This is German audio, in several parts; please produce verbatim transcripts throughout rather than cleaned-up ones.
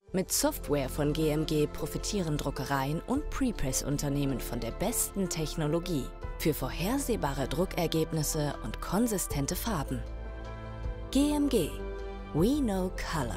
Mit Software von G M G profitieren Druckereien und Prepress-Unternehmen von der besten Technologie für vorhersehbare Druckergebnisse und konsistente Farben. G M G. We know color.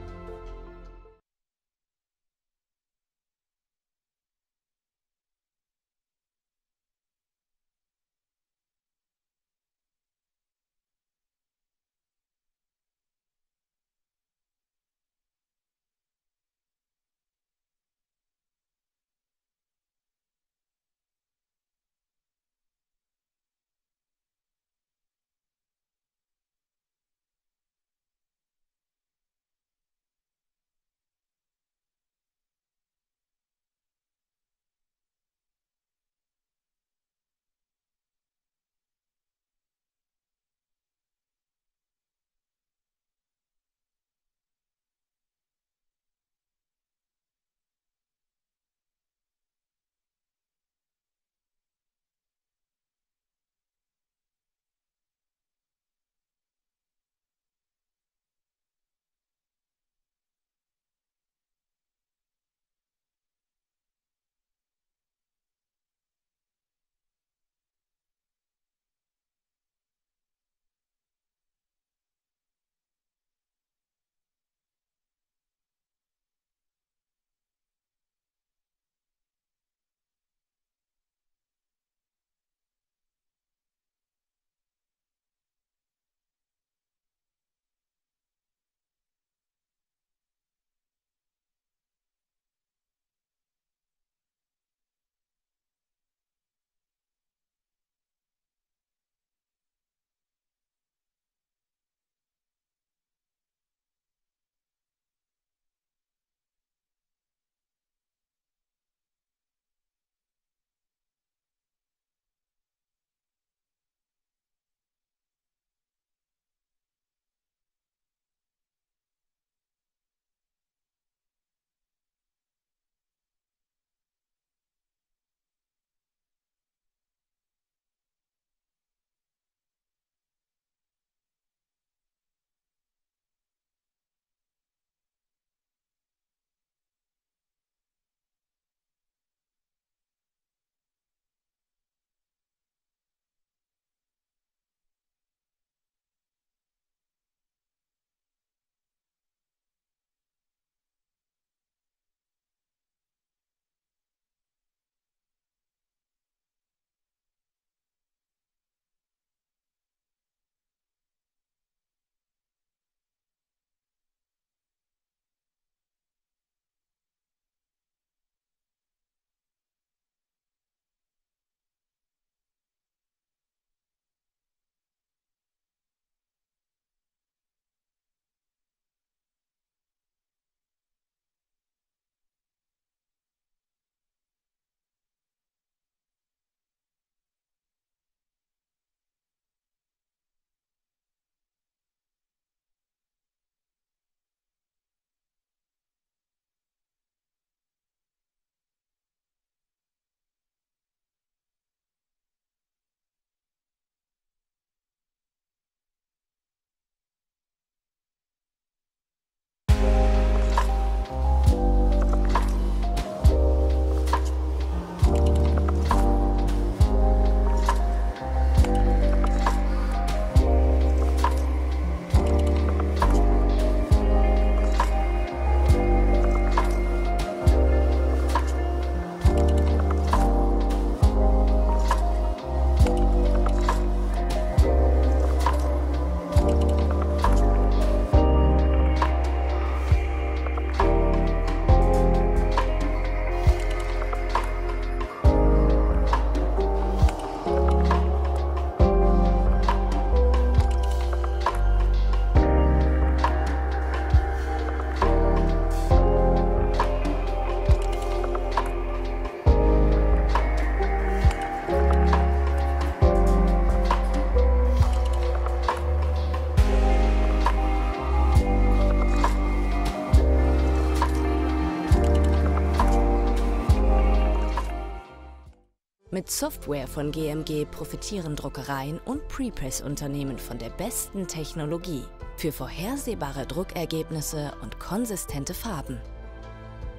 Mit Software von G M G profitieren Druckereien und Prepress-Unternehmen von der besten Technologie für vorhersehbare Druckergebnisse und konsistente Farben.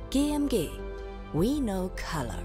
G M G. We know color.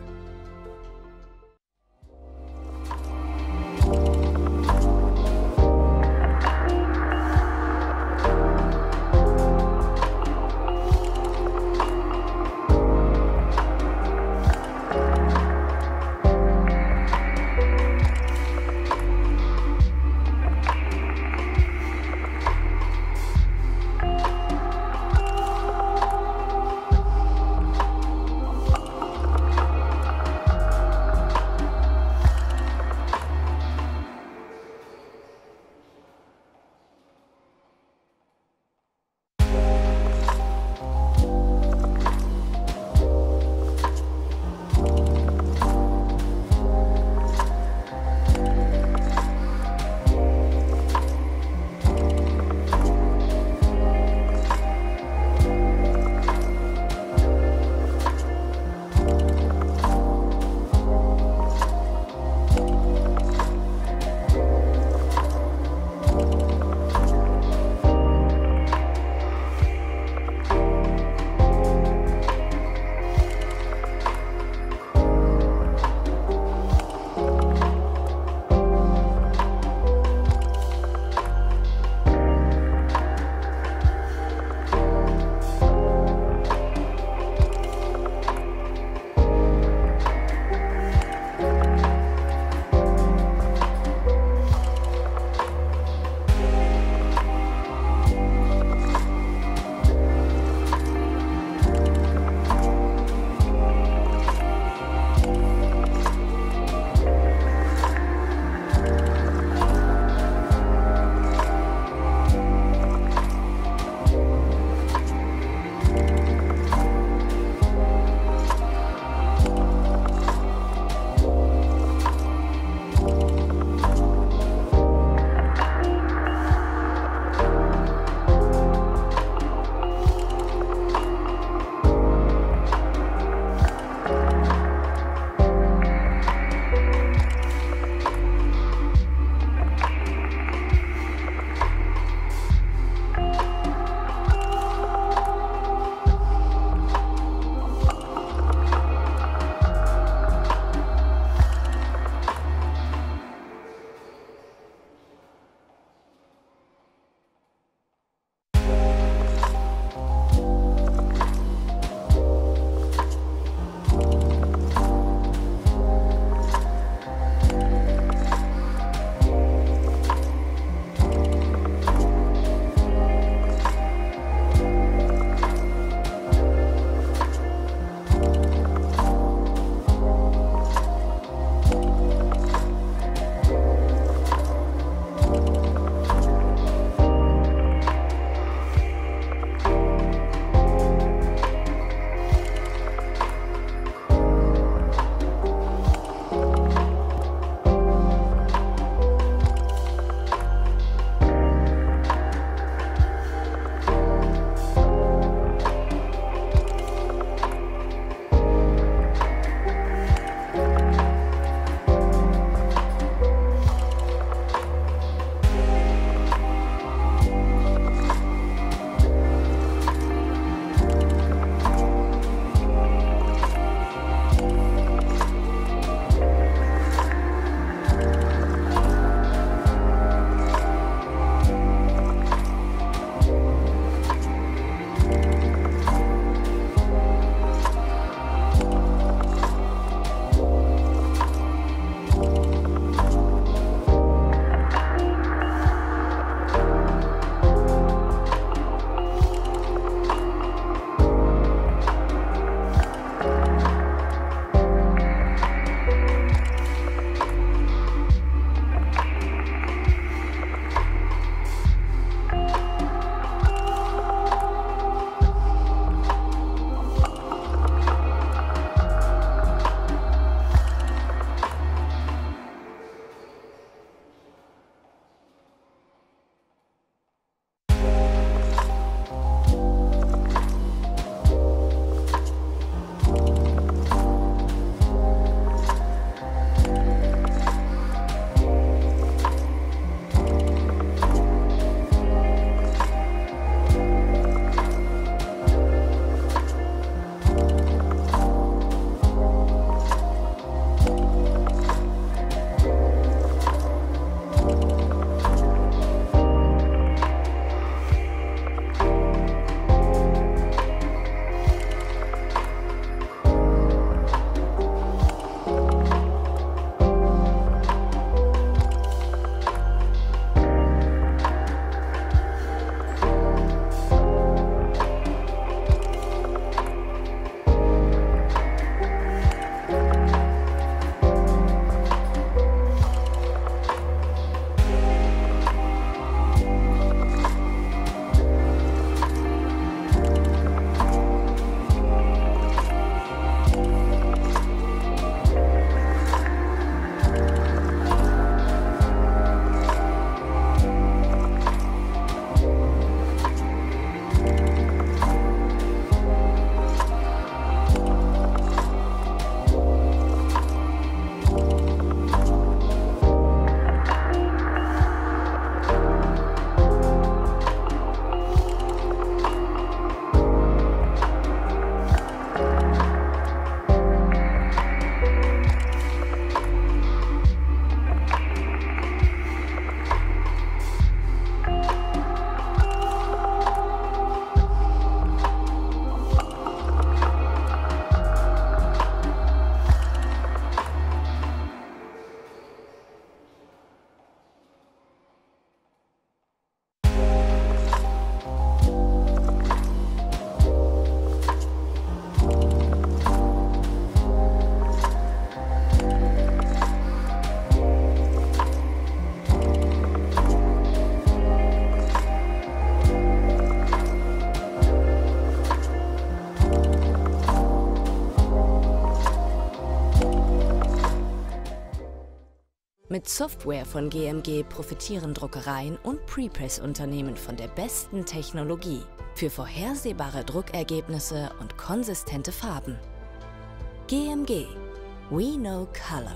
Mit Software von G M G profitieren Druckereien und Prepress-Unternehmen von der besten Technologie für vorhersehbare Druckergebnisse und konsistente Farben. G M G. We know color.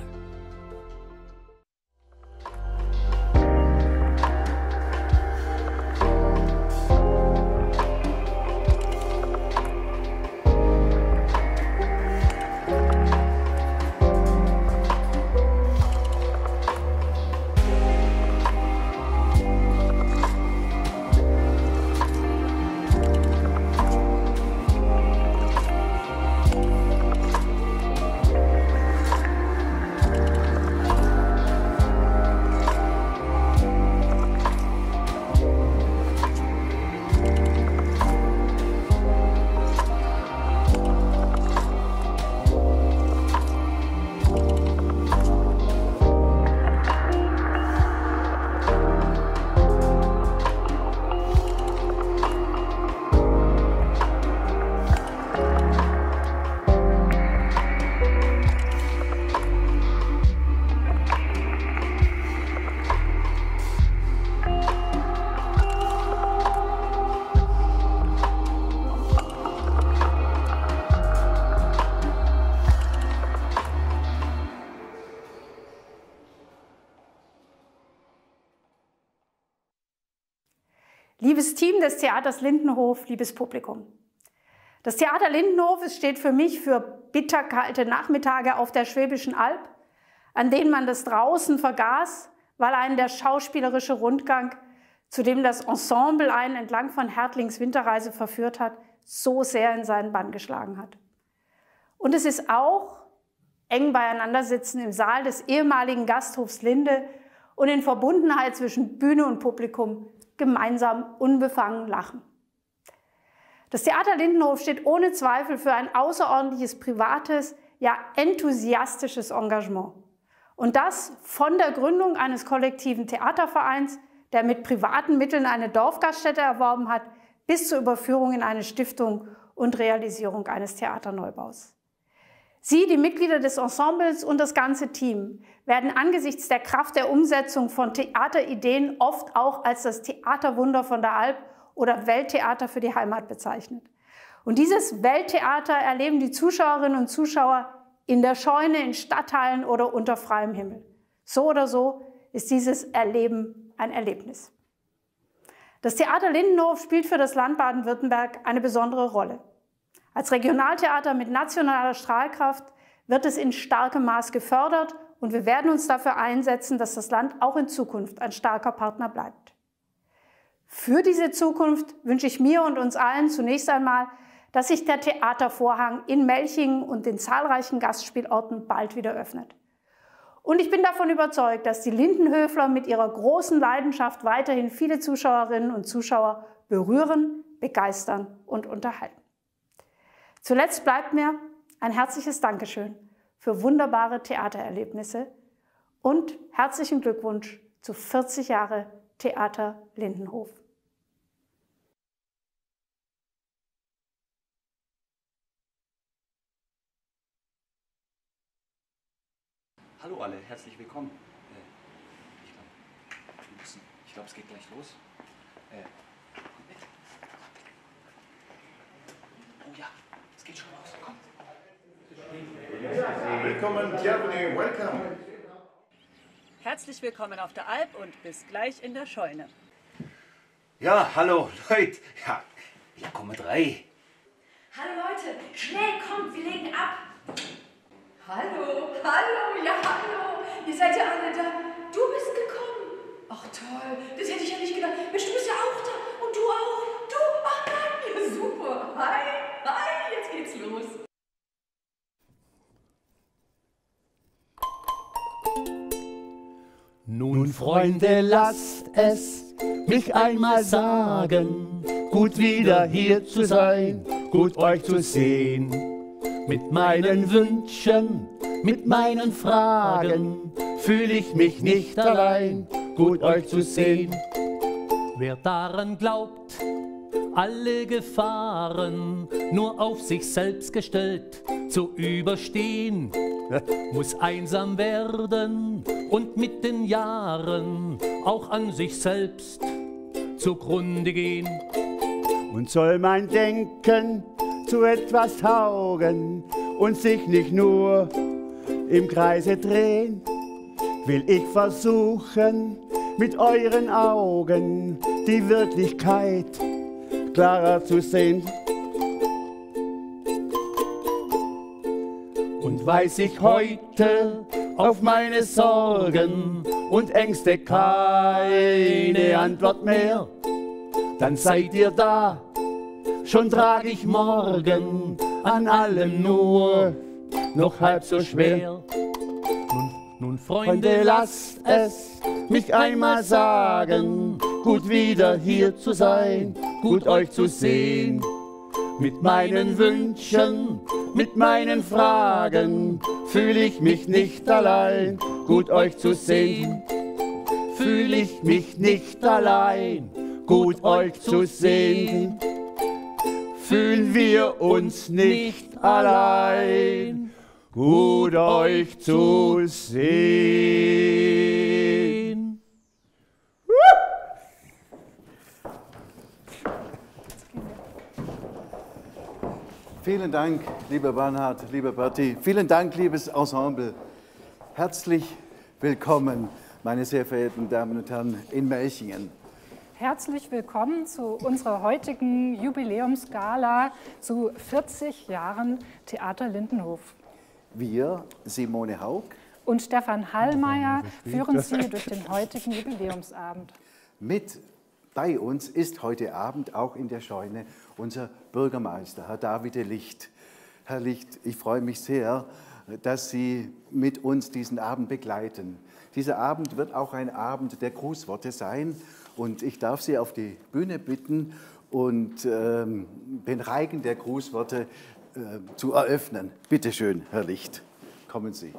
Liebes Team des Theaters Lindenhof, liebes Publikum. Das Theater Lindenhof steht für mich für bitterkalte Nachmittage auf der Schwäbischen Alb, an denen man das Draußen vergaß, weil einen der schauspielerische Rundgang, zu dem das Ensemble einen entlang von Hertlings Winterreise verführt hat, so sehr in seinen Bann geschlagen hat. Und es ist auch eng beieinander sitzen im Saal des ehemaligen Gasthofs Linde und in Verbundenheit zwischen Bühne und Publikum gemeinsam unbefangen lachen. Das Theater Lindenhof steht ohne Zweifel für ein außerordentliches privates, ja enthusiastisches Engagement. Und das von der Gründung eines kollektiven Theatervereins, der mit privaten Mitteln eine Dorfgaststätte erworben hat, bis zur Überführung in eine Stiftung und Realisierung eines Theaterneubaus. Sie, die Mitglieder des Ensembles und das ganze Team, werden angesichts der Kraft der Umsetzung von Theaterideen oft auch als das Theaterwunder von der Alb oder Welttheater für die Heimat bezeichnet. Und dieses Welttheater erleben die Zuschauerinnen und Zuschauer in der Scheune, in Stadtteilen oder unter freiem Himmel. So oder so ist dieses Erleben ein Erlebnis. Das Theater Lindenhof spielt für das Land Baden-Württemberg eine besondere Rolle. Als Regionaltheater mit nationaler Strahlkraft wird es in starkem Maß gefördert und wir werden uns dafür einsetzen, dass das Land auch in Zukunft ein starker Partner bleibt. Für diese Zukunft wünsche ich mir und uns allen zunächst einmal, dass sich der Theatervorhang in Melchingen und den zahlreichen Gastspielorten bald wieder öffnet. Und ich bin davon überzeugt, dass die Lindenhöfler mit ihrer großen Leidenschaft weiterhin viele Zuschauerinnen und Zuschauer berühren, begeistern und unterhalten. Zuletzt bleibt mir ein herzliches Dankeschön für wunderbare Theatererlebnisse und herzlichen Glückwunsch zu vierzig Jahre Theater Lindenhof. Hallo alle, herzlich willkommen. Äh, ich glaube, wir müssen, ich glaube, es geht gleich los. Äh, kommt mit. Oh ja, es geht schon los, kommt. Willkommen, bienvenue, welcome. Herzlich willkommen auf der Alb und bis gleich in der Scheune. Ja, hallo Leute. Ja, ja, kommt rein. Hallo Leute, schnell kommt, wir legen ab. Hallo, hallo, ja hallo. Ihr seid ja alle da. Du bist gekommen. Ach toll, das hätte ich ja nicht gedacht. Mensch, du bist ja auch da. Und du auch. Du, ach nein, ja super. Hi, hi, jetzt geht's los. Nun, Freunde, lasst es mich einmal sagen, gut wieder hier zu sein, gut euch zu sehen. Mit meinen Wünschen, mit meinen Fragen fühle ich mich nicht allein, gut euch zu sehen. Wer daran glaubt, alle Gefahren nur auf sich selbst gestellt zu überstehen, muss einsam werden und mit den Jahren auch an sich selbst zugrunde gehen. Und soll mein Denken zu etwas taugen und sich nicht nur im Kreise drehen, will ich versuchen, mit euren Augen die Wirklichkeit klarer zu sehen. Und weiß ich heute auf meine Sorgen und Ängste keine Antwort mehr, dann seid ihr da, schon trag ich morgen an allem nur noch halb so schwer. Nun, nun Freunde, Freunde, lasst es mich einmal sagen, gut wieder hier zu sein, gut euch zu sehen. Mit meinen Wünschen, mit meinen Fragen fühle ich mich nicht allein, gut euch zu sehen. Fühle ich mich nicht allein, gut euch zu sehen. Fühlen wir uns nicht allein, gut euch zu sehen. Vielen Dank, lieber Bernhard, lieber Berti. Vielen Dank, liebes Ensemble. Herzlich willkommen, meine sehr verehrten Damen und Herren, in Melchingen. Herzlich willkommen zu unserer heutigen Jubiläumsgala zu vierzig Jahren Theater Lindenhof. Wir, Simone Haug und Stefan Hallmeier, führen Sie durch den heutigen Jubiläumsabend. Mit bei uns ist heute Abend auch in der Scheune unser Bürgermeister, Herr David Licht. Herr Licht, ich freue mich sehr, dass Sie mit uns diesen Abend begleiten. Dieser Abend wird auch ein Abend der Grußworte sein. Und ich darf Sie auf die Bühne bitten und ähm, den Reigen der Grußworte äh, zu eröffnen. Bitte schön, Herr Licht, kommen Sie.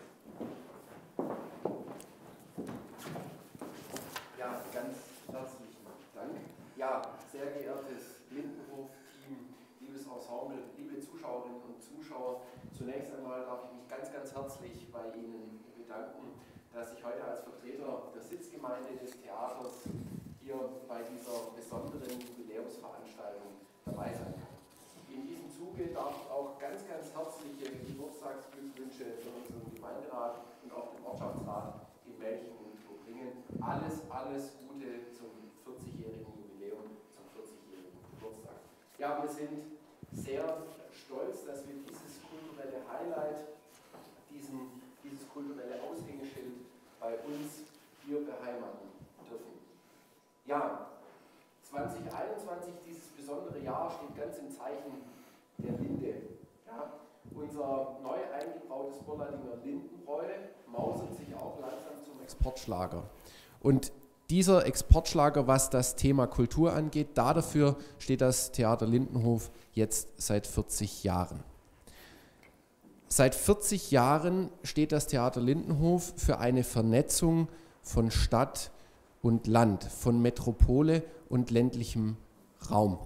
Ja, ganz herzlichen Dank. Ja, sehr geehrtes Lindenhof-Team, liebes Ensemble, liebe Zuschauerinnen und Zuschauer, zunächst einmal darf ich mich ganz, ganz herzlich bei Ihnen bedanken, dass ich heute als Vertreter der Sitzgemeinde des Theaters hier bei dieser besonderen Jubiläumsveranstaltung dabei sein kann. In diesem Zuge darf ich auch ganz, ganz herzliche Geburtstagsglückwünsche für unseren Gemeinderat und auch den Ortschaftsrat in Melchingen bringen. Alles, alles Gute zum vierzigjährigen Jubiläum, zum vierzigjährigen Geburtstag. Ja, wir sind sehr stolz, dass wir dieses kulturelle Highlight, diesen, dieses kulturelle Aushängeschild bei uns hier beheimaten dürfen. Ja, zwanzig einundzwanzig, dieses besondere Jahr, steht ganz im Zeichen der Linde. Ja, unser neu eingebrautes Borladinger Lindenbräu mausert sich auch langsam zum Exportschlager. Und dieser Exportschlager, was das Thema Kultur angeht, da dafür steht das Theater Lindenhof jetzt seit vierzig Jahren. Seit vierzig Jahren steht das Theater Lindenhof für eine Vernetzung von Stadt und Land, von Metropole und ländlichem Raum.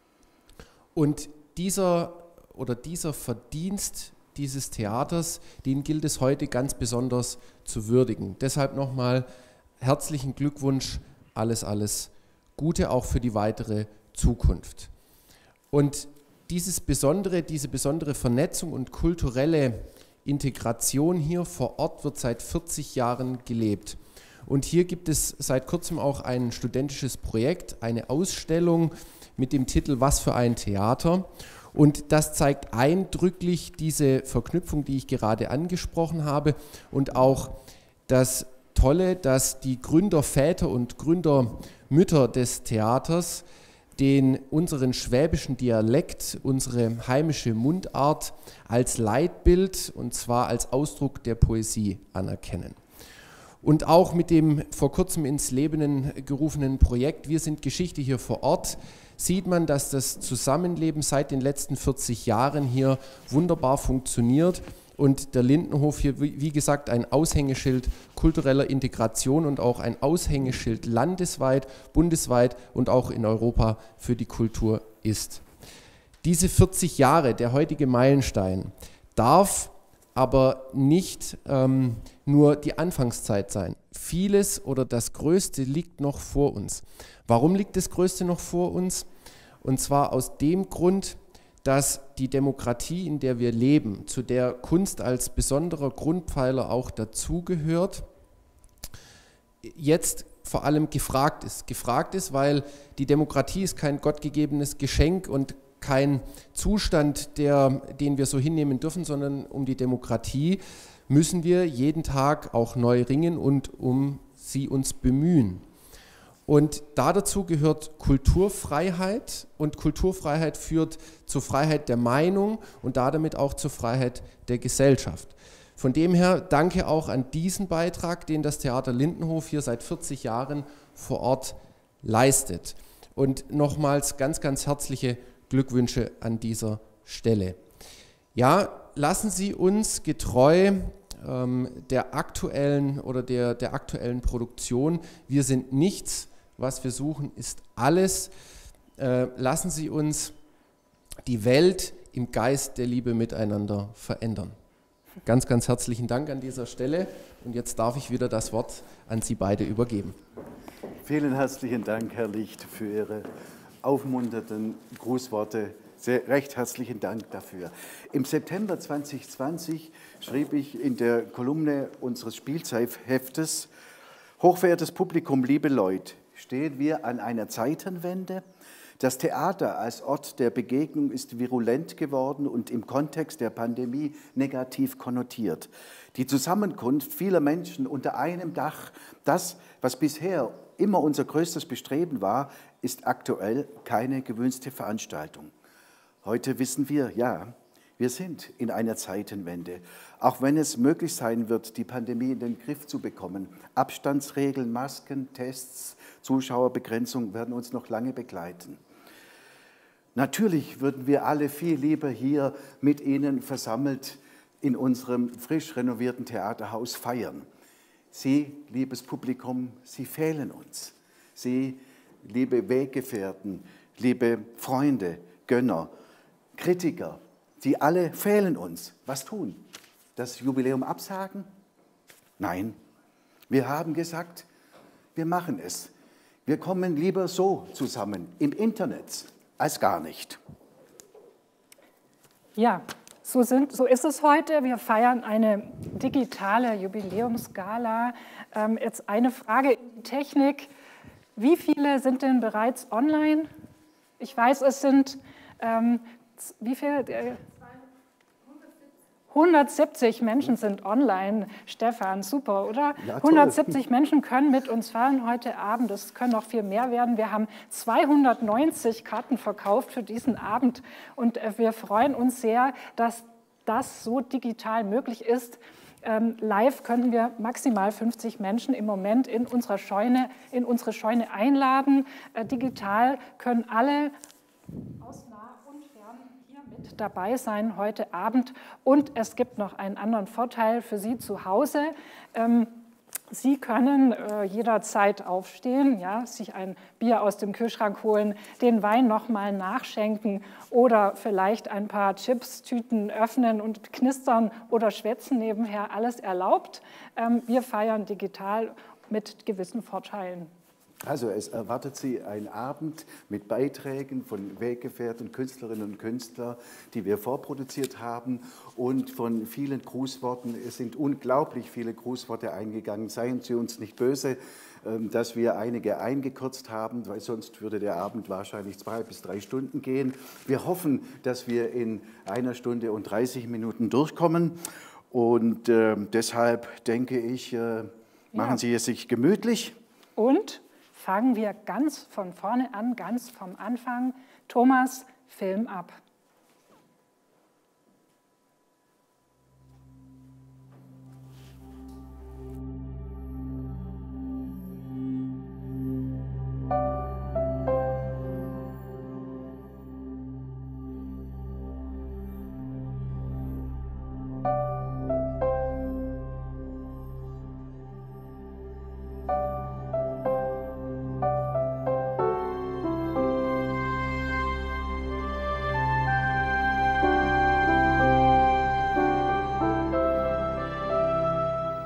Und dieser, oder dieser Verdienst dieses Theaters, den gilt es heute ganz besonders zu würdigen. Deshalb nochmal herzlichen Glückwunsch, alles, alles Gute auch für die weitere Zukunft. Und dieses besondere, diese besondere Vernetzung und kulturelle Integration hier vor Ort wird seit vierzig Jahren gelebt. Und hier gibt es seit kurzem auch ein studentisches Projekt, eine Ausstellung mit dem Titel Was für ein Theater. Und das zeigt eindrücklich diese Verknüpfung, die ich gerade angesprochen habe, und auch das Tolle, dass die Gründerväter und Gründermütter des Theaters den unseren schwäbischen Dialekt, unsere heimische Mundart als Leitbild, und zwar als Ausdruck der Poesie, anerkennen. Und auch mit dem vor kurzem ins Leben gerufenen Projekt Wir sind Geschichte hier vor Ort sieht man, dass das Zusammenleben seit den letzten vierzig Jahren hier wunderbar funktioniert und der Lindenhof hier, wie gesagt, ein Aushängeschild kultureller Integration und auch ein Aushängeschild landesweit, bundesweit und auch in Europa für die Kultur ist. Diese vierzig Jahre, der heutige Meilenstein, darf aber nicht ähm, nur die Anfangszeit sein. Vieles oder das Größte liegt noch vor uns. Warum liegt das Größte noch vor uns? Und zwar aus dem Grund, dass die Demokratie, in der wir leben, zu der Kunst als besonderer Grundpfeiler auch dazugehört, jetzt vor allem gefragt ist. Gefragt ist, weil die Demokratie ist kein gottgegebenes Geschenk und kein Zustand, der, den wir so hinnehmen dürfen, sondern um die Demokratie müssen wir jeden Tag auch neu ringen und um sie uns bemühen. Und da dazu gehört Kulturfreiheit, und Kulturfreiheit führt zur Freiheit der Meinung und damit auch zur Freiheit der Gesellschaft. Von dem her danke auch an diesen Beitrag, den das Theater Lindenhof hier seit vierzig Jahren vor Ort leistet. Und nochmals ganz, ganz herzliche Glückwünsche an dieser Stelle. Ja, lassen Sie uns getreu ähm, der aktuellen oder der, der aktuellen Produktion, wir sind nichts, was wir suchen, ist alles. Äh, lassen Sie uns die Welt im Geist der Liebe miteinander verändern. Ganz, ganz herzlichen Dank an dieser Stelle und jetzt darf ich wieder das Wort an Sie beide übergeben. Vielen herzlichen Dank, Herr Licht, für Ihre aufmunternden Grußworte. Sehr recht herzlichen Dank dafür. Im September zwanzig zwanzig schrieb ich in der Kolumne unseres Spielzeitheftes: Hochverehrtes Publikum, liebe Leute, stehen wir an einer Zeitenwende? Das Theater als Ort der Begegnung ist virulent geworden und im Kontext der Pandemie negativ konnotiert. Die Zusammenkunft vieler Menschen unter einem Dach, das, was bisher immer unser größtes Bestreben war, ist aktuell keine gewünschte Veranstaltung. Heute wissen wir, ja, wir sind in einer Zeitenwende. Auch wenn es möglich sein wird, die Pandemie in den Griff zu bekommen. Abstandsregeln, Masken, Tests, Zuschauerbegrenzung werden uns noch lange begleiten. Natürlich würden wir alle viel lieber hier mit Ihnen versammelt in unserem frisch renovierten Theaterhaus feiern. Sie, liebes Publikum, Sie fehlen uns. Sie, liebe Weggefährten, liebe Freunde, Gönner, Kritiker, die alle fehlen uns. Was tun? Das Jubiläum absagen? Nein, wir haben gesagt, wir machen es. Wir kommen lieber so zusammen im Internet als gar nicht. Ja, so, sind, so ist es heute. Wir feiern eine digitale Jubiläumsgala. Ähm, jetzt eine Frage in die Technik. Wie viele sind denn bereits online? Ich weiß, es sind, ähm, wie viel? hundertsiebzig Menschen sind online. Stefan, super, oder? Ja, hundertsiebzig Menschen können mit uns feiern heute Abend. Es können noch viel mehr werden. Wir haben zweihundertneunzig Karten verkauft für diesen Abend und wir freuen uns sehr, dass das so digital möglich ist. Ähm, live können wir maximal fünfzig Menschen im Moment in unserer Scheune, in unsere Scheune einladen. Äh, digital können alle aus nah und fern hier mit dabei sein heute Abend. Und es gibt noch einen anderen Vorteil für Sie zu Hause. Ähm, Sie können äh, jederzeit aufstehen, ja, sich ein Bier aus dem Kühlschrank holen, den Wein nochmal nachschenken oder vielleicht ein paar Chips-Tüten öffnen und knistern oder schwätzen nebenher, alles erlaubt. Ähm, wir feiern digital mit gewissen Vorteilen. Also es erwartet Sie ein Abend mit Beiträgen von Weggefährten, Künstlerinnen und Künstlern, die wir vorproduziert haben und von vielen Grußworten. Es sind unglaublich viele Grußworte eingegangen. Seien Sie uns nicht böse, dass wir einige eingekürzt haben, weil sonst würde der Abend wahrscheinlich zwei bis drei Stunden gehen. Wir hoffen, dass wir in einer Stunde und dreißig Minuten durchkommen und äh, deshalb denke ich, äh, machen ja. Sie es sich gemütlich. Und fangen wir ganz von vorne an, ganz vom Anfang. Thomas, Film ab.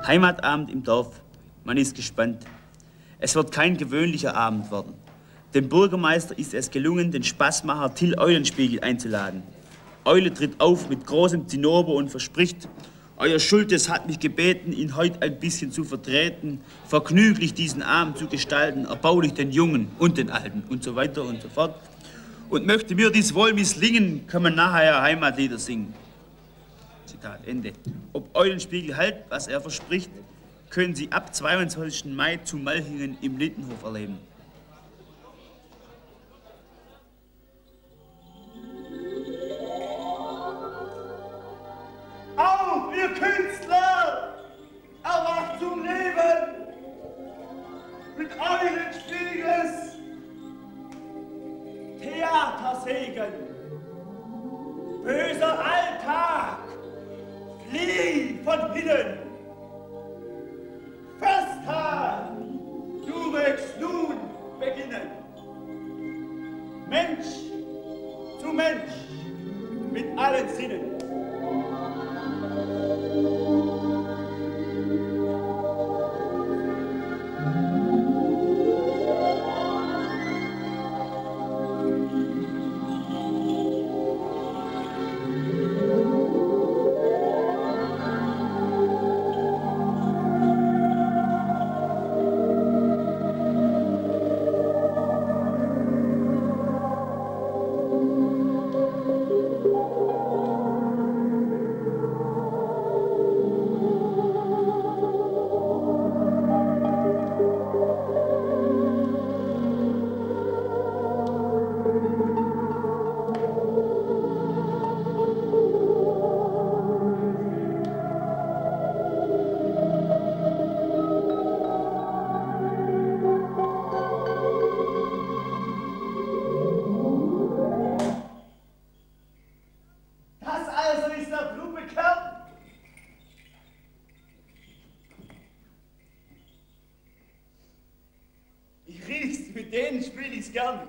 Heimatabend im Dorf. Man ist gespannt. Es wird kein gewöhnlicher Abend werden. Dem Bürgermeister ist es gelungen, den Spaßmacher Till Eulenspiegel einzuladen. Eule tritt auf mit großem Zinnober und verspricht, Euer Schultes hat mich gebeten, ihn heute ein bisschen zu vertreten, vergnüglich diesen Abend zu gestalten, erbaulich den Jungen und den Alten und so weiter und so fort. Und möchte mir dies wohl misslingen, kann man nachher Heimatlieder singen. Zitat Ende. Ob Eulenspiegel halt, was er verspricht, können Sie ab zweiundzwanzigsten Mai zu Malchingen im Lindenhof erleben. Auf, ihr Künstler! Erwacht zum Leben! Mit Eulenspiegels Theatersegen! Böser Alltag! Flieh von hinnen! Festtag! Du mögst nun beginnen! Mensch zu Mensch mit allen Sinnen! Mit denen spiele ich's gern.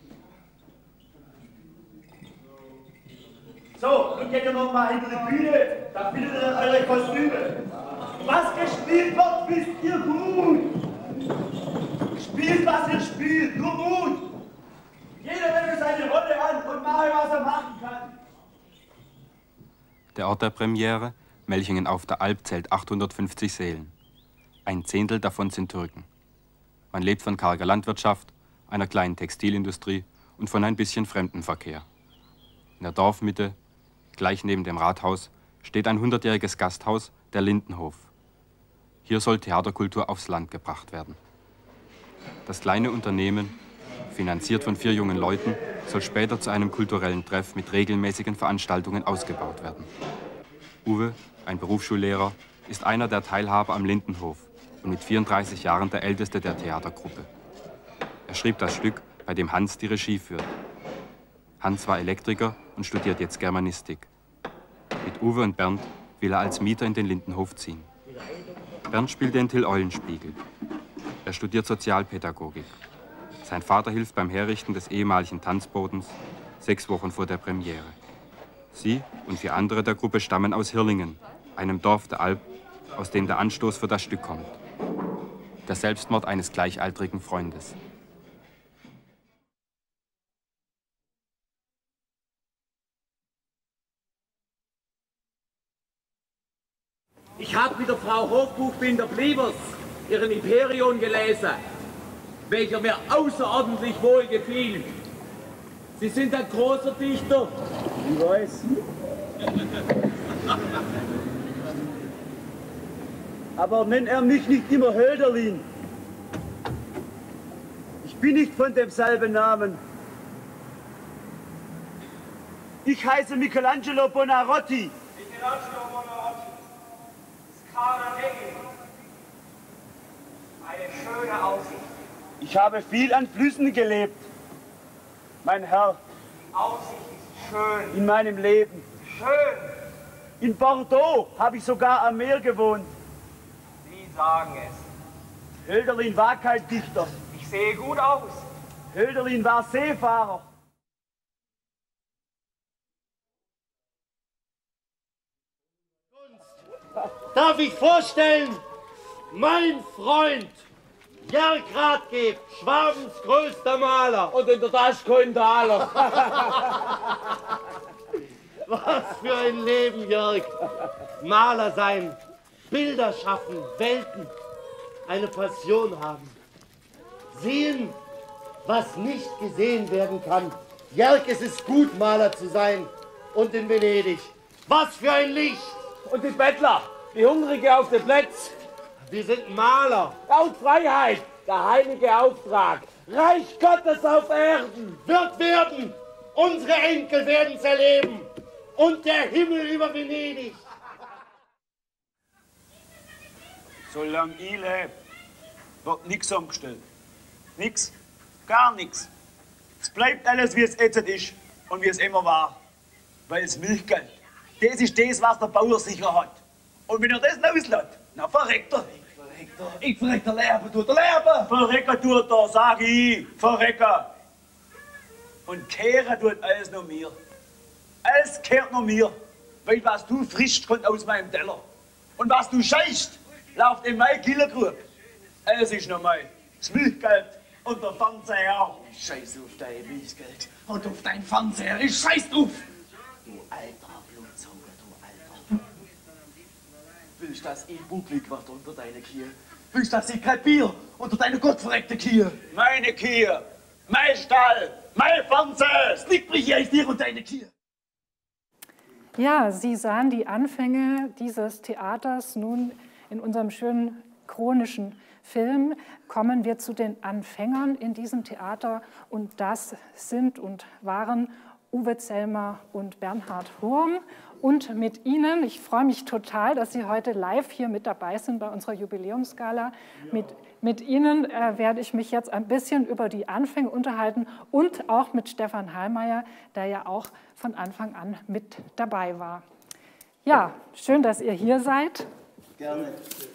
So, nun geht ihr noch mal hinter die Bühne, da findet ihr eure Kostüme. Was gespielt wird, wisst ihr gut. Spielt, was ihr spielt, nur Mut. Jeder nehme seine Rolle an und mache, was er machen kann. Der Ort der Premiere, Melchingen auf der Alp, zählt achthundertfünfzig Seelen. Ein Zehntel davon sind Türken. Man lebt von karger Landwirtschaft, einer kleinen Textilindustrie und von ein bisschen Fremdenverkehr. In der Dorfmitte, gleich neben dem Rathaus, steht ein hundertjähriges Gasthaus, der Lindenhof. Hier soll Theaterkultur aufs Land gebracht werden. Das kleine Unternehmen, finanziert von vier jungen Leuten, soll später zu einem kulturellen Treff mit regelmäßigen Veranstaltungen ausgebaut werden. Uwe, ein Berufsschullehrer, ist einer der Teilhaber am Lindenhof und mit vierunddreißig Jahren der älteste der Theatergruppe. Er schrieb das Stück, bei dem Hans die Regie führt. Hans war Elektriker und studiert jetzt Germanistik. Mit Uwe und Bernd will er als Mieter in den Lindenhof ziehen. Bernd spielt den Till Eulenspiegel. Er studiert Sozialpädagogik. Sein Vater hilft beim Herrichten des ehemaligen Tanzbodens, sechs Wochen vor der Premiere. Sie und vier andere der Gruppe stammen aus Hirlingen, einem Dorf der Alp, aus dem der Anstoß für das Stück kommt. Der Selbstmord eines gleichaltrigen Freundes. Ich habe mit der Frau Hofbuchbinder-Bliebers ihren Hyperion gelesen, welcher mir außerordentlich wohl gefiel. Sie sind ein großer Dichter. Ich weiß. Aber nenn er mich nicht immer Hölderlin. Ich bin nicht von demselben Namen. Ich heiße Michelangelo Bonarotti. Michelangelo Bonarotti. Scala Dei. Eine schöne Aussicht. Ich habe viel an Flüssen gelebt, mein Herr. Die Aussicht ist schön. In meinem Leben. Schön. In Bordeaux habe ich sogar am Meer gewohnt. Sie sagen es. Hölderlin war kein Dichter. Ich sehe gut aus. Hölderlin war Seefahrer. Darf ich vorstellen, Mein Freund Jörg Rathgeb, Schwabens größter Maler. Und in der Tasche kein Taler. Was für ein Leben, Jörg. Maler sein, Bilder schaffen, Welten, eine Passion haben. Sehen, was nicht gesehen werden kann. Jörg, es ist gut, Maler zu sein. Und in Venedig. Was für ein Licht. Und die Bettler, die Hungrige auf den Plätz. Wir sind Maler. Auf Freiheit, der heilige Auftrag. Reich Gottes auf Erden. Wird werden. Unsere Enkel werden es erleben. Und der Himmel über Venedig. Solange ich lebe, wird nichts umgestellt. Nix. Gar nichts. Es bleibt alles, wie es jetzt ist und wie es immer war. Weil das Milchgeld, das ist das, was der Bauer sicher hat. Und wenn er das loslässt, dann verreckt er. Ich verreck der Leben, tut der Leben. Verrecken tut er, sag ich. Verrecken. Und kehren tut alles noch mir. Alles kehrt noch mir. Weil was du frischst, kommt aus meinem Teller. Und was du scheißt, läuft in mein Killerkrug. Alles ist noch mein. Das Milchgeld und der Fernseher. Ich scheiß auf dein Milchgeld und auf dein Fernseher. Ich scheiß drauf. Du alter Blutsauger, du alter. Willst, dass ich bucklig wird unter deine Kiel? Willst, dass ich kein Bier unter deine gottverreckte Kiel? Meine Kiel, mein Stall, mein Fernseher. Es liegt mich hier, ich dir und deine Kiel. Ja, Sie sahen die Anfänge dieses Theaters. Nun in unserem schönen chronischen Film kommen wir zu den Anfängern in diesem Theater. Und das sind und waren Uwe Zellmer und Bernhard Hurm. Und mit Ihnen, ich freue mich total, dass Sie heute live hier mit dabei sind bei unserer Jubiläumsgala. Mit, mit Ihnen äh, werde ich mich jetzt ein bisschen über die Anfänge unterhalten und auch mit Stefan Hallmayr, der ja auch von Anfang an mit dabei war. Ja, schön, dass ihr hier seid. Gerne.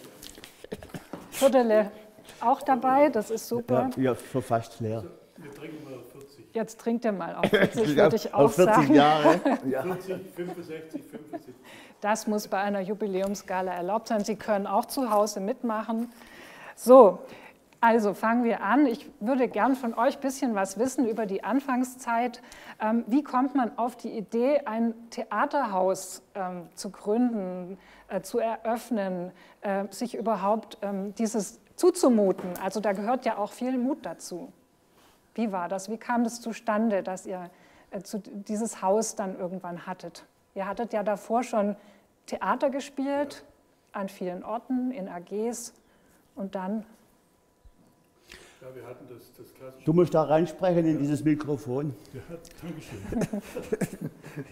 Viertele auch dabei, das ist super. Ja, für fast leer. Wir trinken mal auf vierzig. Jetzt trinkt ihr mal auf vierzig, würde ich auch auf vierzig sagen. Jahre. Ja. vierzig, fünfundsechzig, fünfundsiebzig. Das muss bei einer Jubiläumsgala erlaubt sein. Sie können auch zu Hause mitmachen. So, also fangen wir an. Ich würde gern von euch ein bisschen was wissen über die Anfangszeit. Ähm, wie kommt man auf die Idee, ein Theaterhaus ähm, zu gründen, äh, zu eröffnen, äh, sich überhaupt ähm, dieses zuzumuten? Also da gehört ja auch viel Mut dazu. Wie war das? Wie kam es zustande, dass ihr äh, zu, dieses Haus dann irgendwann hattet? Ihr hattet ja davor schon Theater gespielt, an vielen Orten, in A Gs und dann... Ja, wir hatten das, das klassische... Du musst da reinsprechen in dieses Mikrofon. Ja, Dankeschön.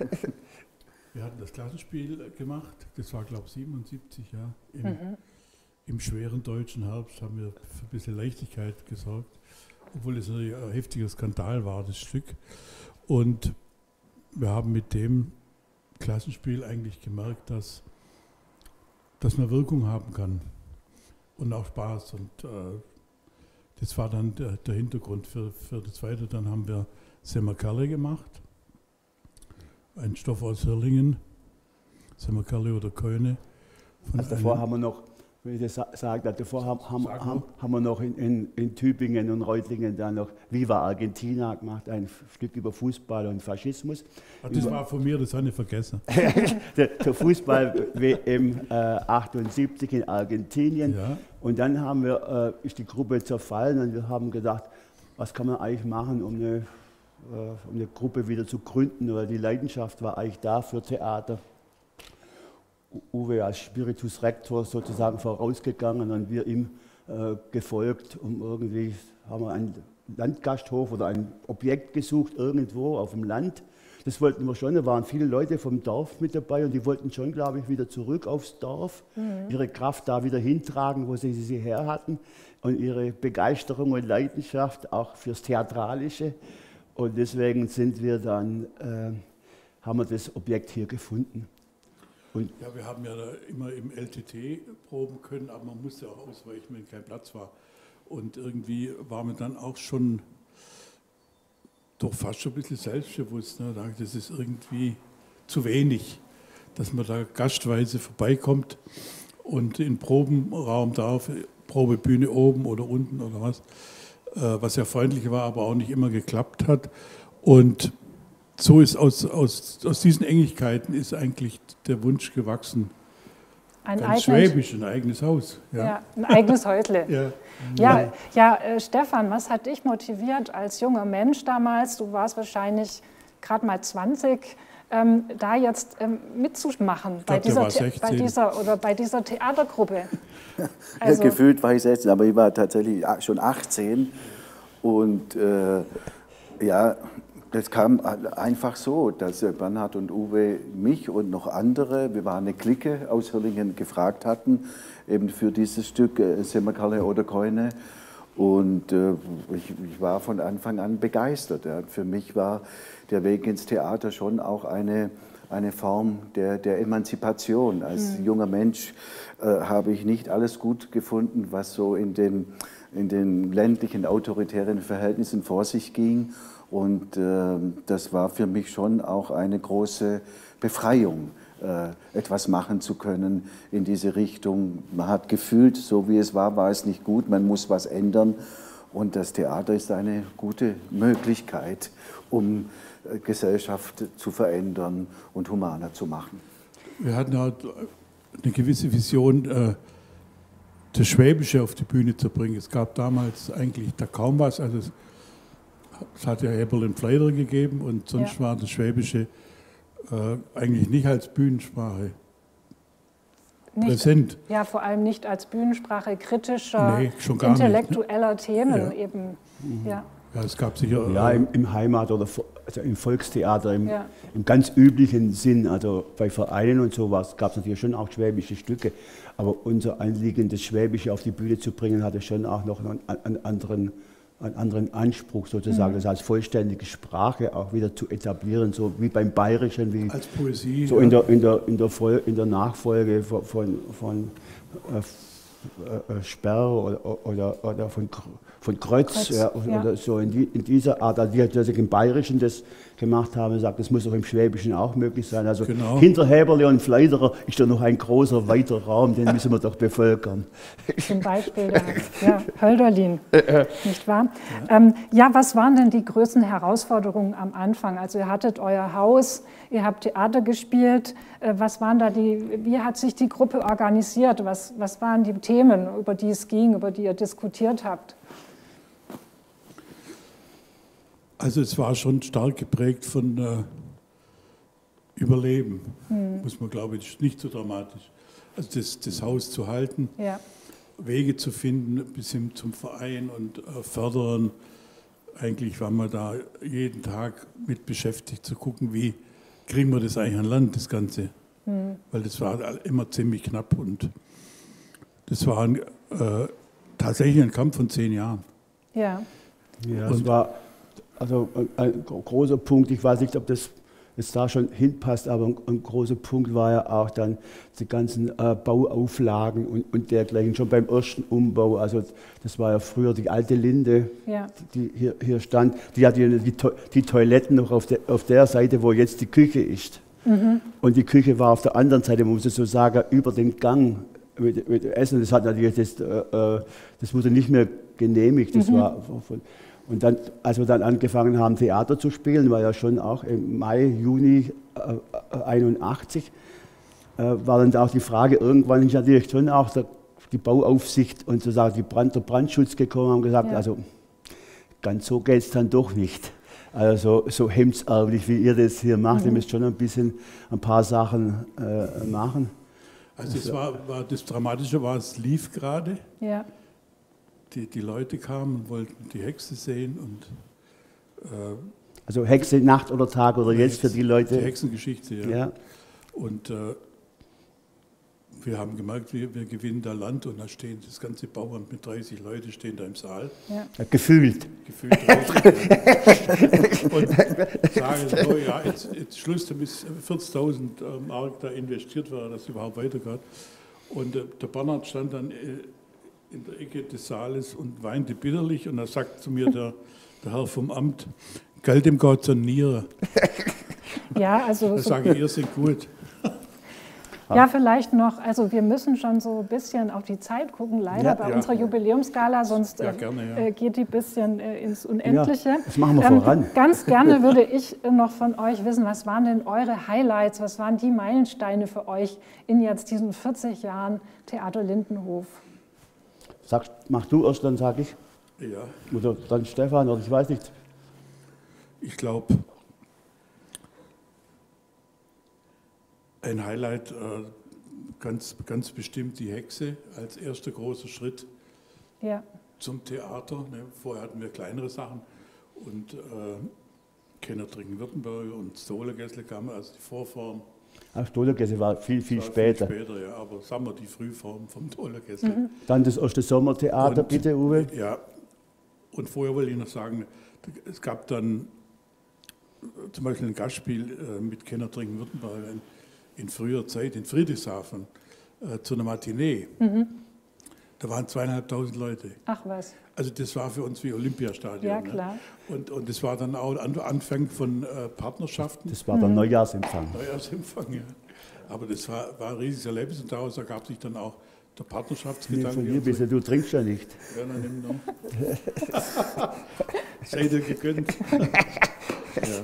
Wir hatten das Klassenspiel gemacht, das war glaube ich siebenundsiebzig, ja. Im, Mhm. Im schweren deutschen Herbst haben wir für ein bisschen Leichtigkeit gesorgt, obwohl es ein heftiger Skandal war, das Stück. Und wir haben mit dem Klassenspiel eigentlich gemerkt, dass, dass man Wirkung haben kann und auch Spaß. Und äh, das war dann der, der Hintergrund für, für das Zweite. Dann haben wir Semmerkerle gemacht, ein Stoff aus Hirlingen, Semmerkerle oder Köhne. Also davor haben wir noch, wie ich das sage, davor haben, haben, haben, haben wir noch in, in, in Tübingen und Reutlingen dann noch Viva Argentina gemacht, ein Stück über Fußball und Faschismus. Ach, das über, war von mir, das habe ich vergessen. der, der Fußball-W M äh, achtundsiebzig in Argentinien. Ja. Und dann haben wir, äh, ist die Gruppe zerfallen und wir haben gedacht, was kann man eigentlich machen, um eine, äh, um eine Gruppe wieder zu gründen, weil die Leidenschaft war eigentlich da für Theater. Uwe als Spiritus Rector sozusagen vorausgegangen und wir ihm äh, gefolgt, um irgendwie, haben wir einen Landgasthof oder ein Objekt gesucht irgendwo auf dem Land. Das wollten wir schon, da waren viele Leute vom Dorf mit dabei und die wollten schon, glaube ich, wieder zurück aufs Dorf, mhm. ihre Kraft da wieder hintragen, wo sie sie her hatten und ihre Begeisterung und Leidenschaft auch fürs Theatralische. Und deswegen sind wir dann, äh, haben wir das Objekt hier gefunden. Und ja, wir haben ja da immer im L T T proben können, aber man musste auch ausweichen, wenn kein Platz war. Und irgendwie war man dann auch schon doch fast schon ein bisschen selbstbewusst. Ne? Das ist irgendwie zu wenig, dass man da gastweise vorbeikommt und in Probenraum da, Probebühne oben oder unten oder was, äh, was ja freundlich war, aber auch nicht immer geklappt hat. Und so ist aus, aus, aus diesen Engigkeiten ist eigentlich der Wunsch gewachsen. Ein Ganz schwäbisch, ein eigenes Haus. Ja, ja ein eigenes Häusle. ja, ja, ja. ja äh, Stefan, was hat dich motiviert als junger Mensch damals? Du warst wahrscheinlich gerade mal zwanzig, ähm, da jetzt ähm, mitzumachen bei, glaub, dieser bei dieser oder bei dieser Theatergruppe. Also, ja, gefühlt war ich sechzehn, aber ich war tatsächlich schon achtzehn und äh, ja. Das kam einfach so, dass Bernhard und Uwe mich und noch andere, wir waren eine Clique aus Hürlingen, gefragt hatten, eben für dieses Stück Semmerkerle oder Keune. Und äh, ich, ich war von Anfang an begeistert. Ja. Für mich war der Weg ins Theater schon auch eine, eine Form der, der Emanzipation. Als mhm. junger Mensch äh, habe ich nicht alles gut gefunden, was so in den, in den ländlichen, autoritären Verhältnissen vor sich ging. Und äh, das war für mich schon auch eine große Befreiung, äh, etwas machen zu können in diese Richtung. Man hat gefühlt, so wie es war, war es nicht gut, man muss was ändern. Und das Theater ist eine gute Möglichkeit, um äh, Gesellschaft zu verändern und humaner zu machen. Wir hatten halt eine gewisse Vision, äh, das Schwäbische auf die Bühne zu bringen. Es gab damals eigentlich da kaum was. Also es, Es hat ja Eberl und Pfleider gegeben und sonst ja. war das Schwäbische äh, eigentlich nicht als Bühnensprache nicht, präsent. Ja, vor allem nicht als Bühnensprache kritischer, nee, intellektueller nicht, ne? Themen ja. eben. Mhm. Ja. ja, es gab sicher... Ja, im, im Heimat- oder also im Volkstheater, im, ja. im ganz üblichen Sinn, also bei Vereinen und sowas gab es natürlich schon auch schwäbische Stücke, aber unser Anliegen, das Schwäbische auf die Bühne zu bringen, hatte schon auch noch einen, einen anderen... einen anderen Anspruch sozusagen, mhm. das als vollständige Sprache auch wieder zu etablieren, so wie beim Bayerischen, wie als Poesie, so ja. in, der, in, der, in, der Vol in der Nachfolge von, von, von äh, äh, Sperr oder, oder, oder von, von Kreuz, Kreuz ja, ja. oder so in, die, in dieser Art, also die natürlich im Bayerischen das gemacht haben, sagt, das muss auch im Schwäbischen auch möglich sein. Also genau. hinter Häberle und Pfleiderer ist da noch ein großer, weiter Raum, den müssen wir doch bevölkern. Zum Beispiel der ja, Hölderlin, nicht wahr? Ja. Ähm, ja, was waren denn die größten Herausforderungen am Anfang? Also ihr hattet euer Haus, ihr habt Theater gespielt. Äh, was waren da die, wie hat sich die Gruppe organisiert? Was, was waren die Themen, über die es ging, über die ihr diskutiert habt? Also es war schon stark geprägt von äh, Überleben, hm. muss man glaube ich, nicht so dramatisch. Also das, das Haus zu halten, ja. Wege zu finden bis hin zum Verein und äh, fördern. Eigentlich waren wir da jeden Tag mit beschäftigt zu gucken, wie kriegen wir das eigentlich an Land, das Ganze. Hm. Weil das war immer ziemlich knapp und das war ein, äh, tatsächlich ein Kampf von zehn Jahren. Ja, ja es war... Also ein großer Punkt, ich weiß nicht, ob das jetzt da schon hinpasst, aber ein, ein großer Punkt war ja auch dann die ganzen äh, Bauauflagen und, und dergleichen, schon beim ersten Umbau. Also das war ja früher die alte Linde, ja. die hier, hier stand, die hatte die, die Toiletten noch auf der, auf der Seite, wo jetzt die Küche ist. Mhm. Und die Küche war auf der anderen Seite, man muss so sagen, über den Gang mit, mit Essen. Das hat natürlich, das, äh, das wurde nicht mehr genehmigt, das mhm. war von, und dann, als wir dann angefangen haben, Theater zu spielen, war ja schon auch im Mai, Juni äh, einundachtzig, äh, war dann auch die Frage, irgendwann ist natürlich schon auch der, die Bauaufsicht und sozusagen die Brand, der Brandschutz gekommen und haben gesagt, ja. also ganz so geht es dann doch nicht. Also so, so hemdsärmlich, wie ihr das hier macht, mhm. ihr müsst schon ein bisschen ein paar Sachen äh, machen. Also es war, war das Dramatische war, es lief gerade. Ja. Die, die Leute kamen und wollten die Hexe sehen. Und, äh, also Hexe, Nacht oder Tag oder jetzt Hexe, für die Leute? Die Hexengeschichte, ja. ja. Und äh, wir haben gemerkt, wir, wir gewinnen da Land und da stehen das ganze Bauamt mit dreißig Leuten stehen da im Saal. Ja. Ja, gefühlt. Gefühlt dreißig. Und sagen so, ja, jetzt, jetzt Schluss, damit vierzigtausend Mark da investiert war, dass es überhaupt weitergeht. Und äh, der Bernhard stand dann... Äh, in der Ecke des Saales und weinte bitterlich und da sagt zu mir der, der Herr vom Amt, Geld im Gott zur Niere. Ja, also... Da so sage ich, ihr seid gut. Ja, vielleicht noch, also wir müssen schon so ein bisschen auf die Zeit gucken, leider Ja, bei ja. unserer Jubiläumsgala, sonst Ja, gerne, ja. äh, geht die ein bisschen äh, ins Unendliche. Ja, das machen wir voran. Ganz gerne würde ich äh, noch von euch wissen, was waren denn eure Highlights, was waren die Meilensteine für euch in jetzt diesen vierzig Jahren Theater Lindenhof? Sag, mach du erst, dann sag ich. Ja. Oder dann Stefan, oder ich weiß nicht. Ich glaube, ein Highlight, äh, ganz, ganz bestimmt die Hexe als erster großer Schritt ja. zum Theater. Ne? Vorher hatten wir kleinere Sachen und äh, Kennertringen-Württemberg und Stolegessle kamen als die Vorform. Ach, Stolegessle war viel, viel war später. Viel später, ja, aber sagen wir die Frühform vom Stolegessle. Mhm. Dann das erste Sommertheater, Und, bitte, Uwe. Ja, und vorher wollte ich noch sagen, es gab dann zum Beispiel ein Gastspiel äh, mit Kennertringen-Württemberg in, in früher Zeit in Friedrichshafen äh, zu einer Matinee. Mhm. Da waren zweieinhalbtausend Leute. Ach was. Also das war für uns wie Olympiastadion. Ja, klar. Ne? Und, und das war dann auch an Anfang von äh, Partnerschaften. Das war der mhm. Neujahrsempfang. Neujahrsempfang, ja. Aber das war, war ein riesiges Erlebnis und daraus ergab sich dann auch der Nee, Partnerschaftsgedanke. von dir bist du, du trinkst ja nicht. Ja, dann nimm noch. Seid ihr gegönnt. Ja.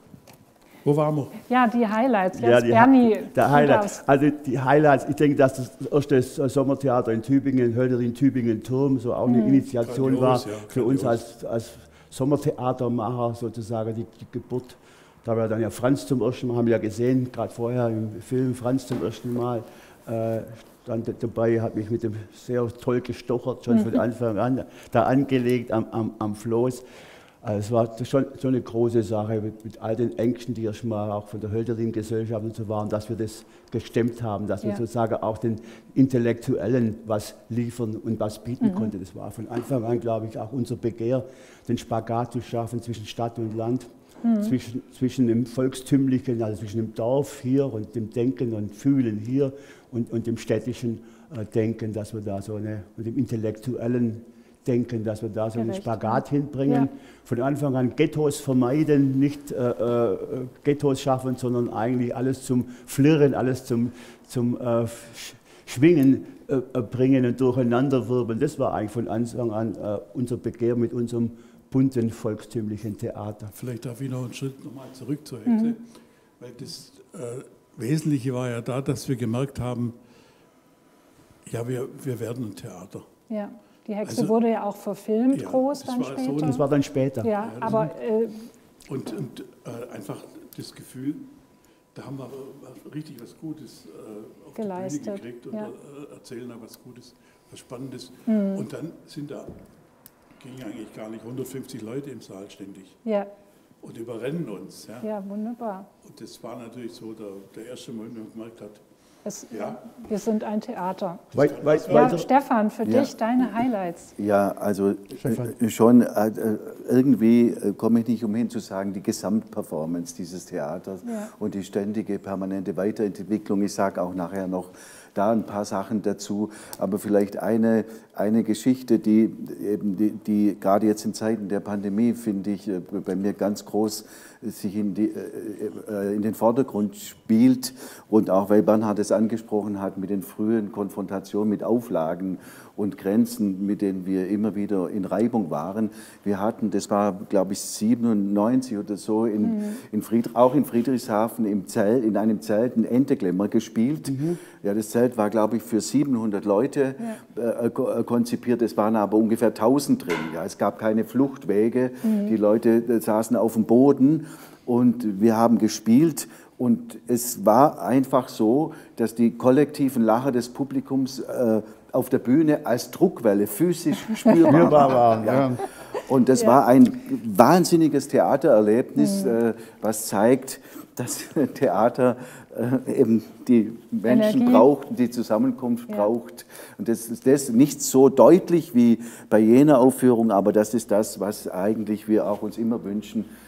Wo waren wir? Ja, die Highlights. Jetzt Ja, die, Bernie. der Highlight. Also die Highlights, ich denke, dass das erste Sommertheater in Tübingen, Hölderlin Tübingen Turm, so auch eine Mhm. Initiation Grandios, war ja, für uns als, als Sommertheatermacher sozusagen die, die Geburt. Da war dann ja Franz zum ersten Mal, haben wir ja gesehen, gerade vorher im Film Franz zum ersten Mal. Äh, dann dabei, hat mich mit dem sehr toll gestochert, schon von Anfang an, da angelegt am, am, am Floß. Also es war schon so eine große Sache mit, mit all den Ängsten, die erstmal auch von der Hölderlin-Gesellschaft und so waren, dass wir das gestemmt haben, dass wir Ja. sozusagen auch den Intellektuellen was liefern und was bieten Mhm. konnten. Das war von Anfang an, glaube ich, auch unser Begehr, den Spagat zu schaffen zwischen Stadt und Land, Mhm. zwischen, zwischen dem Volkstümlichen, also zwischen dem Dorf hier und dem Denken und Fühlen hier und, und dem städtischen äh, Denken, dass wir da so eine, und dem intellektuellen Denken, dass wir da so einen Gerecht, Spagat ja. hinbringen. Ja. Von Anfang an Ghettos vermeiden, nicht äh, äh, Ghettos schaffen, sondern eigentlich alles zum Flirren, alles zum, zum äh, Schwingen äh, bringen und durcheinanderwirbeln. Das war eigentlich von Anfang an äh, unser Begehr mit unserem bunten volkstümlichen Theater. Vielleicht darf ich noch einen Schritt nochmal zurück zur Hexe, Mhm. weil das äh, Wesentliche war ja da, dass wir gemerkt haben, ja, wir, wir werden ein Theater. Ja, die Hexe Also- wurde ja auch verfilmt, Ja, groß das dann war so später. ein- Das war dann später. Ja, Ja, das aber äh, Und, und äh, einfach das Gefühl, da haben wir äh, richtig was Gutes äh, auf Geleistet, die Bühne gekriegt und ja. äh, erzählen da was Gutes, was Spannendes. Mhm. Und dann sind da, gingen eigentlich gar nicht hundertfünfzig Leute im Saal ständig ja, und überrennen uns. Ja. ja, wunderbar. Und das war natürlich so der, der erste Moment, wo man gemerkt hat, Es, ja, Wir sind ein Theater. Weit, weit, Ja, weiter. Stefan, für Ja. dich deine Highlights. Ja, also Stefan. äh, schon äh, äh, irgendwie äh, komme ich nicht umhin zu sagen, die Gesamtperformance dieses Theaters Ja. und die ständige, permanente Weiterentwicklung. Ich sage auch nachher noch da ein paar Sachen dazu, aber vielleicht eine, eine Geschichte, die, eben die, die gerade jetzt in Zeiten der Pandemie, finde ich, äh, bei mir ganz groß sich in, die, äh, in den Vordergrund spielt und auch, weil Bernhard es angesprochen hat, mit den frühen Konfrontationen mit Auflagen und Grenzen, mit denen wir immer wieder in Reibung waren. Wir hatten, das war glaube ich siebenundneunzig oder so, in, Mhm. in Fried, auch in Friedrichshafen im Zelt, in einem Zelt ein Enteklemmer gespielt. Mhm. Ja, das Zelt war glaube ich für siebenhundert Leute äh, ko- äh, konzipiert, es waren aber ungefähr tausend drin. Ja. Es gab keine Fluchtwege, Mhm. die Leute äh, saßen auf dem Boden und wir haben gespielt. Und es war einfach so, dass die kollektiven Lacher des Publikums äh, auf der Bühne als Druckwelle physisch spürbar, Spürbar waren, Ja. ja. Und das Ja. war ein wahnsinniges Theatererlebnis, äh, was zeigt, dass Theater äh, eben die Menschen Energie. braucht, die Zusammenkunft Ja. braucht. Und das ist das nicht so deutlich wie bei jener Aufführung, aber das ist das, was eigentlich wir auch uns immer wünschen,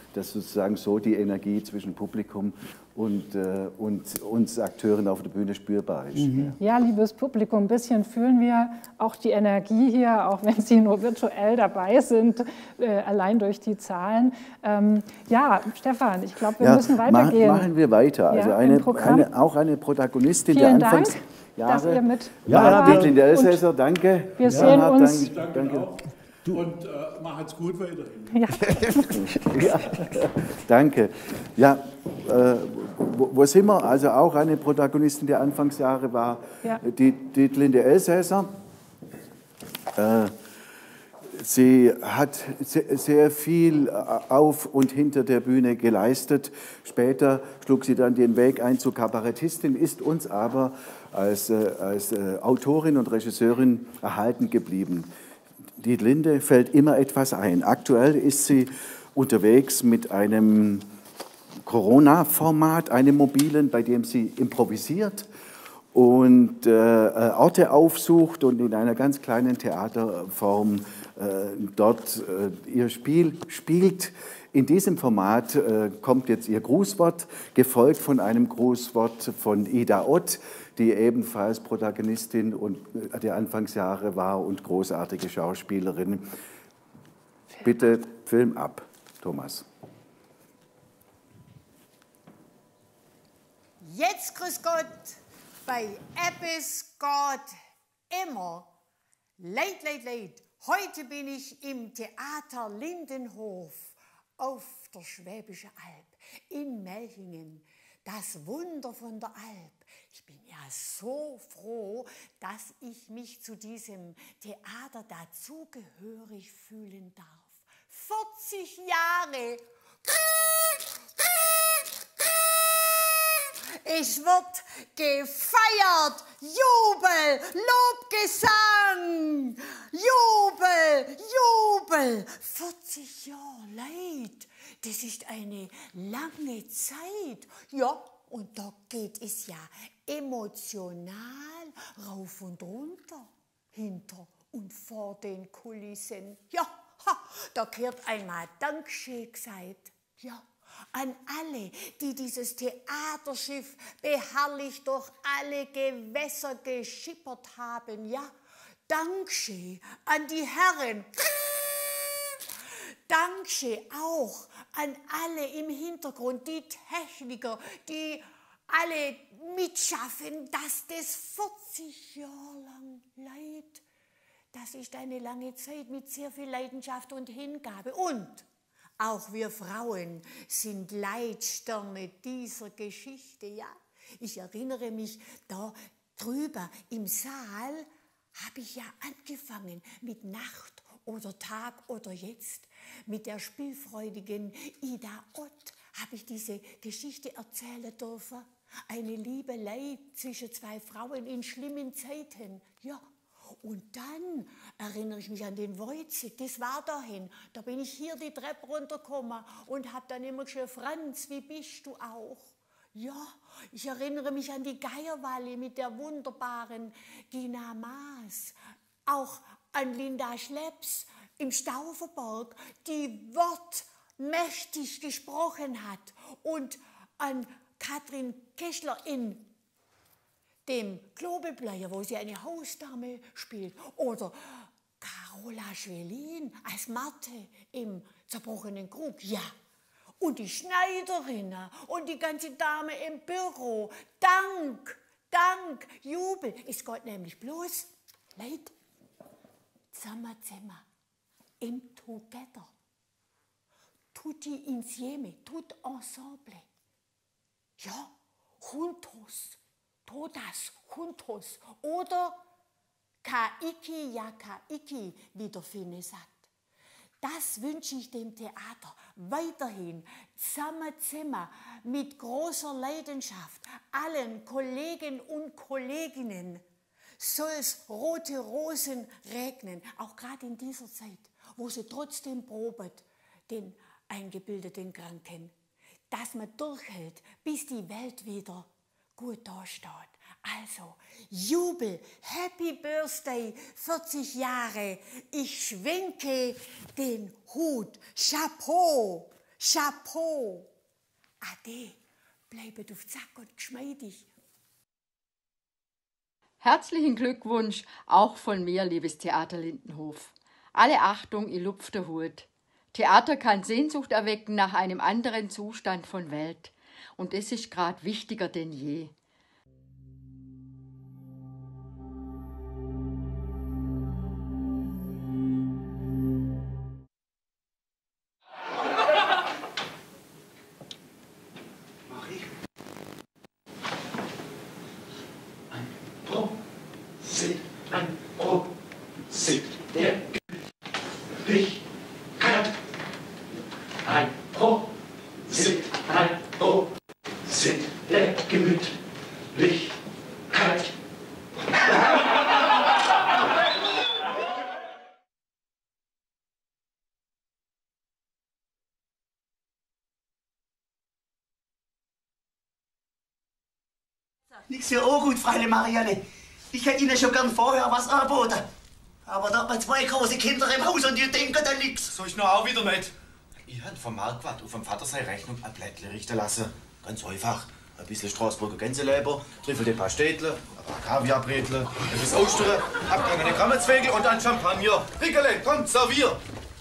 dass sozusagen so die Energie zwischen Publikum und, äh, und uns Akteuren auf der Bühne spürbar ist. Mhm. Ja, liebes Publikum, ein bisschen fühlen wir auch die Energie hier, auch wenn Sie nur virtuell dabei sind, äh, allein durch die Zahlen. Ähm, ja, Stefan, ich glaube, wir ja, müssen weitergehen. Machen wir weiter. Also ja, eine, eine, auch eine Protagonistin Vielen der Anfangs Dank, Jahre. dass ihr mit ja, Ditlinde der Elsässer, danke. Wir ja, sehen uns. Danke, danke. Auch. Und äh, macht's gut weiterhin. Ja. ja, danke. Ja, äh, wo, wo sind wir? Also auch eine Protagonistin der Anfangsjahre war ja. die Ditlinde Elsässer. Äh, sie hat sehr viel auf und hinter der Bühne geleistet. Später schlug sie dann den Weg ein zur Kabarettistin, ist uns aber als, äh, als äh, Autorin und Regisseurin erhalten geblieben. Ditlinde fällt immer etwas ein. Aktuell ist sie unterwegs mit einem Corona-Format, einem mobilen, bei dem sie improvisiert und äh, Orte aufsucht und in einer ganz kleinen Theaterform äh, dort äh, ihr Spiel spielt. In diesem Format äh, kommt jetzt ihr Grußwort, gefolgt von einem Grußwort von Ida Ott, die ebenfalls Protagonistin und der Anfangsjahre war und großartige Schauspielerin. Bitte Film ab, Thomas. Jetzt, grüß Gott, bei Eppes Gott immer. Leit, leit, leit. Heute bin ich im Theater Lindenhof auf der Schwäbischen Alb in Melchingen. Das Wunder von der Alb. Ich bin ja so froh, dass ich mich zu diesem Theater dazugehörig fühlen darf. vierzig Jahre. Es wird gefeiert. Jubel, Lobgesang. Jubel, Jubel. vierzig Jahre Leid. Das ist eine lange Zeit. Ja, und da geht es ja emotional rauf und runter, hinter und vor den Kulissen. Ja, ha, da gehört einmal Dankeschön gesagt. Ja, an alle, die dieses Theaterschiff beharrlich durch alle Gewässer geschippert haben. Ja, Dankeschön an die Herren. Dankeschön auch an alle im Hintergrund, die Techniker, die alle mitschaffen, dass das vierzig Jahre lang Leid, das ist eine lange Zeit mit sehr viel Leidenschaft und Hingabe. Und auch wir Frauen sind Leitsterne dieser Geschichte, ja. Ich erinnere mich, da drüber im Saal habe ich ja angefangen mit Nacht oder Tag oder Jetzt. Mit der spielfreudigen Ida Ott habe ich diese Geschichte erzählen dürfen. Eine liebe Leid zwischen zwei Frauen in schlimmen Zeiten. Ja, und dann erinnere ich mich an den Wojciech, das war dahin. Da bin ich hier die Treppe runtergekommen und habe dann immer gesagt, Franz, wie bist du auch? Ja, ich erinnere mich an die Geierwalle mit der wunderbaren Gina Maas. Auch an Linda Schlepps im Stauferberg, die wortmächtig gesprochen hat. Und an Katrin Keschler in dem Globelbleier, wo sie eine Hausdame spielt. Oder Carola Schwelin als Marthe im Zerbrochenen Krug. Ja. Und die Schneiderinnen und die ganze Dame im Büro. Dank, Dank, Jubel. Es geht nämlich bloß, Leid, zusammen, zusammen, im Together. Tutti insieme, tut ensemble. Ja, juntos, todas, juntos. Oder Kaiki, ja Kaiki, wie der Finne sagt. Das wünsche ich dem Theater weiterhin, zusammen, zusammen, mit großer Leidenschaft, allen Kollegen und Kolleginnen soll es rote Rosen regnen, auch gerade in dieser Zeit, wo sie trotzdem probet, den eingebildeten Kranken, dass man durchhält, bis die Welt wieder gut dasteht. Also, Jubel, Happy Birthday, vierzig Jahre, ich schwenke den Hut, Chapeau, Chapeau. Ade, bleibet auf Zack und geschmeidig. Herzlichen Glückwunsch auch von mir, liebes Theater Lindenhof. Alle Achtung, ihr lupfter Hut. Theater kann Sehnsucht erwecken nach einem anderen Zustand von Welt. Und es ist gerade wichtiger denn je. Nix für auch gut, Fräulein Marianne. Ich hätte Ihnen schon gern vorher was angeboten. Aber da hat man zwei große Kinder im Haus und die denken dann nix. So ist noch auch wieder nicht. Ich habe vom Marquardt auf dem Vater seine Rechnung ein Blättle richten lassen. Ganz einfach. Ein bisschen Straßburger Gänseleber, Trüffelte Pastetle, ein paar Kaviarbretle, etwas Austern, abgegangene Krammetswegel und ein Champagner. Rickele, komm, servier!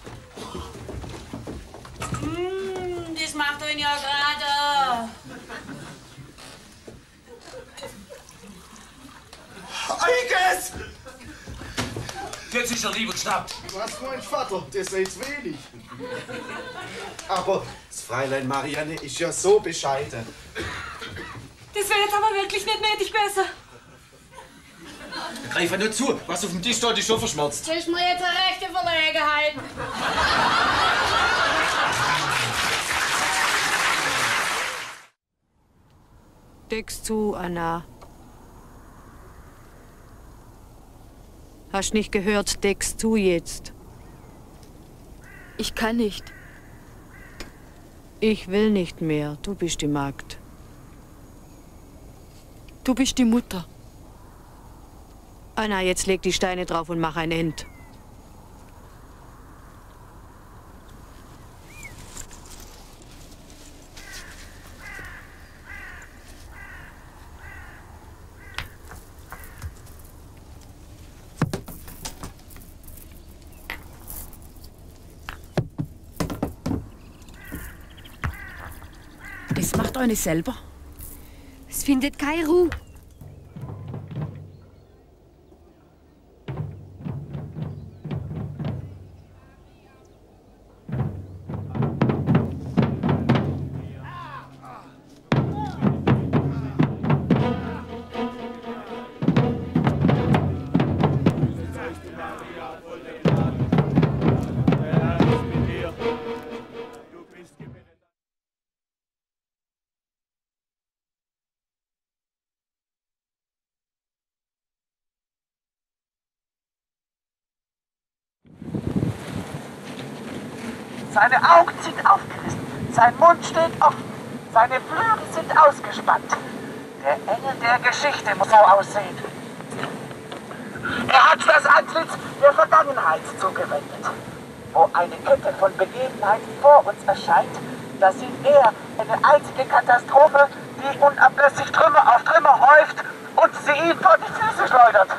Mm, das macht euch ja gerade. Eiges! Jetzt ist er lieber geschnappt. Was, mein Vater, das ist wenig. Aber das Fräulein Marianne ist ja so bescheiden. Das wäre jetzt aber wirklich nicht nötig besser. Greif nur zu, was auf dem Tisch steht, ist schon verschmerzt. Das ist mir jetzt eine rechte Verlegenheit. Deckst zu, Anna. Hast nicht gehört, deckst zu jetzt. Ich kann nicht. Ich will nicht mehr. Du bist die Magd. Du bist die Mutter. Anna, jetzt leg die Steine drauf und mach ein End. Das macht eine selber. Es findet keine Ruhe. Seine Augen sind aufgerissen, sein Mund steht offen, seine Flügel sind ausgespannt. Der Engel der Geschichte muss so aussehen. Er hat das Antlitz der Vergangenheit zugewendet. Wo eine Kette von Begebenheiten vor uns erscheint, da sieht er eine einzige Katastrophe, die unablässig Trümmer auf Trümmer häuft und sie ihm vor die Füße schleudert.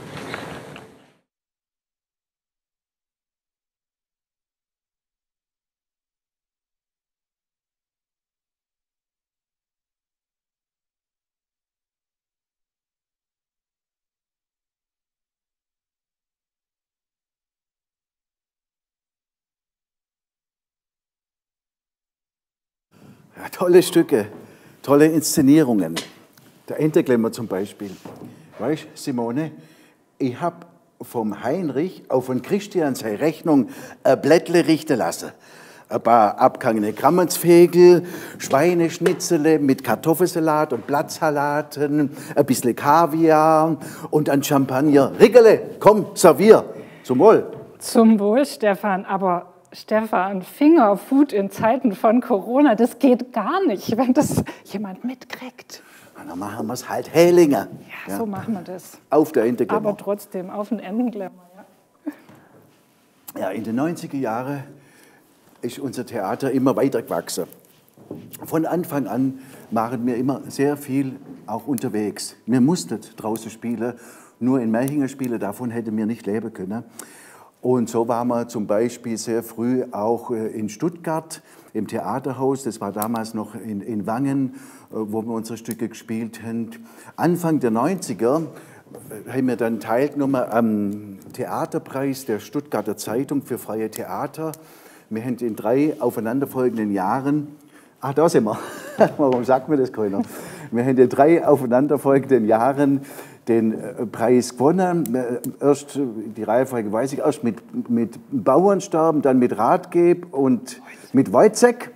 Ja, tolle Stücke, tolle Inszenierungen. Der Enterklemmer zum Beispiel. Weißt du, Simone, ich habe vom Heinrich auf den Christian seine Rechnung ein Blättle richten lassen. Ein paar abgehangene Krammensfegel, Schweineschnitzele mit Kartoffelsalat und Blattsalaten, ein bisschen Kaviar und ein Champagner. Rickele, komm, servier. Zum Wohl. Zum Wohl, Stefan. Aber Stefan, Fingerfood in Zeiten von Corona, das geht gar nicht, wenn das jemand mitkriegt. Dann machen wir es halt Hählinger. Ja, ja, so machen wir das. Auf der Enterklemmer. Aber trotzdem, auf den Endenklemmer. Ja. Ja, in den neunziger Jahren ist unser Theater immer weiter gewachsen. Von Anfang an waren wir immer sehr viel auch unterwegs. Wir mussten draußen spielen, nur in Merchingen spielen, davon hätten wir nicht leben können. Und so waren wir zum Beispiel sehr früh auch in Stuttgart im Theaterhaus, das war damals noch in, in Wangen, wo wir unsere Stücke gespielt haben. Anfang der neunziger haben wir dann teilgenommen am Theaterpreis der Stuttgarter Zeitung für freie Theater. Wir haben in drei aufeinanderfolgenden Jahren, ach da sind wir, warum sagt mir das keiner? Wir haben in drei aufeinanderfolgenden Jahren den Preis gewonnen. Erst, die Reihenfolge weiß ich, erst mit, mit Bauernsterben, dann mit Ratgeb und mit Wojzeck.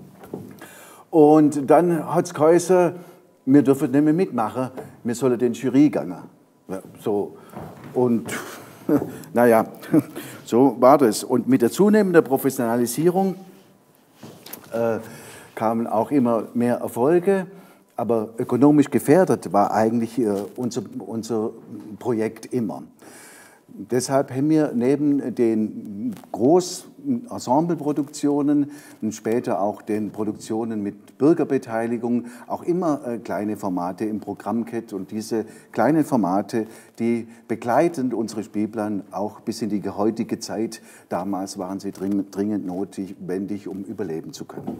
Und dann hat es geheißen, wir dürfen nicht mehr mitmachen, wir sollen den Jury gehen. So. Und naja, so war das. Und mit der zunehmenden Professionalisierung äh, kamen auch immer mehr Erfolge. Aber ökonomisch gefährdet war eigentlich äh, unser, unser Projekt immer. Deshalb haben wir neben den großen Ensembleproduktionen und später auch den Produktionen mit Bürgerbeteiligung auch immer äh, kleine Formate im Programm gehabt. Und diese kleinen Formate, die begleiten unsere Spielplan auch bis in die heutige Zeit. Damals waren sie dringend, dringend notwendig, um überleben zu können.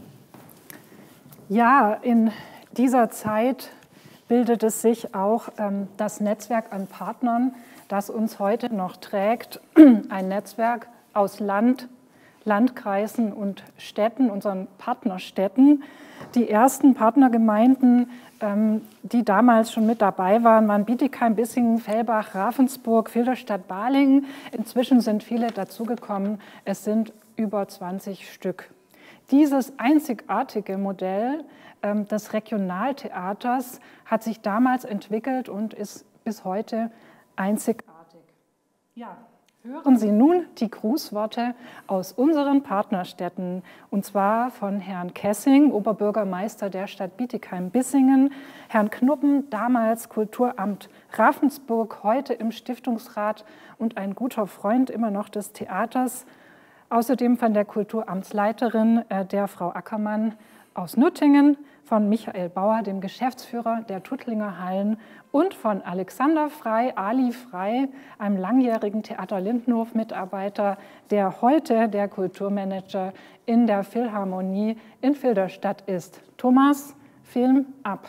Ja, in dieser Zeit bildet es sich auch ähm, das Netzwerk an Partnern, das uns heute noch trägt. Ein Netzwerk aus Land, Landkreisen und Städten, unseren Partnerstädten. Die ersten Partnergemeinden, ähm, die damals schon mit dabei waren, waren Bietigheim, Bissingen, Fellbach, Ravensburg, Filderstadt-Balingen. Inzwischen sind viele dazugekommen. Es sind über zwanzig Stück. Dieses einzigartige Modell ähm, des Regionaltheaters hat sich damals entwickelt und ist bis heute einzigartig. Ja, hören Sie nun die Grußworte aus unseren Partnerstädten, und zwar von Herrn Kessing, Oberbürgermeister der Stadt Bietigheim-Bissingen, Herrn Knuppen, damals Kulturamt Ravensburg, heute im Stiftungsrat und ein guter Freund immer noch des Theaters. Außerdem von der Kulturamtsleiterin, äh, der Frau Ackermann aus Nüttingen, von Michael Bauer, dem Geschäftsführer der Tuttlinger Hallen, und von Alexander Frey, Ali Frey, einem langjährigen Theater Lindenhof-Mitarbeiter, der heute der Kulturmanager in der Philharmonie in Filderstadt ist. Thomas, Film ab.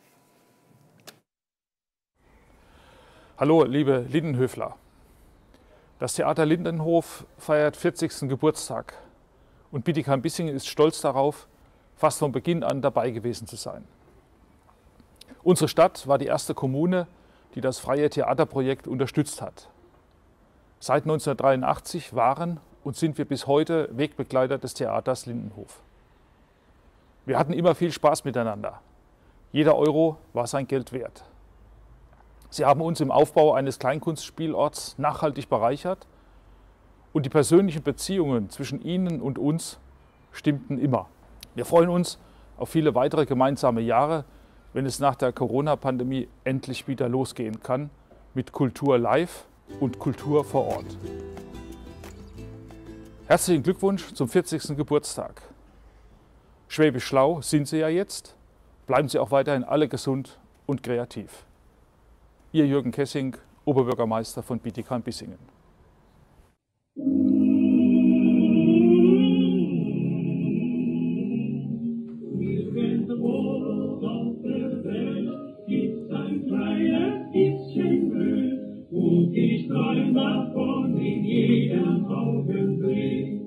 Hallo, liebe Lindenhöfler. Das Theater Lindenhof feiert vierzigsten Geburtstag und Bietigheim-Bissingen ist stolz darauf, fast von Beginn an dabei gewesen zu sein. Unsere Stadt war die erste Kommune, die das freie Theaterprojekt unterstützt hat. Seit neunzehnhundertdreiundachtzig waren und sind wir bis heute Wegbegleiter des Theaters Lindenhof. Wir hatten immer viel Spaß miteinander. Jeder Euro war sein Geld wert. Sie haben uns im Aufbau eines Kleinkunstspielorts nachhaltig bereichert und die persönlichen Beziehungen zwischen Ihnen und uns stimmten immer. Wir freuen uns auf viele weitere gemeinsame Jahre, wenn es nach der Corona-Pandemie endlich wieder losgehen kann mit Kultur live und Kultur vor Ort. Herzlichen Glückwunsch zum vierzigsten Geburtstag. Schwäbisch schlau sind Sie ja jetzt. Bleiben Sie auch weiterhin alle gesund und kreativ. Ihr Jürgen Kessing, Oberbürgermeister von Bietigheim-Bissingen. Ich träum davon in jedem Augenblick.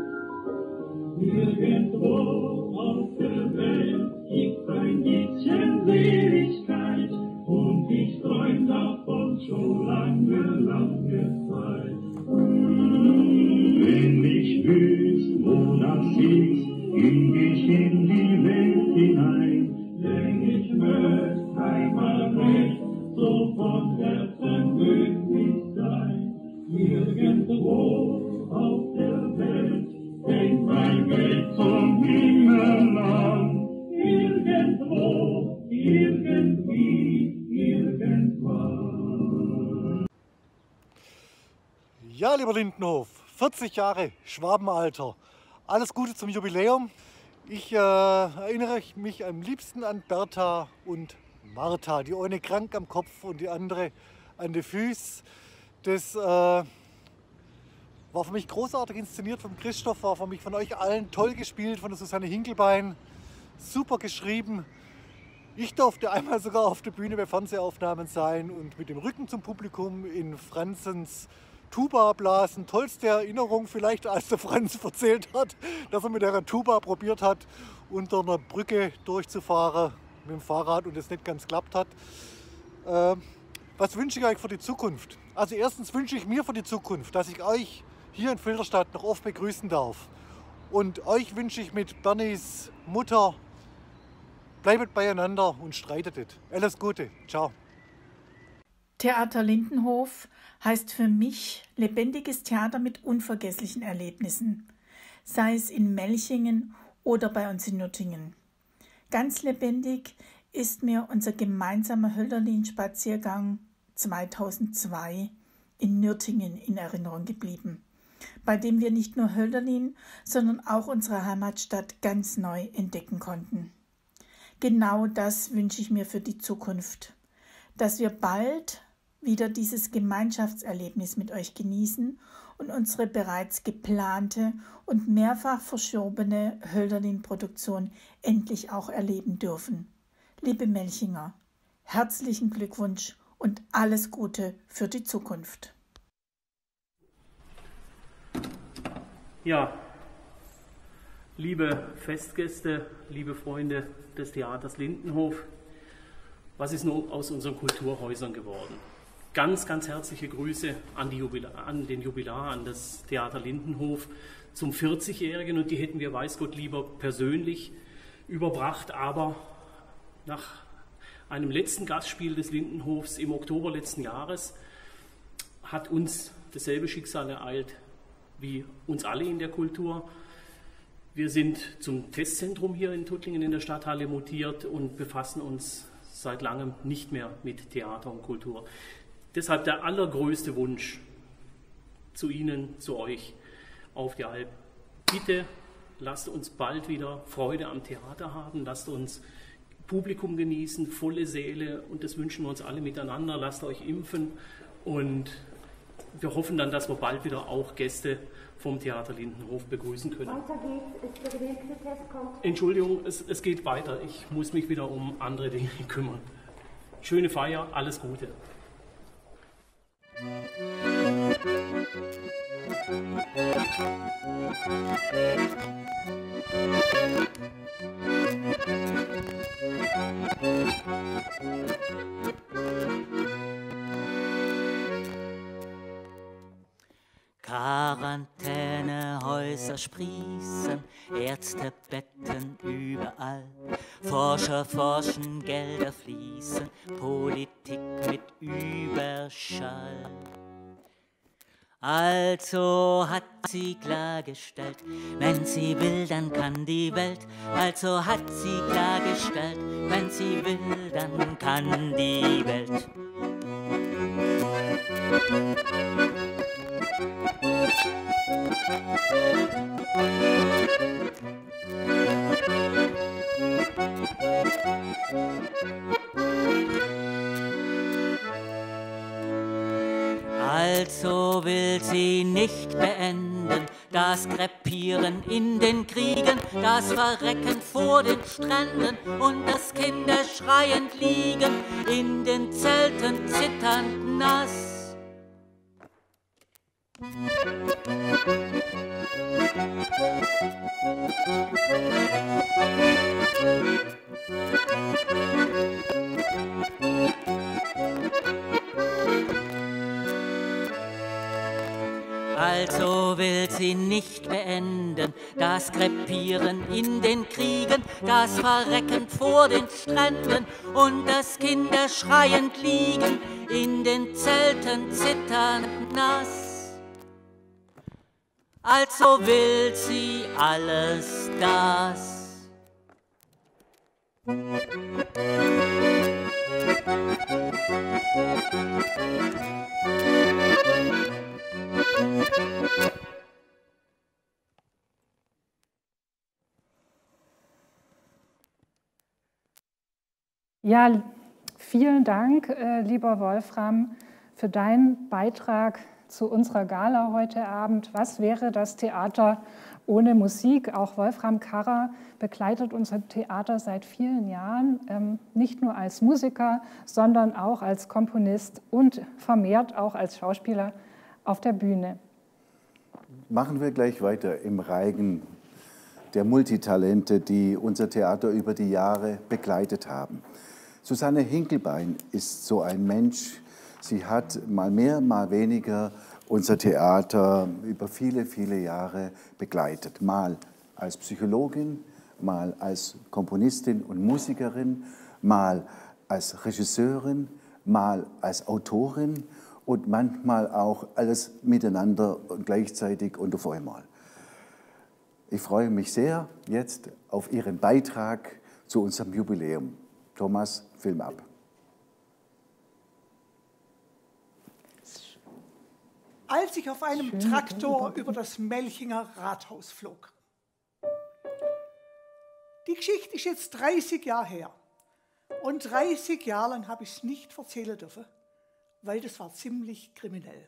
Irgendwo auf der Welt gibt's ein bisschen Seligkeit und ich träum davon schon lange, lange Zeit. Wenn ich wüsste, wo das ist, ging ich in die Welt hinein, denn ich möchte einmal recht so von Herzen glücklich sein. Irgendwo auf der Welt fängt mein Weg zum Himmel an. Irgendwo, irgendwie, irgendwann. Ja, lieber Lindenhof, vierzig Jahre Schwabenalter. Alles Gute zum Jubiläum. Ich äh, erinnere mich am liebsten an Bertha und Martha. Die eine krank am Kopf und die andere an den Füßen. Das äh, war für mich großartig inszeniert von Christoph, war für mich von euch allen toll gespielt, von der Susanne Hinkelbein. Super geschrieben. Ich durfte einmal sogar auf der Bühne bei Fernsehaufnahmen sein und mit dem Rücken zum Publikum in Franzens Tuba blasen. Tollste Erinnerung vielleicht, als der Franz erzählt hat, dass er mit der Tuba probiert hat, unter einer Brücke durchzufahren mit dem Fahrrad und es nicht ganz klappt hat. Äh, was wünsche ich euch für die Zukunft? Also erstens wünsche ich mir für die Zukunft, dass ich euch hier in Filderstadt noch oft begrüßen darf. Und euch wünsche ich mit Bernis Mutter, bleibt beieinander und streitet. Alles Gute. Ciao. Theater Lindenhof heißt für mich lebendiges Theater mit unvergesslichen Erlebnissen, sei es in Melchingen oder bei uns in Nürtingen. Ganz lebendig ist mir unser gemeinsamer Hölderlin-Spaziergang zweitausendzwei in Nürtingen in Erinnerung geblieben, bei dem wir nicht nur Hölderlin, sondern auch unsere Heimatstadt ganz neu entdecken konnten. Genau das wünsche ich mir für die Zukunft, dass wir bald wieder dieses Gemeinschaftserlebnis mit euch genießen und unsere bereits geplante und mehrfach verschobene Hölderlin-Produktion endlich auch erleben dürfen. Liebe Melchinger, herzlichen Glückwunsch und alles Gute für die Zukunft. Ja, liebe Festgäste, liebe Freunde des Theaters Lindenhof, was ist nun aus unseren Kulturhäusern geworden? Ganz, ganz herzliche Grüße an, die Jubilar, an den Jubilar, an das Theater Lindenhof zum vierzigjährigen und die hätten wir, weiß Gott, lieber persönlich überbracht, aber nach einem letzten Gastspiel des Lindenhofs im Oktober letzten Jahres hat uns dasselbe Schicksal ereilt wie uns alle in der Kultur. Wir sind zum Testzentrum hier in Tuttlingen in der Stadthalle mutiert und befassen uns seit langem nicht mehr mit Theater und Kultur. Deshalb der allergrößte Wunsch zu Ihnen, zu euch auf die Alp. Bitte lasst uns bald wieder Freude am Theater haben, lasst uns Publikum genießen, volle Säle und das wünschen wir uns alle miteinander. Lasst euch impfen und wir hoffen dann, dass wir bald wieder auch Gäste vom Theater Lindenhof begrüßen können. Weiter geht's, ist der nächste Test kommt. Entschuldigung, es, es geht weiter. Ich muss mich wieder um andere Dinge kümmern. Schöne Feier, alles Gute. Quarantänehäuser sprießen, Ärztebetten überall. Forscher forschen, Gelder fließen, Politik mit Überschall. Also hat sie klargestellt, wenn sie will, dann kann die Welt. Also hat sie klargestellt, wenn sie will, dann kann die Welt. Also will sie nicht beenden, das Krepieren in den Kriegen, das Verrecken vor den Stränden und das Kinder schreiend liegen, in den Zelten zitternd nass. Also will sie nicht beenden, das Krepieren in den Kriegen, das Verrecken vor den Stränden und das Kinder schreiend liegen, in den Zelten zitternd nass. Also will sie alles das. Ja, vielen Dank, äh, lieber Wolfram, für deinen Beitrag zu unserer Gala heute Abend. Was wäre das Theater ohne Musik? Auch Wolfram Karrer begleitet unser Theater seit vielen Jahren, ähm, nicht nur als Musiker, sondern auch als Komponist und vermehrt auch als Schauspieler auf der Bühne. Machen wir gleich weiter im Reigen der Multitalente, die unser Theater über die Jahre begleitet haben. Susanne Hinkelbein ist so ein Mensch. Sie hat mal mehr, mal weniger unser Theater über viele, viele Jahre begleitet. Mal als Psychologin, mal als Komponistin und Musikerin, mal als Regisseurin, mal als Autorin und manchmal auch alles miteinander und gleichzeitig und auf einmal. Ich freue mich sehr jetzt auf Ihren Beitrag zu unserem Jubiläum. Thomas, Film ab. Als ich auf einem Schön, Traktor über das Melchinger Rathaus flog. Die Geschichte ist jetzt dreißig Jahre her. Und dreißig Jahre lang habe ich es nicht erzählen dürfen, weil das war ziemlich kriminell.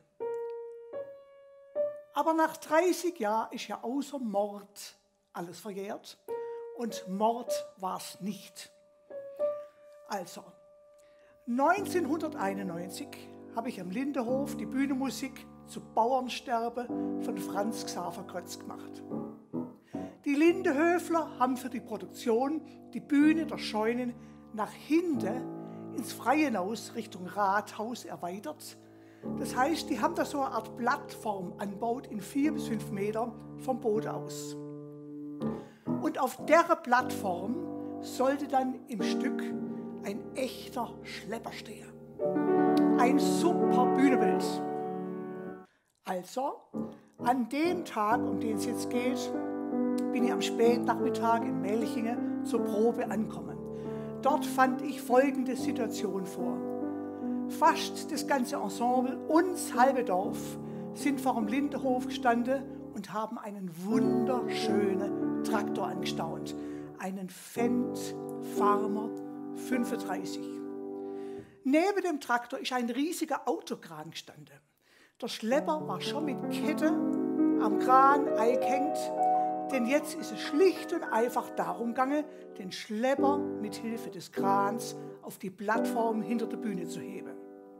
Aber nach dreißig Jahren ist ja außer Mord alles verjährt. Und Mord war es nicht. Also, neunzehnhunderteinundneunzig habe ich am Lindenhof die Bühnenmusik zu Bauernsterbe von Franz Xaver Krötz gemacht. Die Lindehöfler haben für die Produktion die Bühne der Scheunen nach hinten ins Freie hinaus Richtung Rathaus erweitert. Das heißt, die haben da so eine Art Plattform angebaut in vier bis fünf Meter vom Boden aus. Und auf der Plattform sollte dann im Stück ein echter Schlepper stehen. Ein super Bühnenbild. Also, an dem Tag, um den es jetzt geht, bin ich am Spätnachmittag in Melchingen zur Probe angekommen. Dort fand ich folgende Situation vor. Fast das ganze Ensemble und das halbe Dorf sind vor dem Lindenhof gestanden und haben einen wunderschönen Traktor angestaunt. Einen Fendt Farmer fünfunddreißig. Neben dem Traktor ist ein riesiger Autokran gestanden. Der Schlepper war schon mit Kette am Kran eingehängt, denn jetzt ist es schlicht und einfach darum gegangen, den Schlepper mit Hilfe des Krans auf die Plattform hinter der Bühne zu heben.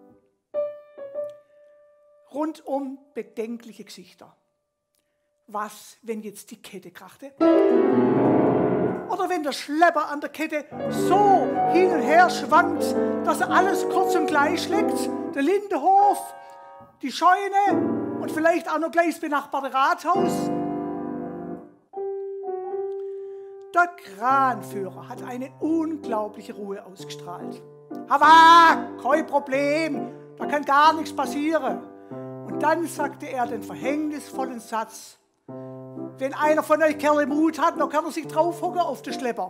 Rundum bedenkliche Gesichter. Was, wenn jetzt die Kette krachte? Oder wenn der Schlepper an der Kette so hin und her schwankt, dass er alles kurz und gleich schlägt? Der Lindenhof, die Scheune und vielleicht auch noch gleich das benachbarte Rathaus. Der Kranführer hat eine unglaubliche Ruhe ausgestrahlt. Hava, kein Problem, da kann gar nichts passieren. Und dann sagte er den verhängnisvollen Satz: Wenn einer von euch Kerle Mut hat, dann kann er sich draufhocken auf den Schlepper.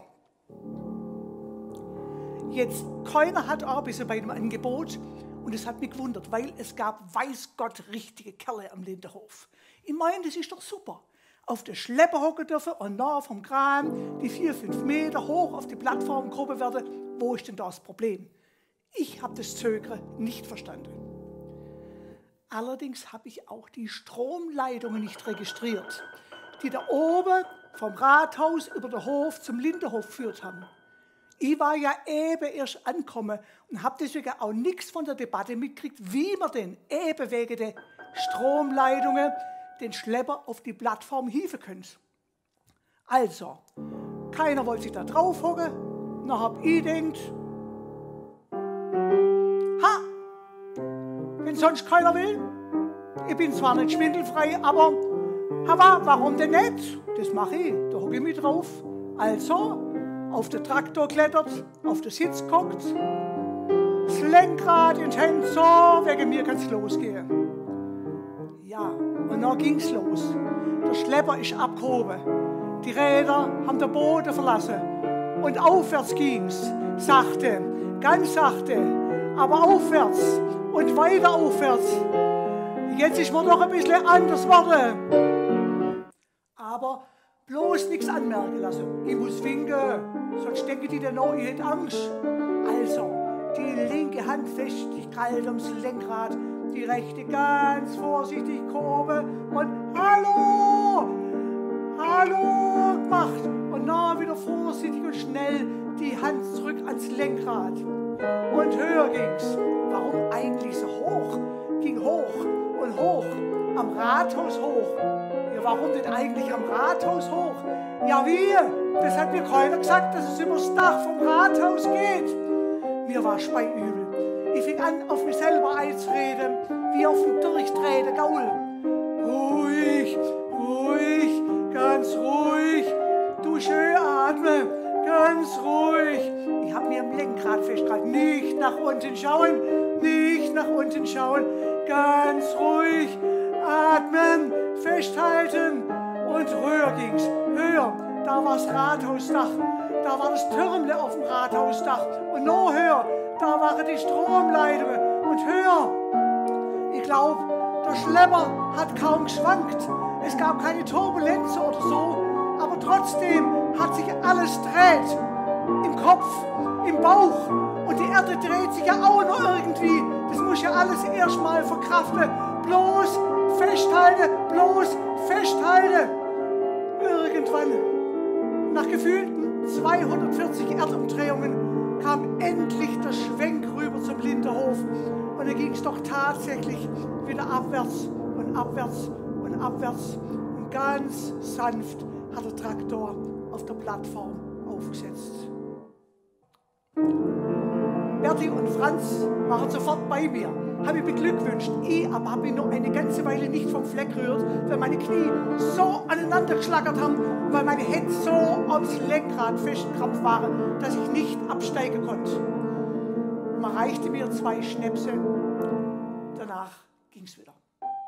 Jetzt, keiner hat auch ein bisschen bei dem Angebot. Und es hat mich gewundert, weil es gab, weiß Gott, richtige Kerle am Lindenhof. Ich meine, das ist doch super. Auf den Schlepper hocken dürfen und nah vom Kran die vier, fünf Meter hoch auf die Plattform gehoben werden. Wo ist denn das Problem? Ich habe das Zögern nicht verstanden. Allerdings habe ich auch die Stromleitungen nicht registriert, die da oben vom Rathaus über den Hof zum Lindenhof geführt haben. Ich war ja eben erst angekommen und habe deswegen auch nichts von der Debatte mitgekriegt, wie man denn eben wegen der Stromleitungen den Schlepper auf die Plattform hieven könnte. Also, keiner wollte sich da drauf hocken, dann hab ich gedacht, ha, wenn sonst keiner will, ich bin zwar nicht schwindelfrei, aber, aber warum denn nicht? Das mache ich, da hocke ich mich drauf. Also, auf den Traktor klettert, auf den Sitz guckt, das Lenkrad in die Hände, so, wegen mir kann es losgehen. Ja, und dann ging es los. Der Schlepper ist abgehoben, die Räder haben den Boden verlassen und aufwärts ging's, sachte, ganz sachte, aber aufwärts und weiter aufwärts. Jetzt ist mir doch ein bisschen anders geworden. Aber bloß nichts anmerken lassen. Ich muss winken, sonst denken die dann noch, ich hätte Angst. Also, die linke Hand fest kalt ums Lenkrad, die rechte ganz vorsichtig Kurve und Hallo! Hallo gemacht. Und na wieder vorsichtig und schnell die Hand zurück ans Lenkrad. Und höher ging's. Warum eigentlich so hoch? Ging hoch und hoch, am Rathaus hoch. Ja, warum denn eigentlich am Rathaus hoch? Ja, wir. Das hat mir keiner gesagt, dass es übers Dach vom Rathaus geht. Mir war speiübel. Ich fing an, auf mich selber einzureden, wie auf dem durchdrehten Gaul. Ruhig, ruhig, ganz ruhig. Du schön atme, ganz ruhig. Ich habe mir am Lenkrad festgehalten. Nicht nach unten schauen, nicht nach unten schauen. Ganz ruhig atmen, festhalten und höher ging's. Höher, da war das Rathausdach. Da war das Türmle auf dem Rathausdach. Und noch höher, da waren die Stromleitungen. Und höher, ich glaube, der Schlepper hat kaum geschwankt. Es gab keine Turbulenzen oder so. Aber trotzdem hat sich alles dreht. Im Kopf, im Bauch. Und die Erde dreht sich ja auch noch irgendwie. Das muss ja alles erstmal verkraften. Bloß festhalten, bloß festhalten. Irgendwann, nach gefühlten zweihundertvierzig Erdumdrehungen, kam endlich der Schwenk rüber zum Lindenhof. Und dann ging es doch tatsächlich wieder abwärts und abwärts und abwärts. Und ganz sanft hat der Traktor auf der Plattform aufgesetzt. Berti und Franz waren sofort bei mir, haben mich beglückwünscht. Ich aber habe mich noch eine ganze Weile nicht vom Fleck gerührt, weil meine Knie so aneinander geschlagert haben, weil meine Hände so aufs Lenkrad festgekrampft waren, dass ich nicht absteigen konnte. Man reichte mir zwei Schnäpse, danach ging es wieder.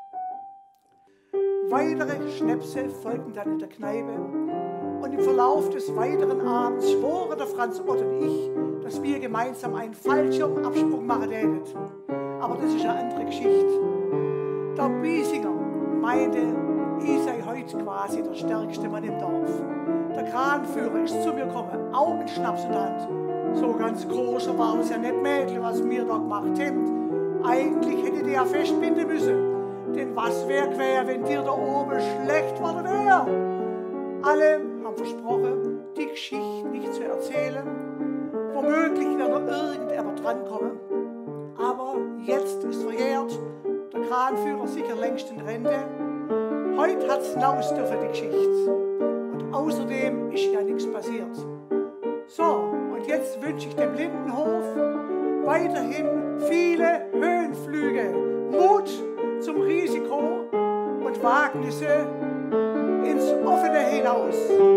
Weitere Schnäpse folgten dann in der Kneipe und im Verlauf des weiteren Abends schworen der Franz Ott und ich, dass wir gemeinsam einen Fallschirmabsprung machen werden. Aber das ist eine andere Geschichte. Der Biesinger meinte, ich sei heute quasi der stärkste Mann im Dorf. Der Kranführer ist zu mir gekommen, auch mit Schnaps in der Hand. So ganz großer war es ja nicht Mädchen, was wir da gemacht haben. Eigentlich hätte die ja festbinden müssen. Denn was wäre quer, wenn dir da oben schlecht worden wäre? Alle haben versprochen, die Geschichte nicht zu erzählen. Womöglich wird noch irgendjemand drankommen. Aber jetzt ist verjährt, der Kranführer sicher längst in Rente. Heute hat es hinaus dürfen, die Geschichte. Und außerdem ist ja nichts passiert. So, und jetzt wünsche ich dem Lindenhof weiterhin viele Höhenflüge, Mut zum Risiko und Wagnisse ins Offene hinaus.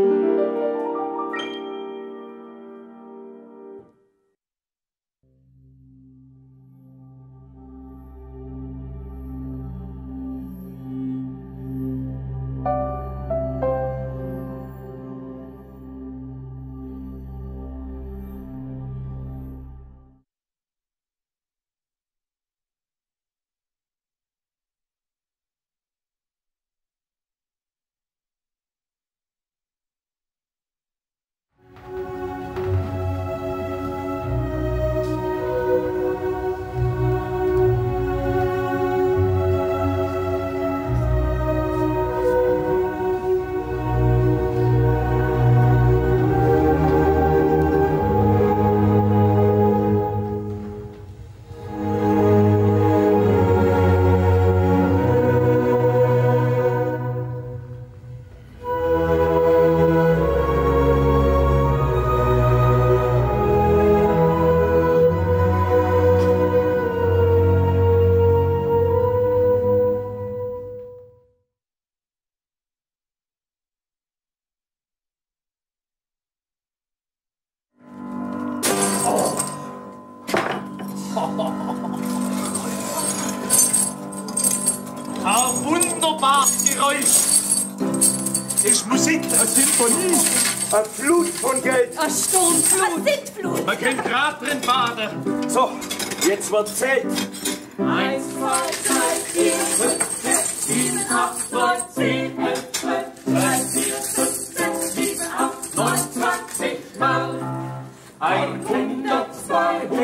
Ein wunderbares Geräusch. Das ist Musik, eine Symphonie, eine Flut von Geld. Eine Sturmflut. Eine Sintflut. Man kann gerade drin baden. So, jetzt wird Zeit. Eins, zwei, drei, vier, fünf, sechs, sieben, acht, neun, zehn, elf, zwölf, dreizehn, vierzehn, fünfzehn, siebzehn, achtzehn, neunzehn, zwanzig Mal. Einhundert, zweihundert.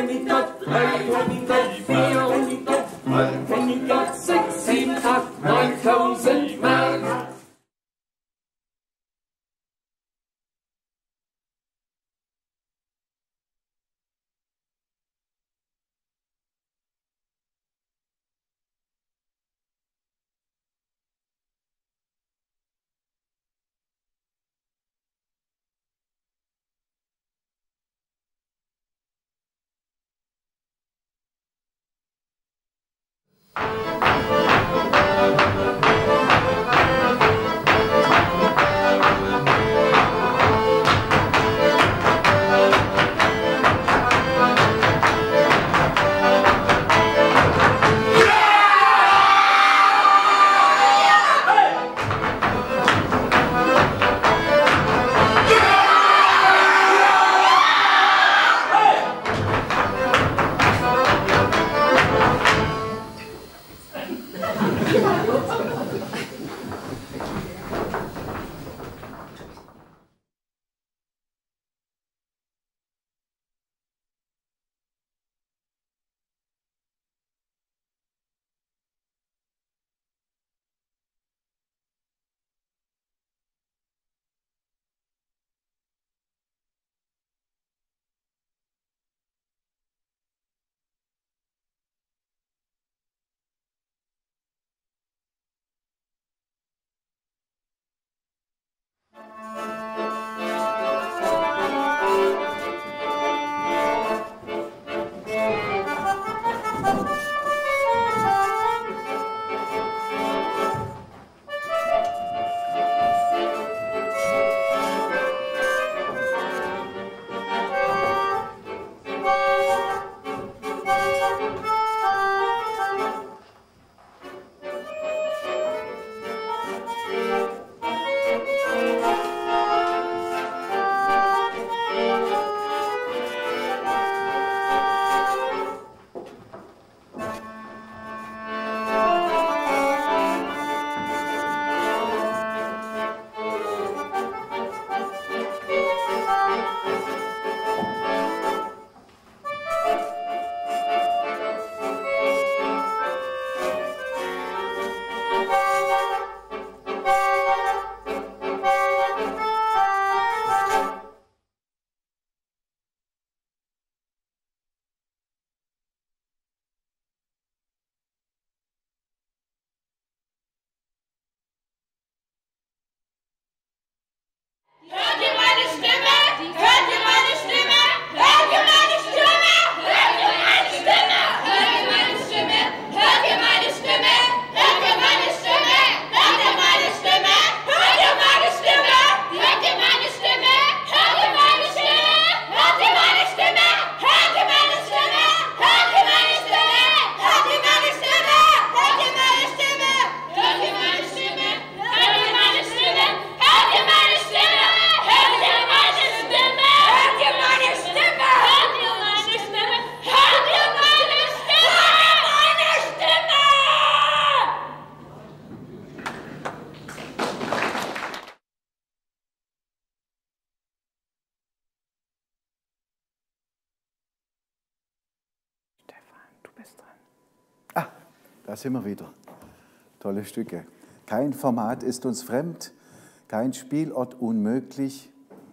Da sind wir wieder. Tolle Stücke. Kein Format ist uns fremd, kein Spielort unmöglich,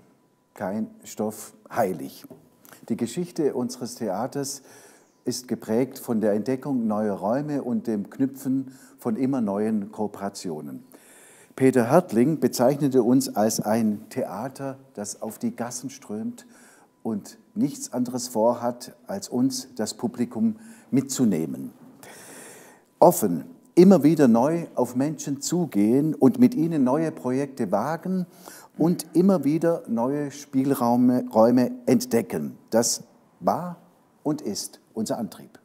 kein Stoff heilig. Die Geschichte unseres Theaters ist geprägt von der Entdeckung neuer Räume und dem Knüpfen von immer neuen Kooperationen. Peter Härtling bezeichnete uns als ein Theater, das auf die Gassen strömt und nichts anderes vorhat, als uns, das Publikum, mitzunehmen. Offen, immer wieder neu auf Menschen zugehen und mit ihnen neue Projekte wagen und immer wieder neue Spielräume Räume entdecken. Das war und ist unser Antrieb.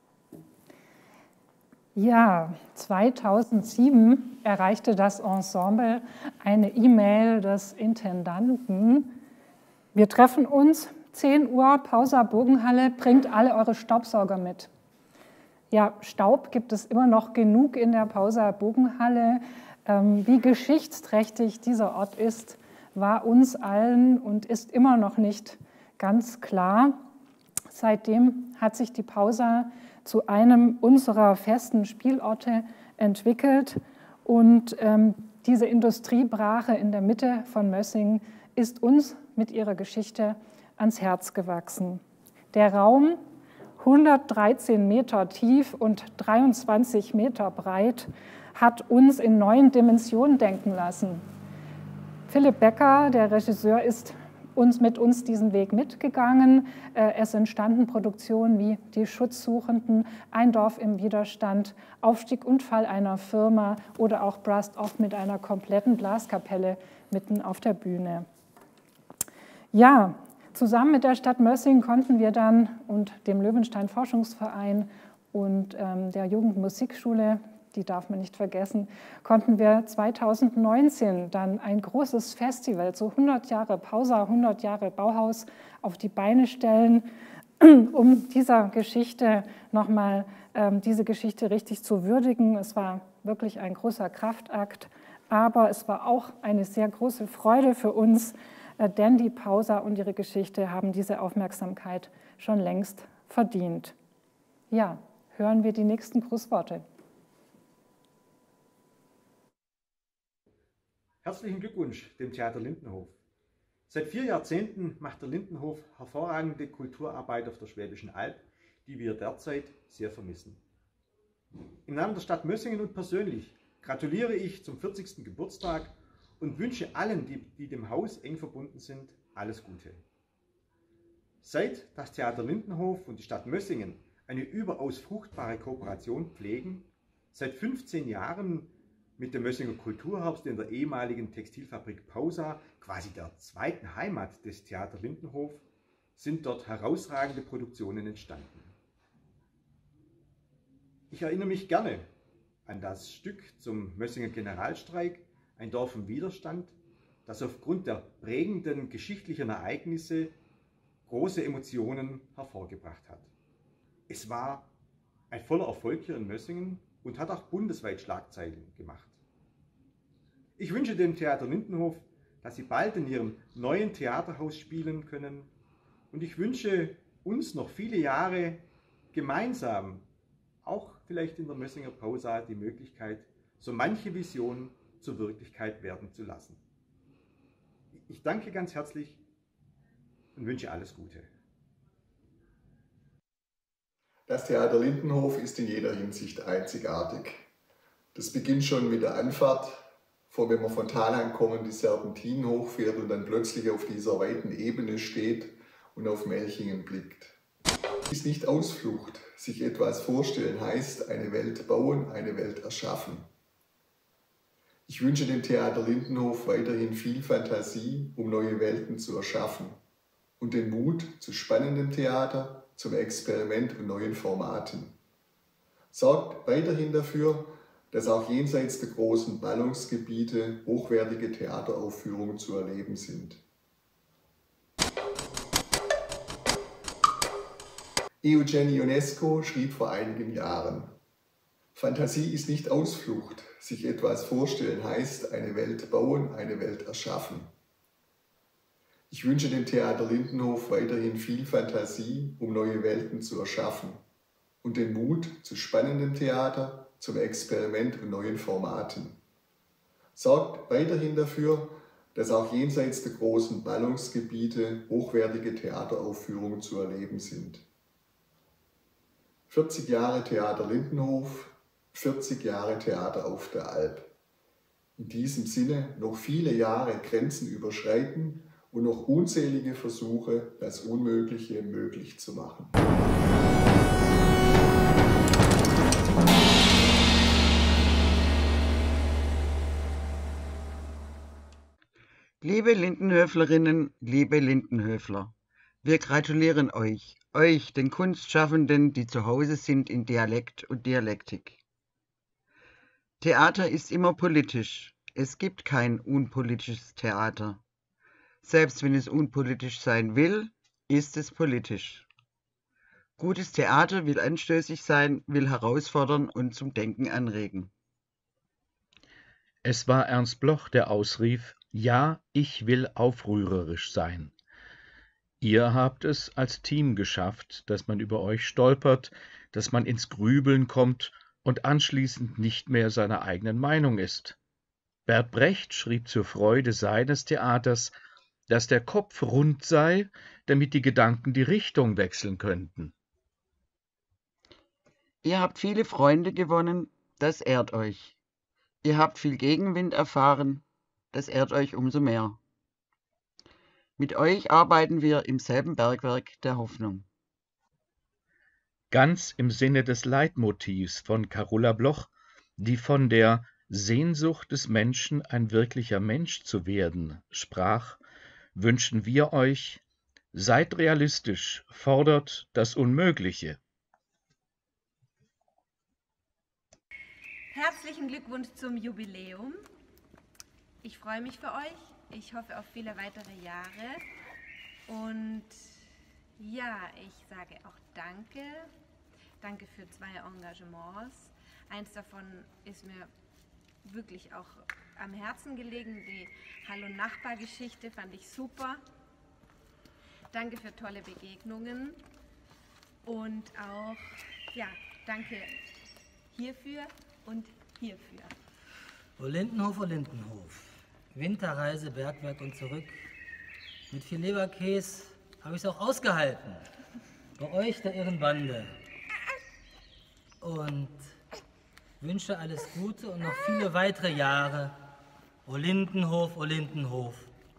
Ja, zweitausendsieben erreichte das Ensemble eine E-Mail des Intendanten. Wir treffen uns, zehn Uhr, Pausa Bogenhalle, bringt alle eure Staubsauger mit. Ja, Staub gibt es immer noch genug in der Pausa Bogenhalle. Ähm, wie geschichtsträchtig dieser Ort ist, war uns allen und ist immer noch nicht ganz klar. Seitdem hat sich die Pausa zu einem unserer festen Spielorte entwickelt und ähm, diese Industriebrache in der Mitte von Mössing ist uns mit ihrer Geschichte ans Herz gewachsen. Der Raum, hundertdreizehn Meter tief und dreiundzwanzig Meter breit, hat uns in neuen Dimensionen denken lassen. Philipp Becker, der Regisseur, ist uns, mit uns diesen Weg mitgegangen. Es entstanden Produktionen wie Die Schutzsuchenden, Ein Dorf im Widerstand, Aufstieg und Fall einer Firma oder auch Brast Off mit einer kompletten Blaskapelle mitten auf der Bühne. Ja, zusammen mit der Stadt Mössingen konnten wir dann und dem Löwenstein Forschungsverein und ähm, der Jugendmusikschule, die darf man nicht vergessen, konnten wir zweitausendneunzehn dann ein großes Festival, so hundert Jahre Pausa, hundert Jahre Bauhaus, auf die Beine stellen, um dieser Geschichte nochmal, ähm, diese Geschichte richtig zu würdigen. Es war wirklich ein großer Kraftakt, aber es war auch eine sehr große Freude für uns, äh, denn die Pausa und ihre Geschichte haben diese Aufmerksamkeit schon längst verdient. Ja, hören wir die nächsten Grußworte. Herzlichen Glückwunsch dem Theater Lindenhof. Seit vier Jahrzehnten macht der Lindenhof hervorragende Kulturarbeit auf der Schwäbischen Alb, die wir derzeit sehr vermissen. Im Namen der Stadt Mössingen und persönlich gratuliere ich zum vierzigsten Geburtstag und wünsche allen, die, die dem Haus eng verbunden sind, alles Gute. Seit das Theater Lindenhof und die Stadt Mössingen eine überaus fruchtbare Kooperation pflegen, seit fünfzehn Jahren mit dem Mössinger Kulturherbst in der ehemaligen Textilfabrik Pausa, quasi der zweiten Heimat des Theater Lindenhof, sind dort herausragende Produktionen entstanden. Ich erinnere mich gerne an das Stück zum Mössinger Generalstreik, Ein Dorf im Widerstand, das aufgrund der prägenden geschichtlichen Ereignisse große Emotionen hervorgebracht hat. Es war ein voller Erfolg hier in Mössingen und hat auch bundesweit Schlagzeilen gemacht. Ich wünsche dem Theater Lindenhof, dass Sie bald in Ihrem neuen Theaterhaus spielen können, und ich wünsche uns noch viele Jahre gemeinsam, auch vielleicht in der Mössinger Pausa, die Möglichkeit, so manche Vision zur Wirklichkeit werden zu lassen. Ich danke ganz herzlich und wünsche alles Gute. Das Theater Lindenhof ist in jeder Hinsicht einzigartig. Das beginnt schon mit der Anfahrt, vor wenn man von Thalheim kommen, die Serpentinen hochfährt und dann plötzlich auf dieser weiten Ebene steht und auf Melchingen blickt. Es ist nicht Ausflucht, sich etwas vorstellen heißt, eine Welt bauen, eine Welt erschaffen. Ich wünsche dem Theater Lindenhof weiterhin viel Fantasie, um neue Welten zu erschaffen und den Mut zu spannendem Theater, zum Experiment und neuen Formaten. Sorgt weiterhin dafür, dass auch jenseits der großen Ballungsgebiete hochwertige Theateraufführungen zu erleben sind. Eugeni Ionesco schrieb vor einigen Jahren: Fantasie ist nicht Ausflucht, sich etwas vorstellen heißt, eine Welt bauen, eine Welt erschaffen. Ich wünsche dem Theater Lindenhof weiterhin viel Fantasie, um neue Welten zu erschaffen und den Mut zu spannendem Theater, zum Experiment und neuen Formaten. Sorgt weiterhin dafür, dass auch jenseits der großen Ballungsgebiete hochwertige Theateraufführungen zu erleben sind. vierzig Jahre Theater Lindenhof, vierzig Jahre Theater auf der Alb. In diesem Sinne noch viele Jahre Grenzen überschreiten und noch unzählige Versuche, das Unmögliche möglich zu machen. Liebe Lindenhöflerinnen, liebe Lindenhöfler, wir gratulieren euch, euch, den Kunstschaffenden, die zu Hause sind in Dialekt und Dialektik. Theater ist immer politisch. Es gibt kein unpolitisches Theater. Selbst wenn es unpolitisch sein will, ist es politisch. Gutes Theater will anstößig sein, will herausfordern und zum Denken anregen. Es war Ernst Bloch, der ausrief: Ja, ich will aufrührerisch sein. Ihr habt es als Team geschafft, dass man über euch stolpert, dass man ins Grübeln kommt und anschließend nicht mehr seiner eigenen Meinung ist. Bert Brecht schrieb zur Freude seines Theaters, dass der Kopf rund sei, damit die Gedanken die Richtung wechseln könnten. Ihr habt viele Freunde gewonnen, das ehrt euch. Ihr habt viel Gegenwind erfahren, das ehrt euch umso mehr. Mit euch arbeiten wir im selben Bergwerk der Hoffnung. Ganz im Sinne des Leitmotivs von Carola Bloch, die von der Sehnsucht des Menschen, ein wirklicher Mensch zu werden, sprach, wünschen wir euch: Seid realistisch, fordert das Unmögliche. Herzlichen Glückwunsch zum Jubiläum. Ich freue mich für euch. Ich hoffe auf viele weitere Jahre. Und ja, ich sage auch Danke. Danke für zwei Engagements. Eins davon ist mir wirklich auch am Herzen gelegen. Die Hallo-Nachbar-Geschichte fand ich super. Danke für tolle Begegnungen und auch, ja, danke hierfür und hierfür. O Lindenhof, O Lindenhof, Winterreise, Bergwerk und zurück. Mit viel Leberkäse habe ich es auch ausgehalten. Bei euch, der irren Bande. Und wünsche alles Gute und noch viele weitere Jahre. O Lindenhof, O Lindenhof.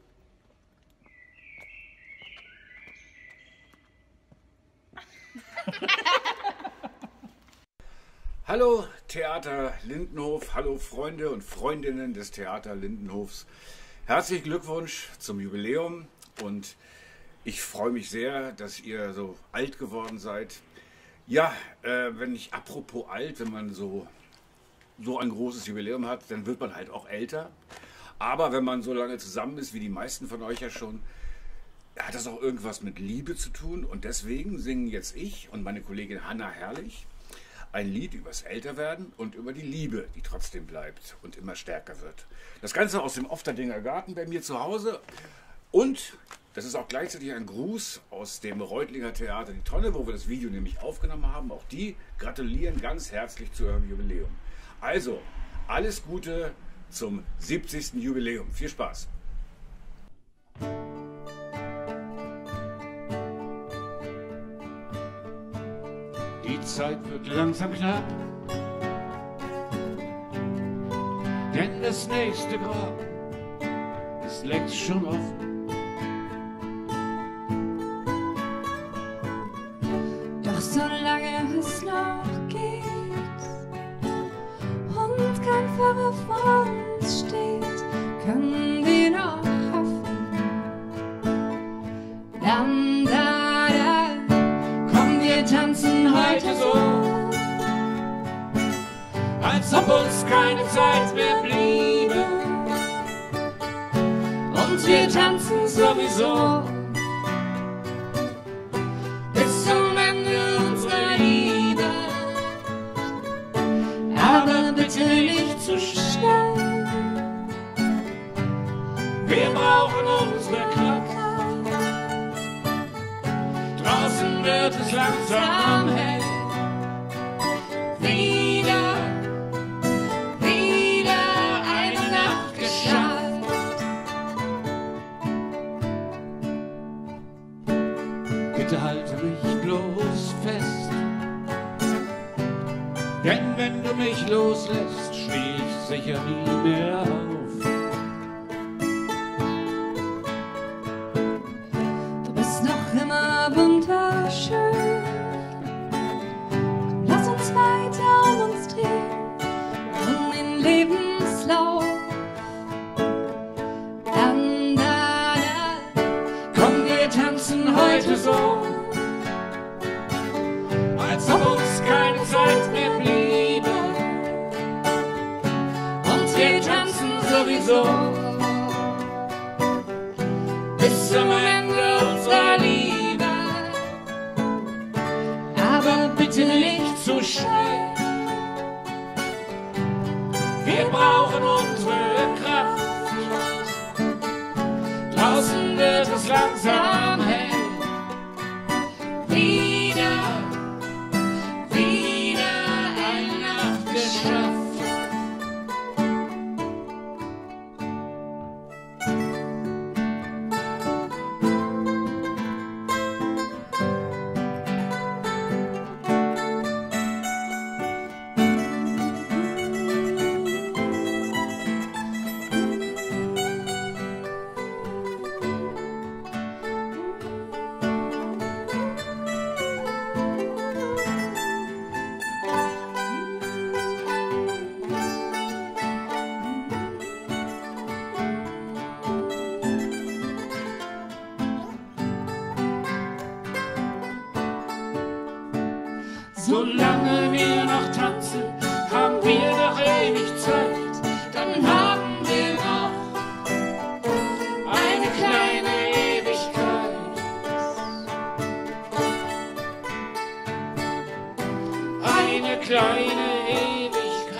Hallo Theater Lindenhof, hallo Freunde und Freundinnen des Theater Lindenhofs. Herzlichen Glückwunsch zum Jubiläum und ich freue mich sehr, dass ihr so alt geworden seid. Ja, äh, wenn ich, apropos alt, wenn man so, so ein großes Jubiläum hat, dann wird man halt auch älter. Aber wenn man so lange zusammen ist, wie die meisten von euch ja schon, hat das auch irgendwas mit Liebe zu tun. Und deswegen singen jetzt ich und meine Kollegin Hanna Herrlich ein Lied übers Älterwerden und über die Liebe, die trotzdem bleibt und immer stärker wird. Das Ganze aus dem Ofterdinger Garten bei mir zu Hause. Und das ist auch gleichzeitig ein Gruß aus dem Reutlinger Theater Die Tonne, wo wir das Video nämlich aufgenommen haben. Auch die gratulieren ganz herzlich zu eurem Jubiläum. Also, alles Gute zum siebzigsten Jubiläum. Viel Spaß! Die Zeit wird langsam knapp, denn das nächste Grab ist längst schon offen. Doch solange es noch geht und kein Pfarrer vor uns steht, können wir noch hoffen. Dann, da, da, komm, wir tanzen heute so, als ob uns keine Zeit mehr bliebe. Und wir tanzen sowieso bis zum Ende unserer Liebe. Aber bitte nicht zu schnell. Wir brauchen unsere Kraft. Draußen wird es langsam hell. Wieder, wieder eine Nacht geschafft. Bitte halte mich bloß fest, denn wenn du mich loslässt, steh ich sicher nie mehr auf. Du bist noch immer wunderschön. Lass uns weiter um uns drehen und den Lebenslauf. Dann, da, da, komm, wir tanzen heute so, als ob uns keine Zeit mehr bliebe. Und wir tanzen sowieso bis zum Ende unserer Liebe. Aber bitte nicht zu schnell. Wir brauchen unsere Kraft. Draußen wird es langsam hell. Wieder, wieder eine Nacht geschafft. Solange wir noch tanzen, haben wir noch ewig Zeit, dann haben wir noch eine kleine Ewigkeit. Eine kleine Ewigkeit.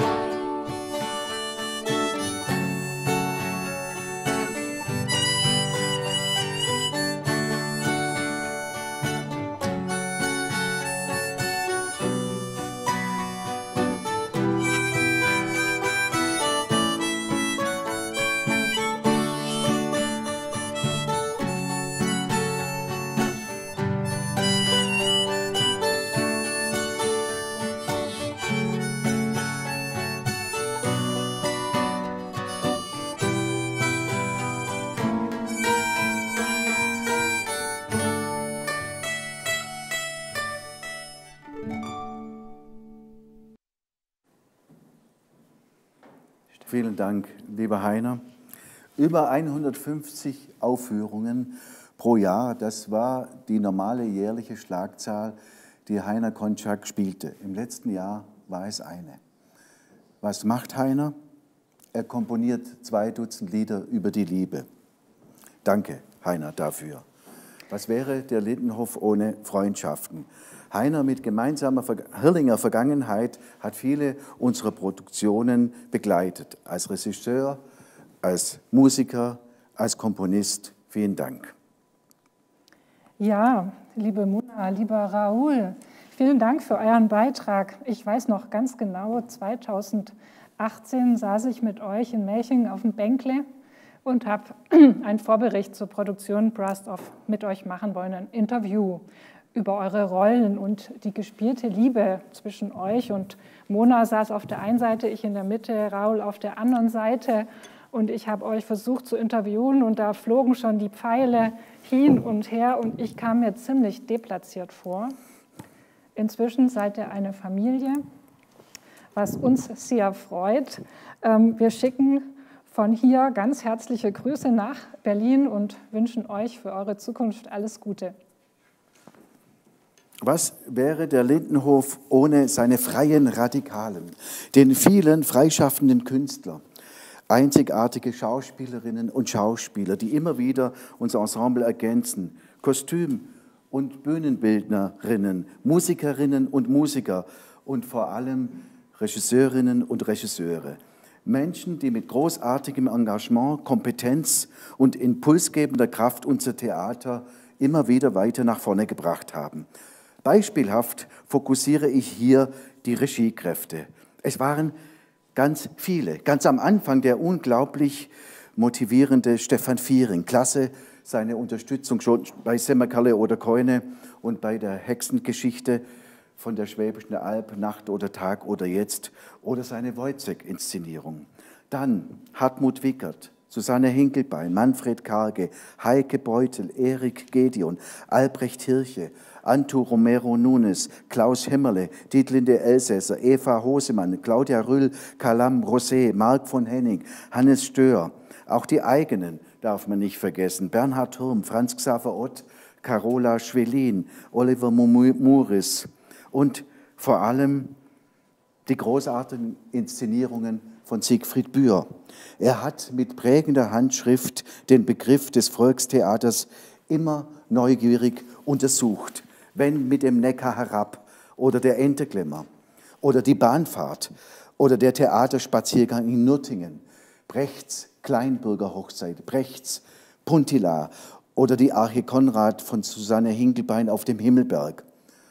Vielen Dank, lieber Heiner. Über hundertfünfzig Aufführungen pro Jahr, das war die normale jährliche Schlagzahl, die Heiner Konczak spielte. Im letzten Jahr war es eine. Was macht Heiner? Er komponiert zwei Dutzend Lieder über die Liebe. Danke, Heiner, dafür. Was wäre der Lindenhof ohne Freundschaften? Heiner mit gemeinsamer Hirlinger Vergangenheit hat viele unserer Produktionen begleitet. Als Regisseur, als Musiker, als Komponist. Vielen Dank. Ja, liebe Mona, lieber Raoul, vielen Dank für euren Beitrag. Ich weiß noch ganz genau, zweitausendachtzehn saß ich mit euch in Melchingen auf dem Bänkle und habe einen Vorbericht zur Produktion Brass Off mit euch machen wollen, ein Interview über eure Rollen und die gespielte Liebe zwischen euch. Und Mona saß auf der einen Seite, ich in der Mitte, Raoul auf der anderen Seite. Und ich habe euch versucht zu interviewen und da flogen schon die Pfeile hin und her und ich kam mir ziemlich deplatziert vor. Inzwischen seid ihr eine Familie, was uns sehr freut. Wir schicken von hier ganz herzliche Grüße nach Berlin und wünschen euch für eure Zukunft alles Gute. Was wäre der Lindenhof ohne seine freien Radikalen, den vielen freischaffenden Künstler, einzigartige Schauspielerinnen und Schauspieler, die immer wieder unser Ensemble ergänzen, Kostüm- und Bühnenbildnerinnen, Musikerinnen und Musiker und vor allem Regisseurinnen und Regisseure. Menschen, die mit großartigem Engagement, Kompetenz und impulsgebender Kraft unser Theater immer wieder weiter nach vorne gebracht haben. Beispielhaft fokussiere ich hier die Regiekräfte. Es waren ganz viele. Ganz am Anfang der unglaublich motivierende Stefan Viering. Klasse, seine Unterstützung schon bei Semmerkalle oder Keune und bei der Hexengeschichte von der Schwäbischen Alb, Nacht oder Tag oder Jetzt oder seine Wojciech-Inszenierung. Dann Hartmut Wickert, Susanne Hinkelbein, Manfred Karge, Heike Beutel, Erik Gedeon, Albrecht Hirche, Antu Romero Nunes, Klaus Hemmerle, Dietlinde Elsässer, Eva Hosemann, Claudia Rüll, Kalam Rosé, Marc von Henning, Hannes Stör. Auch die eigenen darf man nicht vergessen. Bernhard Thurm, Franz Xaver Ott, Carola Schwelin, Oliver Muris und vor allem die großartigen Inszenierungen von Siegfried Bühr. Er hat mit prägender Handschrift den Begriff des Volkstheaters immer neugierig untersucht. Wenn mit dem Neckar herab oder der Enteklemmer oder die Bahnfahrt oder der Theaterspaziergang in Nürtingen, Brechts Kleinbürgerhochzeit, Brechts Puntila oder die Arche Konrad von Susanne Hinkelbein auf dem Himmelberg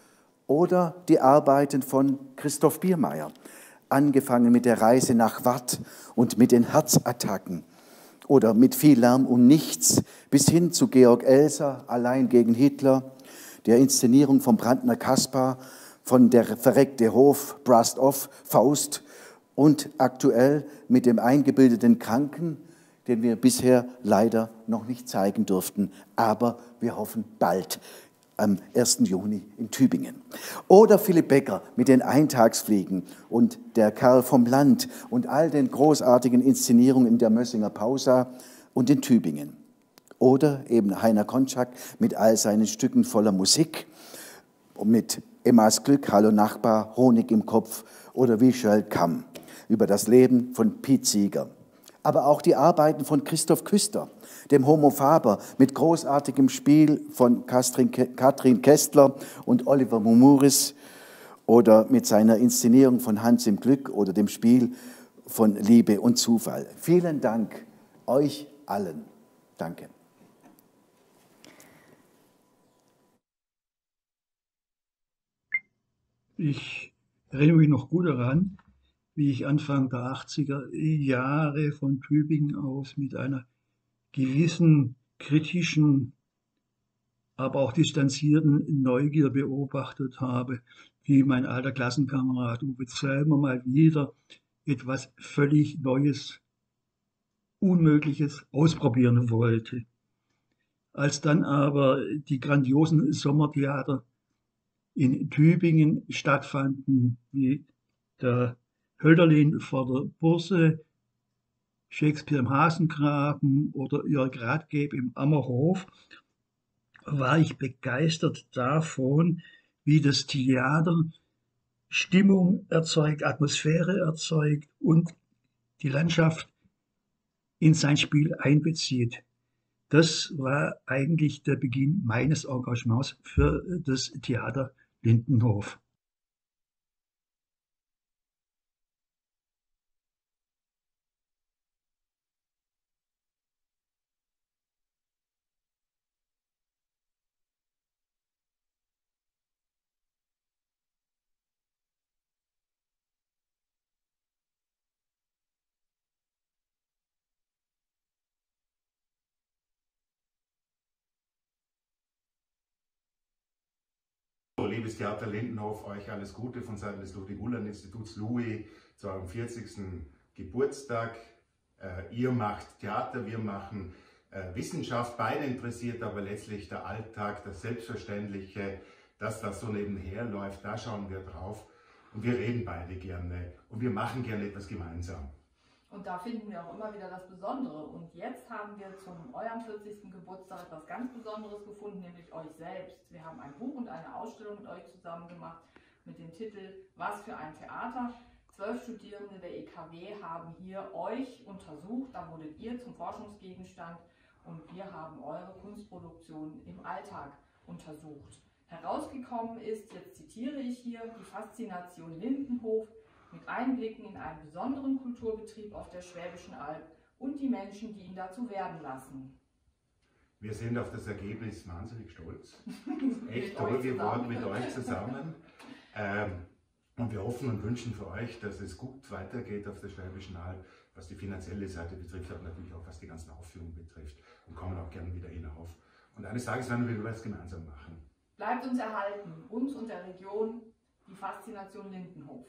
oder die Arbeiten von Christoph Biermeier, angefangen mit der Reise nach Wart und mit den Herzattacken oder mit viel Lärm um nichts bis hin zu Georg Elser, Allein gegen Hitler, der Inszenierung von Brandner Kaspar, von Der verreckte Hof, Brass Off, Faust und aktuell mit dem eingebildeten Kranken, den wir bisher leider noch nicht zeigen durften, aber wir hoffen bald, am ersten Juni in Tübingen. Oder Philipp Becker mit den Eintagsfliegen und Der Kerl vom Land und all den großartigen Inszenierungen in der Mössinger Pausa und in Tübingen. Oder eben Heiner Konczak mit all seinen Stücken voller Musik mit Emmas Glück, Hallo Nachbar, Honig im Kopf oder Wie Schöll Kamm über das Leben von Piet Sieger. Aber auch die Arbeiten von Christoph Küster, dem Homo Faber, mit großartigem Spiel von Katrin Kästler und Oliver Mumuris oder mit seiner Inszenierung von Hans im Glück oder dem Spiel von Liebe und Zufall. Vielen Dank euch allen. Danke. Ich erinnere mich noch gut daran, wie ich Anfang der achtziger Jahre von Tübingen aus mit einer gewissen kritischen, aber auch distanzierten Neugier beobachtet habe, wie mein alter Klassenkamerad Uwe Zellmer mal wieder etwas völlig Neues, Unmögliches ausprobieren wollte. Als dann aber die grandiosen Sommertheater in Tübingen stattfanden, wie der Hölderlin vor der Busse, Shakespeare im Hasengraben oder Jörg Rathgeb im Ammerhof, war ich begeistert davon, wie das Theater Stimmung erzeugt, Atmosphäre erzeugt und die Landschaft in sein Spiel einbezieht. Das war eigentlich der Beginn meines Engagements für das Theater Lindenhof. Liebes Theater Lindenhof, euch alles Gute von Seiten des Ludwig-Uhland-Instituts L U I zu eurem vierzigsten Geburtstag. Äh, ihr macht Theater, wir machen äh, Wissenschaft, beide interessiert, aber letztlich der Alltag, das Selbstverständliche, das, was so nebenher läuft, da schauen wir drauf. Und wir reden beide gerne und wir machen gerne etwas gemeinsam. Und da finden wir auch immer wieder das Besondere. Und jetzt haben wir zum eurem vierzigsten Geburtstag etwas ganz Besonderes gefunden, nämlich euch selbst. Wir haben ein Buch und eine Ausstellung mit euch zusammen gemacht mit dem Titel Was für ein Theater. Zwölf Studierende der E K W haben hier euch untersucht. Da wurdet ihr zum Forschungsgegenstand und wir haben eure Kunstproduktion im Alltag untersucht. Herausgekommen ist, jetzt zitiere ich hier, die Faszination Lindenhof mit Einblicken in einen besonderen Kulturbetrieb auf der Schwäbischen Alb und die Menschen, die ihn dazu werden lassen. Wir sind auf das Ergebnis wahnsinnig stolz. Echt toll geworden mit euch zusammen. Ähm, und wir hoffen und wünschen für euch, dass es gut weitergeht auf der Schwäbischen Alb, was die finanzielle Seite betrifft, aber natürlich auch was die ganzen Aufführungen betrifft. Und kommen auch gerne wieder hinauf. Und eines Tages werden wir was gemeinsam machen. Bleibt uns erhalten, uns und der Region, die Faszination Lindenhof.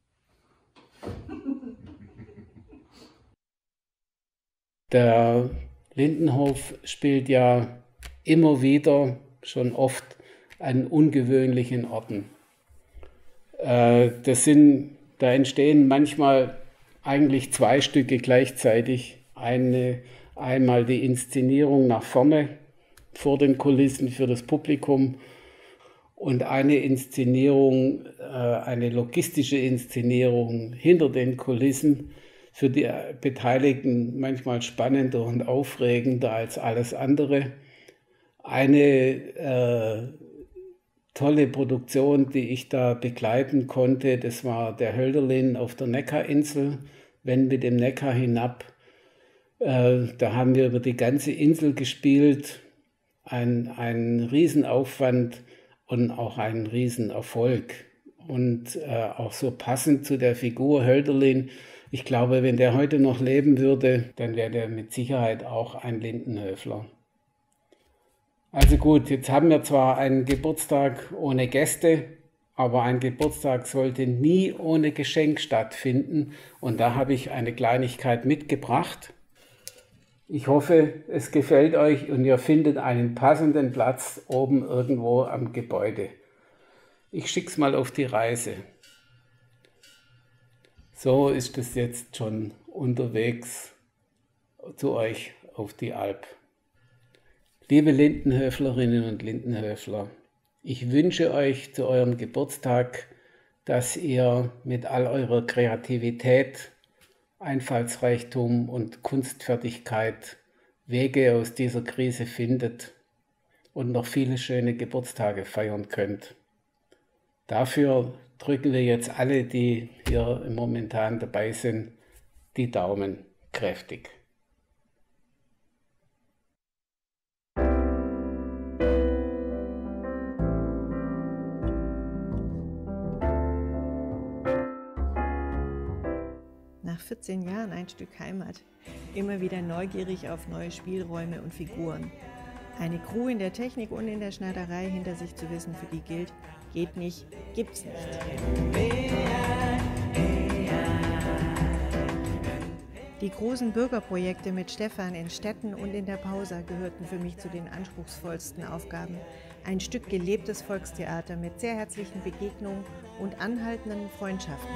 Der Lindenhof spielt ja immer wieder, schon oft, an ungewöhnlichen Orten. Äh, das sind, da entstehen manchmal eigentlich zwei Stücke gleichzeitig. Eine, einmal die Inszenierung nach vorne, vor den Kulissen für das Publikum, und eine Inszenierung, äh, eine logistische Inszenierung hinter den Kulissen, für die Beteiligten manchmal spannender und aufregender als alles andere. Eine äh, tolle Produktion, die ich da begleiten konnte, das war der Hölderlin auf der Neckarinsel, wenn mit dem Neckar hinab. Äh, da haben wir über die ganze Insel gespielt, ein, ein Riesenaufwand und auch ein Riesenerfolg. Und äh, auch so passend zu der Figur Hölderlin. Ich glaube, wenn der heute noch leben würde, dann wäre der mit Sicherheit auch ein Lindenhöfler. Also gut, jetzt haben wir zwar einen Geburtstag ohne Gäste, aber ein Geburtstag sollte nie ohne Geschenk stattfinden. Und da habe ich eine Kleinigkeit mitgebracht. Ich hoffe, es gefällt euch und ihr findet einen passenden Platz oben irgendwo am Gebäude. Ich schicke es mal auf die Reise. So ist es jetzt schon unterwegs zu euch auf die Alp. Liebe Lindenhöflerinnen und Lindenhöfler, Ich wünsche euch zu eurem Geburtstag, dass ihr mit all eurer Kreativität, Einfallsreichtum und Kunstfertigkeit Wege aus dieser Krise findet und noch viele schöne Geburtstage feiern könnt. Dafür drücken wir jetzt alle, die hier momentan dabei sind, die Daumen kräftig. Nach vierzehn Jahren ein Stück Heimat. Immer wieder neugierig auf neue Spielräume und Figuren. Eine Crew in der Technik und in der Schneiderei hinter sich zu wissen, für die gilt, geht nicht, gibt's nicht. Die großen Bürgerprojekte mit Stefan in Städten und in der Pausa gehörten für mich zu den anspruchsvollsten Aufgaben. Ein Stück gelebtes Volkstheater mit sehr herzlichen Begegnungen und anhaltenden Freundschaften.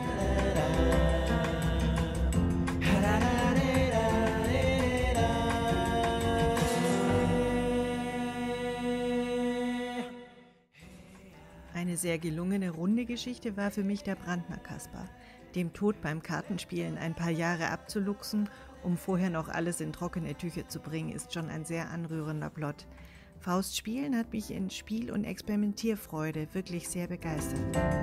Eine sehr gelungene runde Geschichte war für mich der Brandner Kasper. Dem Tod beim Kartenspielen ein paar Jahre abzuluxen, um vorher noch alles in trockene Tücher zu bringen, ist schon ein sehr anrührender Plot. Faust Spielen hat mich in Spiel- und Experimentierfreude wirklich sehr begeistert.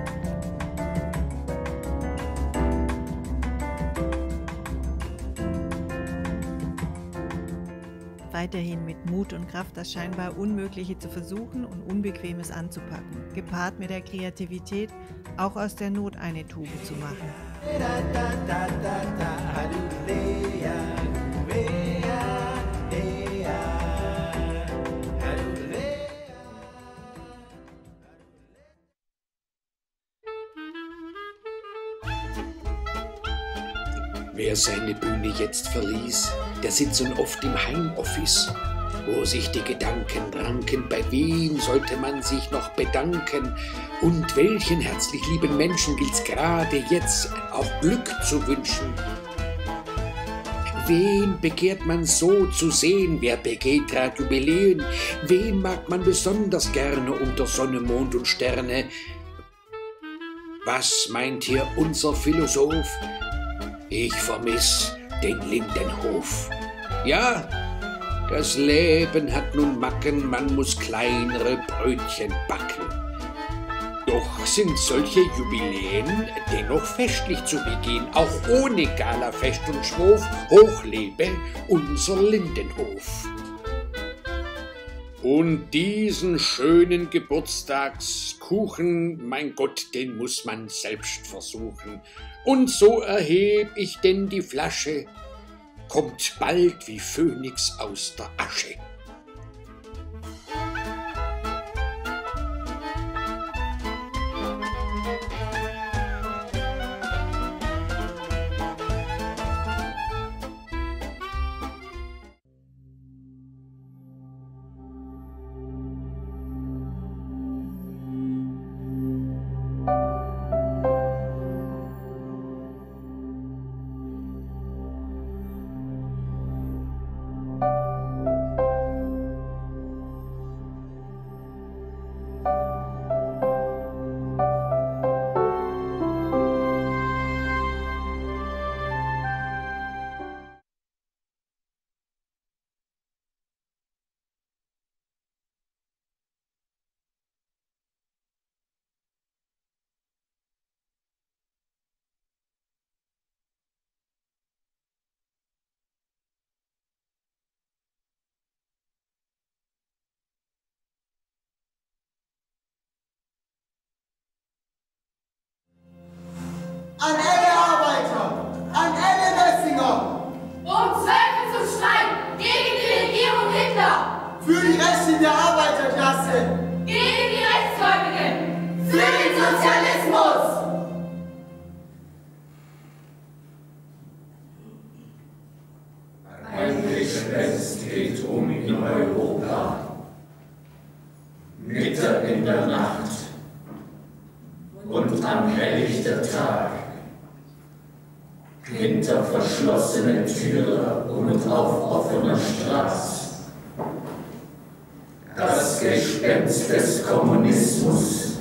Weiterhin mit Mut und Kraft, das scheinbar Unmögliche zu versuchen und Unbequemes anzupacken, gepaart mit der Kreativität, auch aus der Not eine Tube zu machen. Wer seine Bühne jetzt verließ, der sitzt nun oft im Heimoffice, wo sich die Gedanken ranken, bei wem sollte man sich noch bedanken und welchen herzlich lieben Menschen gilt's gerade jetzt auch Glück zu wünschen. Wen begehrt man so zu sehen, wer begeht grad Jubiläen, wen mag man besonders gerne unter Sonne, Mond und Sterne? Was meint hier unser Philosoph? Ich vermiss den Lindenhof. Ja, das Leben hat nun Macken, man muss kleinere Brötchen backen. Doch sind solche Jubiläen dennoch festlich zu begehen, auch ohne Galafest und Schwof. Hoch lebe unser Lindenhof. Und diesen schönen Geburtstagskuchen, mein Gott, den muss man selbst versuchen. Und so erheb ich denn die Flasche, kommt bald wie Phönix aus der Asche. An alle Arbeiter, an alle Messinger. Um zwölf zum Streik gegen die Regierung Hitler. Für die Rechte der Arbeiterklasse. Gegen die Rechtsgläubigen. Für den Sozialismus. Ein Gespenst geht um in Europa. Mitten in der Nacht und am helllichten Tag. Hinter verschlossenen Türen und auf offener Straße. Das das Gespenst des Kommunismus.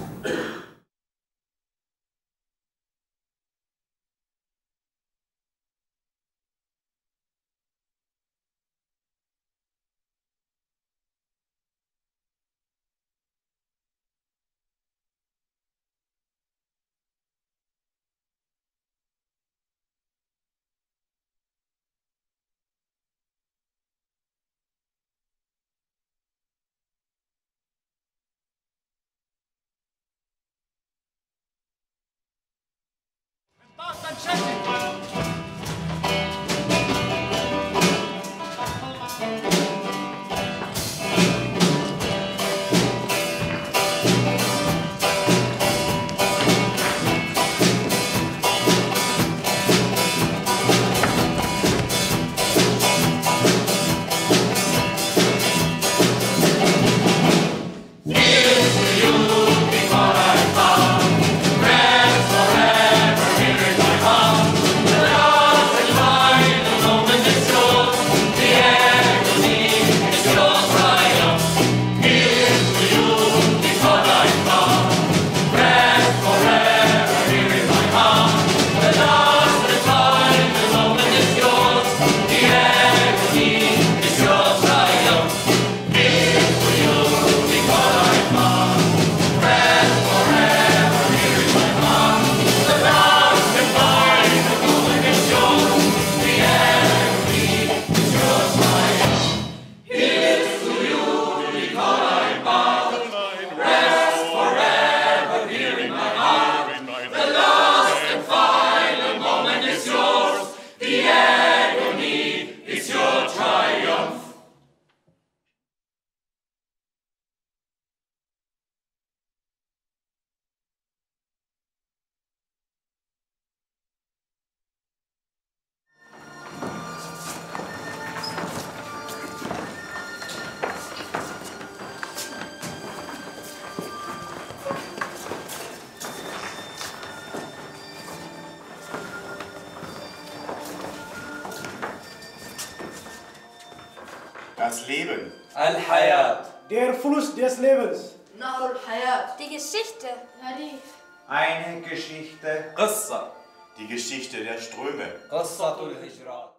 Das Leben. Al-Hayat. Der Fluss des Lebens. Nahr al-Hayat. Die Geschichte. Hadith. Eine Geschichte. Qissa. Die Geschichte der Ströme. Qissatul Hijrat.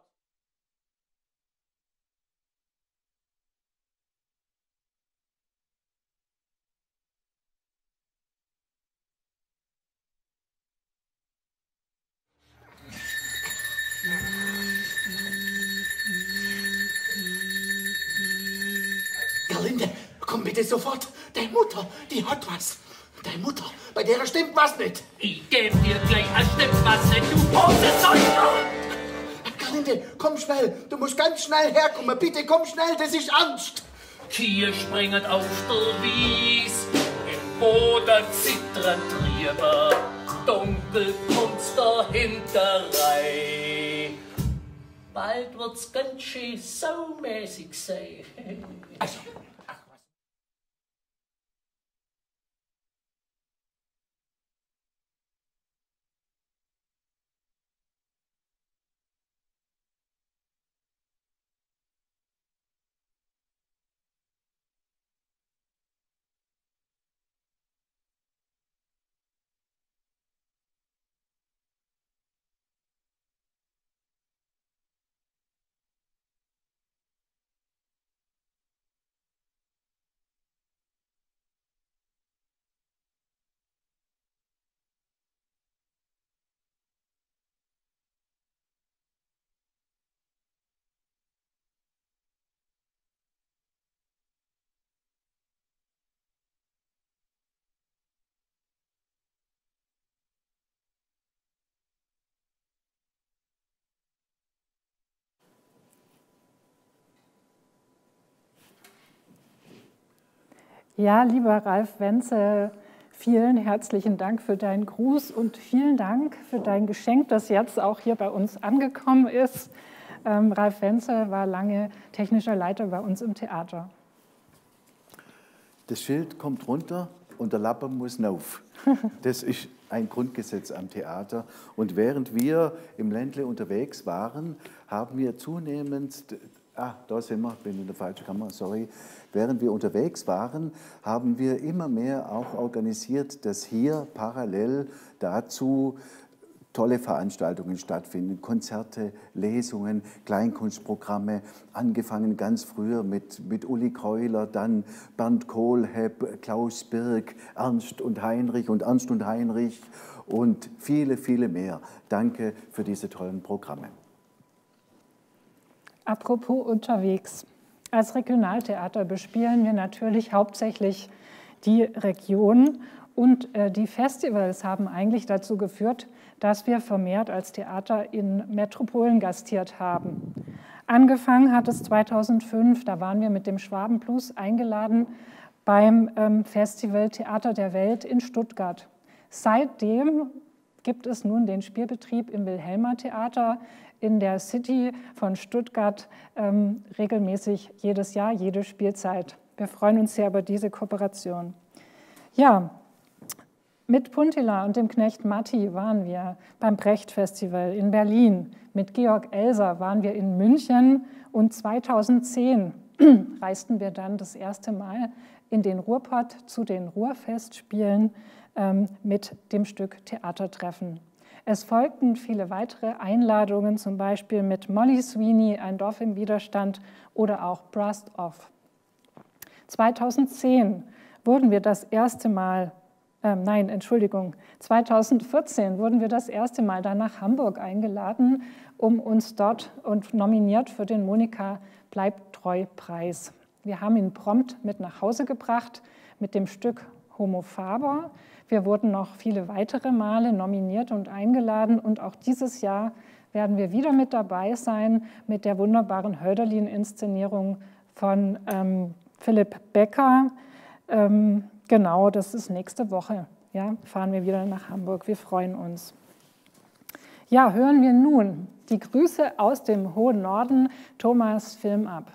Gerlinde, komm bitte sofort. Deine Mutter, die hat was. Deine Mutter, bei der stimmt was nicht. Ich geb dir gleich ein Stück Wasser, du Hosensäufer! Gerlinde, komm schnell. Du musst ganz schnell herkommen. Bitte komm schnell, das ist Ernst. Kühe springen auf der Wies, im Boden zittern Triebe, dunkel kommt's dahinterei. Bald wird's ganz schön saumäßig sein. Also. Ja, lieber Ralf Wenzel, vielen herzlichen Dank für deinen Gruß und vielen Dank für dein Geschenk, das jetzt auch hier bei uns angekommen ist. Ähm, Ralf Wenzel war lange technischer Leiter bei uns im Theater. Das Schild kommt runter und der Lappen muss rauf. Das ist ein Grundgesetz am Theater. Und während wir im Ländle unterwegs waren, haben wir zunehmend Ah, da sind wir, bin in der falschen Kamera, sorry. Während wir unterwegs waren, haben wir immer mehr auch organisiert, dass hier parallel dazu tolle Veranstaltungen stattfinden, Konzerte, Lesungen, Kleinkunstprogramme, angefangen ganz früher mit, mit Uli Kreuler, dann Bernd Kohlhepp, Klaus Birk, Ernst und Heinrich und Ernst und Heinrich und viele, viele mehr. Danke für diese tollen Programme. Apropos unterwegs. Als Regionaltheater bespielen wir natürlich hauptsächlich die Region und äh, die Festivals haben eigentlich dazu geführt, dass wir vermehrt als Theater in Metropolen gastiert haben. Angefangen hat es zweitausendfünf, da waren wir mit dem Schwabenblues eingeladen beim ähm, Festival Theater der Welt in Stuttgart. Seitdem gibt es nun den Spielbetrieb im Wilhelmer Theater in der City von Stuttgart ähm, regelmäßig jedes Jahr, jede Spielzeit. Wir freuen uns sehr über diese Kooperation. Ja, mit Puntila und dem Knecht Matti waren wir beim Brecht-Festival in Berlin. Mit Georg Elser waren wir in München und zweitausendzehn reisten wir dann das erste Mal in den Ruhrpott zu den Ruhrfestspielen ähm, mit dem Stück Theatertreffen. Es folgten viele weitere Einladungen, zum Beispiel mit Molly Sweeney, Ein Dorf im Widerstand oder auch Brust Off. zweitausendzehn wurden wir das erste Mal, äh, nein, Entschuldigung, zweitausendvierzehn wurden wir das erste Mal dann nach Hamburg eingeladen, um uns dort und nominiert für den Monika Bleibt treu Preis. Wir haben ihn prompt mit nach Hause gebracht mit dem Stück Homo Faber. Wir wurden noch viele weitere Male nominiert und eingeladen und auch dieses Jahr werden wir wieder mit dabei sein mit der wunderbaren Hölderlin-Inszenierung von ähm, Philipp Becker. Ähm, genau, das ist nächste Woche. Ja, fahren wir wieder nach Hamburg. Wir freuen uns. Ja, hören wir nun die Grüße aus dem hohen Norden. Thomas, Film ab.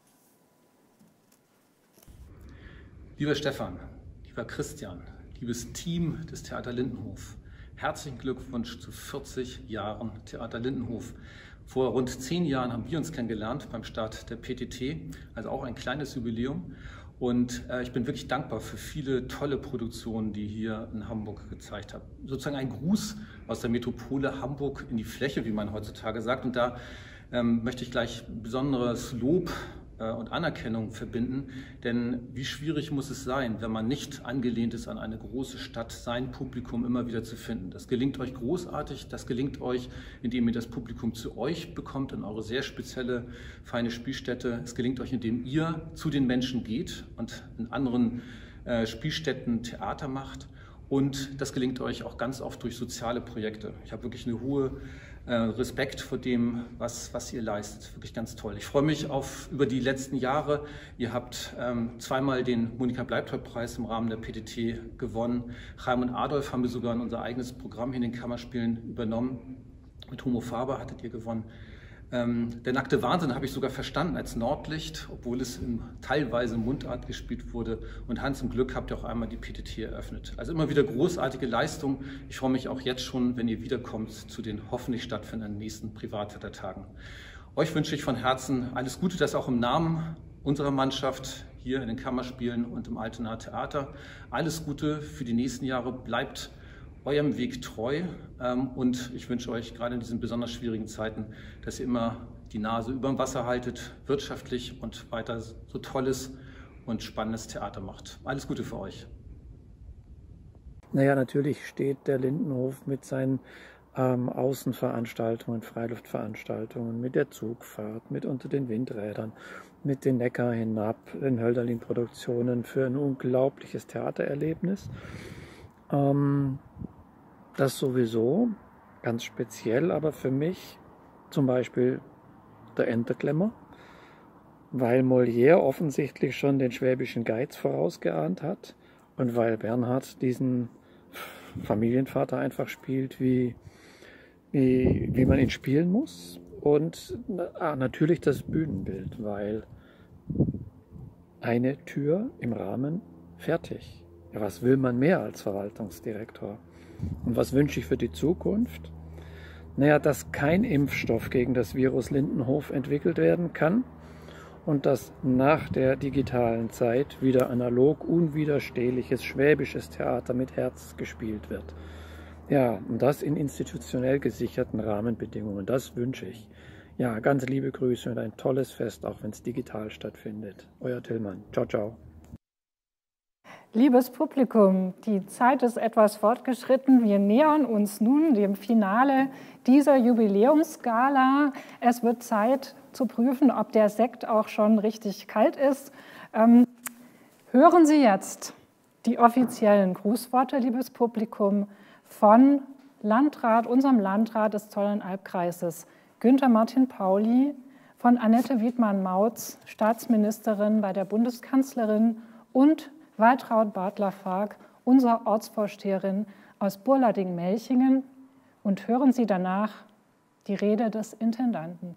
Lieber Stefan, lieber Christian, liebes Team des Theater Lindenhof, herzlichen Glückwunsch zu vierzig Jahren Theater Lindenhof. Vor rund zehn Jahren haben wir uns kennengelernt beim Start der P T T, also auch ein kleines Jubiläum. Und äh, ich bin wirklich dankbar für viele tolle Produktionen, die hier in Hamburg gezeigt haben. Sozusagen ein Gruß aus der Metropole Hamburg in die Fläche, wie man heutzutage sagt. Und da ähm, möchte ich gleich besonderes Lob und Anerkennung verbinden, denn wie schwierig muss es sein, wenn man nicht angelehnt ist an eine große Stadt, sein Publikum immer wieder zu finden. Das gelingt euch großartig, das gelingt euch, indem ihr das Publikum zu euch bekommt, in eure sehr spezielle, feine Spielstätte. Es gelingt euch, indem ihr zu den Menschen geht und in anderen äh, Spielstätten Theater macht. Und das gelingt euch auch ganz oft durch soziale Projekte. Ich habe wirklich eine hohe äh, Respekt vor dem, was, was ihr leistet. Wirklich ganz toll. Ich freue mich auf über die letzten Jahre. Ihr habt ähm, zweimal den Monika Bleibtreu-Preis im Rahmen der P T T gewonnen. Chaim und Adolf haben wir sogar in unser eigenes Programm hier in den Kammerspielen übernommen. Mit Homo Faber hattet ihr gewonnen. Ähm, der nackte Wahnsinn habe ich sogar verstanden als Nordlicht, obwohl es in teilweise Mundart gespielt wurde. Und Hans im Glück habt ihr auch einmal die P T T eröffnet. Also immer wieder großartige Leistung. Ich freue mich auch jetzt schon, wenn ihr wiederkommt zu den hoffentlich stattfindenden nächsten Privattheatertagen. Euch wünsche ich von Herzen alles Gute, das auch im Namen unserer Mannschaft hier in den Kammerspielen und im Altenaer Theater. Alles Gute für die nächsten Jahre. Bleibt eurem Weg treu und ich wünsche euch gerade in diesen besonders schwierigen Zeiten, dass ihr immer die Nase über dem Wasser haltet, wirtschaftlich und weiter so tolles und spannendes Theater macht. Alles Gute für euch. Naja, natürlich steht der Lindenhof mit seinen ähm, Außenveranstaltungen, Freiluftveranstaltungen, mit der Zugfahrt, mit Unter den Windrädern, mit den Neckar hinab, den Hölderlin-Produktionen für ein unglaubliches Theatererlebnis. Ähm, Das sowieso, ganz speziell, aber für mich zum Beispiel der Enterklemmer, weil Molière offensichtlich schon den Schwäbischen Geiz vorausgeahnt hat und weil Bernhard diesen Familienvater einfach spielt, wie, wie, wie man ihn spielen muss. Und ah, natürlich das Bühnenbild, weil eine Tür im Rahmen fertig. Ja, was will man mehr als Verwaltungsdirektor? Und was wünsche ich für die Zukunft? Naja, dass kein Impfstoff gegen das Virus Lindenhof entwickelt werden kann, und dass nach der digitalen Zeit wieder analog unwiderstehliches schwäbisches Theater mit Herz gespielt wird. Ja, und das in institutionell gesicherten Rahmenbedingungen, das wünsche ich. Ja, ganz liebe Grüße und ein tolles Fest, auch wenn es digital stattfindet. Euer Tillmann. Ciao, ciao. Liebes Publikum, die Zeit ist etwas fortgeschritten. Wir nähern uns nun dem Finale dieser Jubiläumsgala. Es wird Zeit zu prüfen, ob der Sekt auch schon richtig kalt ist. Ähm, hören Sie jetzt die offiziellen Grußworte, liebes Publikum, von Landrat, unserem Landrat des Zollernalbkreises, Günther Martin Pauli, von Annette Wiedmann-Mautz, Staatsministerin bei der Bundeskanzlerin, und Waltraud Bartler-Fark, unserer Ortsvorsteherin aus Burlading-Melchingen. Und hören Sie danach die Rede des Intendanten.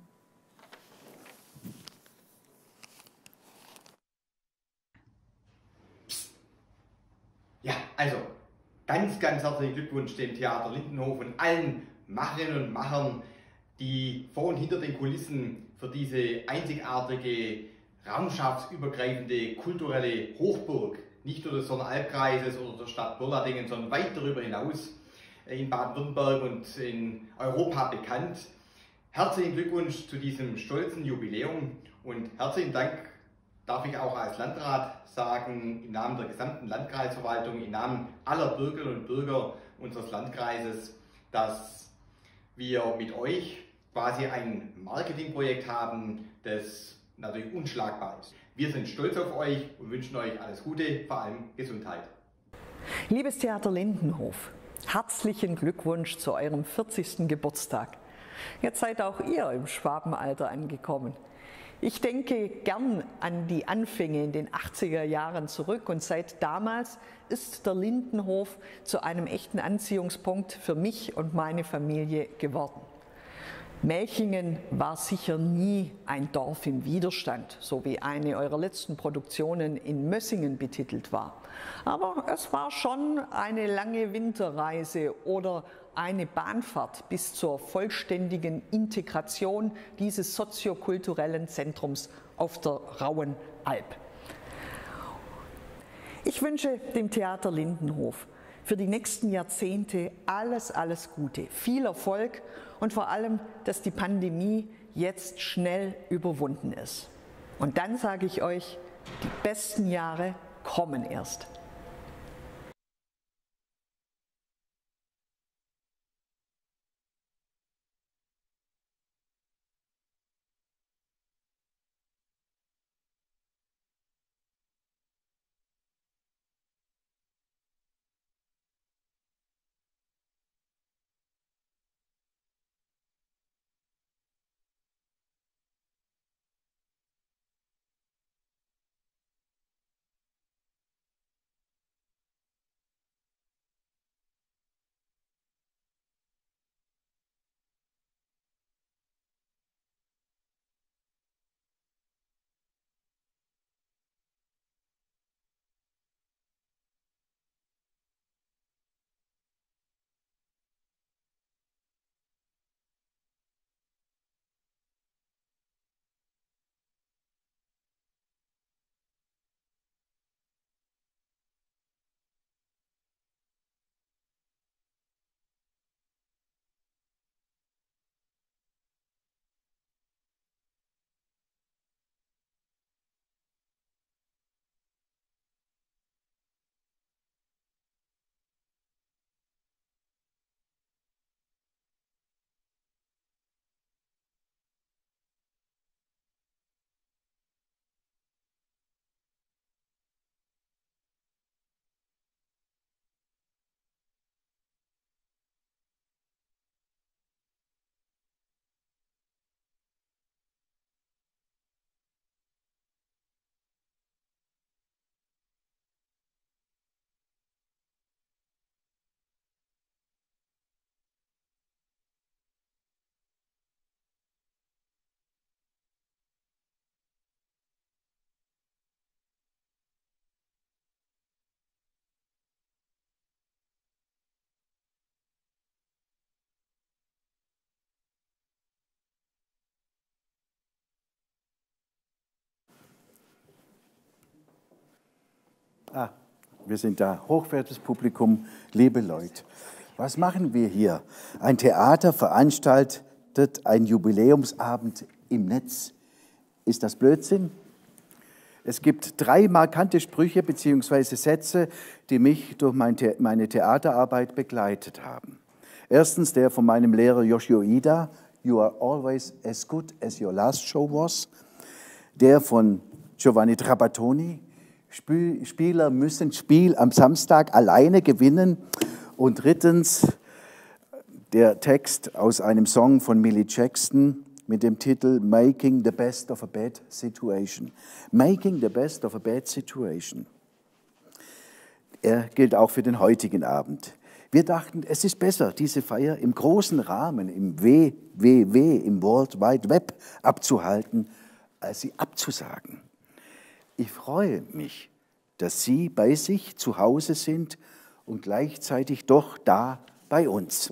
Ja, also ganz, ganz herzlichen Glückwunsch dem Theater Lindenhof und allen Macherinnen und Machern, die vor und hinter den Kulissen für diese einzigartige, raumschaftsübergreifende kulturelle Hochburg, nicht nur des Zollernalbkreises oder der Stadt Burladingen, sondern weit darüber hinaus in Baden-Württemberg und in Europa bekannt. Herzlichen Glückwunsch zu diesem stolzen Jubiläum und herzlichen Dank darf ich auch als Landrat sagen, im Namen der gesamten Landkreisverwaltung, im Namen aller Bürgerinnen und Bürger unseres Landkreises, dass wir mit euch quasi ein Marketingprojekt haben, das natürlich unschlagbar ist. Wir sind stolz auf euch und wünschen euch alles Gute, vor allem Gesundheit. Liebes Theater Lindenhof, herzlichen Glückwunsch zu eurem vierzigsten Geburtstag. Jetzt seid auch ihr im Schwabenalter angekommen. Ich denke gern an die Anfänge in den achtziger Jahren zurück und seit damals ist der Lindenhof zu einem echten Anziehungspunkt für mich und meine Familie geworden. Melchingen war sicher nie ein Dorf im Widerstand, so wie eine eurer letzten Produktionen in Mössingen betitelt war. Aber es war schon eine lange Winterreise oder eine Bahnfahrt bis zur vollständigen Integration dieses soziokulturellen Zentrums auf der Rauen Alb. Ich wünsche dem Theater Lindenhof für die nächsten Jahrzehnte alles, alles Gute, viel Erfolg und vor allem, dass die Pandemie jetzt schnell überwunden ist. Und dann sage ich euch, die besten Jahre kommen erst. Ah, wir sind da. Hochwertiges Publikum, liebe Leute. Was machen wir hier? Ein Theater veranstaltet einen Jubiläumsabend im Netz. Ist das Blödsinn? Es gibt drei markante Sprüche bzw. Sätze, die mich durch meine Theaterarbeit begleitet haben. Erstens der von meinem Lehrer Yoshio Ida, "You are always as good as your last show was." Der von Giovanni Trapattoni, "Spieler müssen Spiel am Samstag alleine gewinnen." Und drittens der Text aus einem Song von Millie Jackson mit dem Titel "Making the Best of a Bad Situation." Making the Best of a Bad Situation. Er gilt auch für den heutigen Abend. Wir dachten, es ist besser, diese Feier im großen Rahmen, im W W W, im World Wide Web abzuhalten, als sie abzusagen. Ich freue mich, dass Sie bei sich zu Hause sind und gleichzeitig doch da bei uns.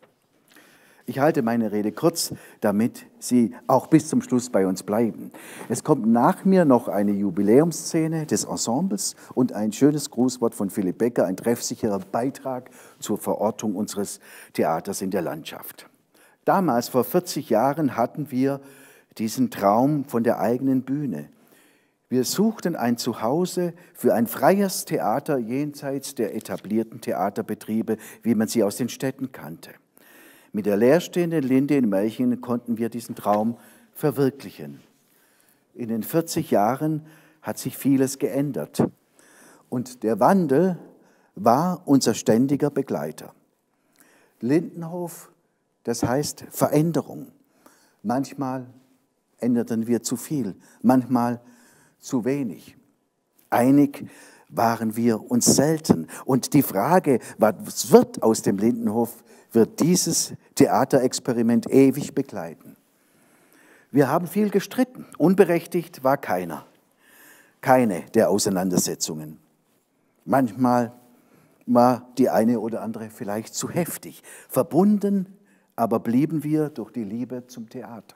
Ich halte meine Rede kurz, damit Sie auch bis zum Schluss bei uns bleiben. Es kommt nach mir noch eine Jubiläumsszene des Ensembles und ein schönes Grußwort von Philipp Becker, ein treffsicherer Beitrag zur Verortung unseres Theaters in der Landschaft. Damals, vor vierzig Jahren, hatten wir diesen Traum von der eigenen Bühne. Wir suchten ein Zuhause für ein freies Theater jenseits der etablierten Theaterbetriebe, wie man sie aus den Städten kannte. Mit der leerstehenden Linde in Melchingen konnten wir diesen Traum verwirklichen. In den vierzig Jahren hat sich vieles geändert. Und der Wandel war unser ständiger Begleiter. Lindenhof, das heißt Veränderung. Manchmal änderten wir zu viel, manchmal zu wenig. Einig waren wir uns selten. Und die Frage, was wird aus dem Lindenhof, wird dieses Theaterexperiment ewig begleiten. Wir haben viel gestritten. Unberechtigt war keiner. Keine der Auseinandersetzungen. Manchmal war die eine oder andere vielleicht zu heftig. Verbunden aber blieben wir durch die Liebe zum Theater.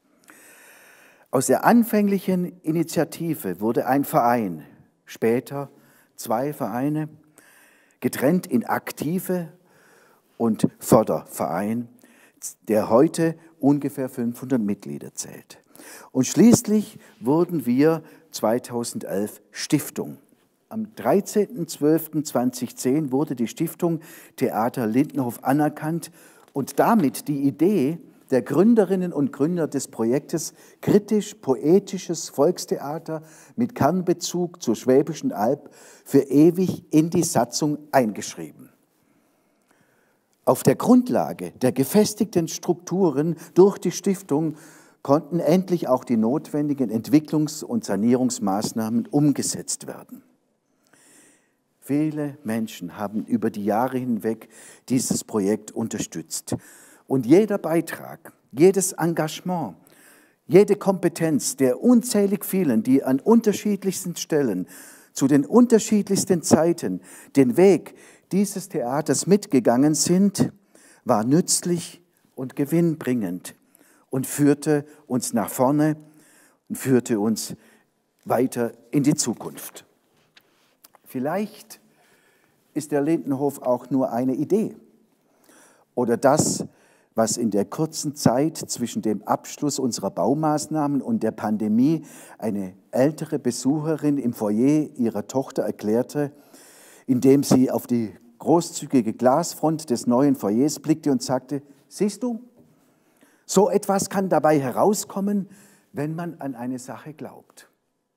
Aus der anfänglichen Initiative wurde ein Verein, später zwei Vereine, getrennt in Aktive und Förderverein, der heute ungefähr fünfhundert Mitglieder zählt. Und schließlich wurden wir zweitausendelf Stiftung. Am dreizehnten zwölften zweitausendzehn wurde die Stiftung Theater Lindenhof anerkannt und damit die Idee der Gründerinnen und Gründer des Projektes kritisch-poetisches Volkstheater mit Kernbezug zur Schwäbischen Alb für ewig in die Satzung eingeschrieben. Auf der Grundlage der gefestigten Strukturen durch die Stiftung konnten endlich auch die notwendigen Entwicklungs- und Sanierungsmaßnahmen umgesetzt werden. Viele Menschen haben über die Jahre hinweg dieses Projekt unterstützt. Und jeder Beitrag, jedes Engagement, jede Kompetenz der unzählig vielen, die an unterschiedlichsten Stellen, zu den unterschiedlichsten Zeiten den Weg dieses Theaters mitgegangen sind, war nützlich und gewinnbringend und führte uns nach vorne und führte uns weiter in die Zukunft. Vielleicht ist der Lindenhof auch nur eine Idee oder das, was in der kurzen Zeit zwischen dem Abschluss unserer Baumaßnahmen und der Pandemie eine ältere Besucherin im Foyer ihrer Tochter erklärte, indem sie auf die großzügige Glasfront des neuen Foyers blickte und sagte, siehst du, so etwas kann dabei herauskommen, wenn man an eine Sache glaubt.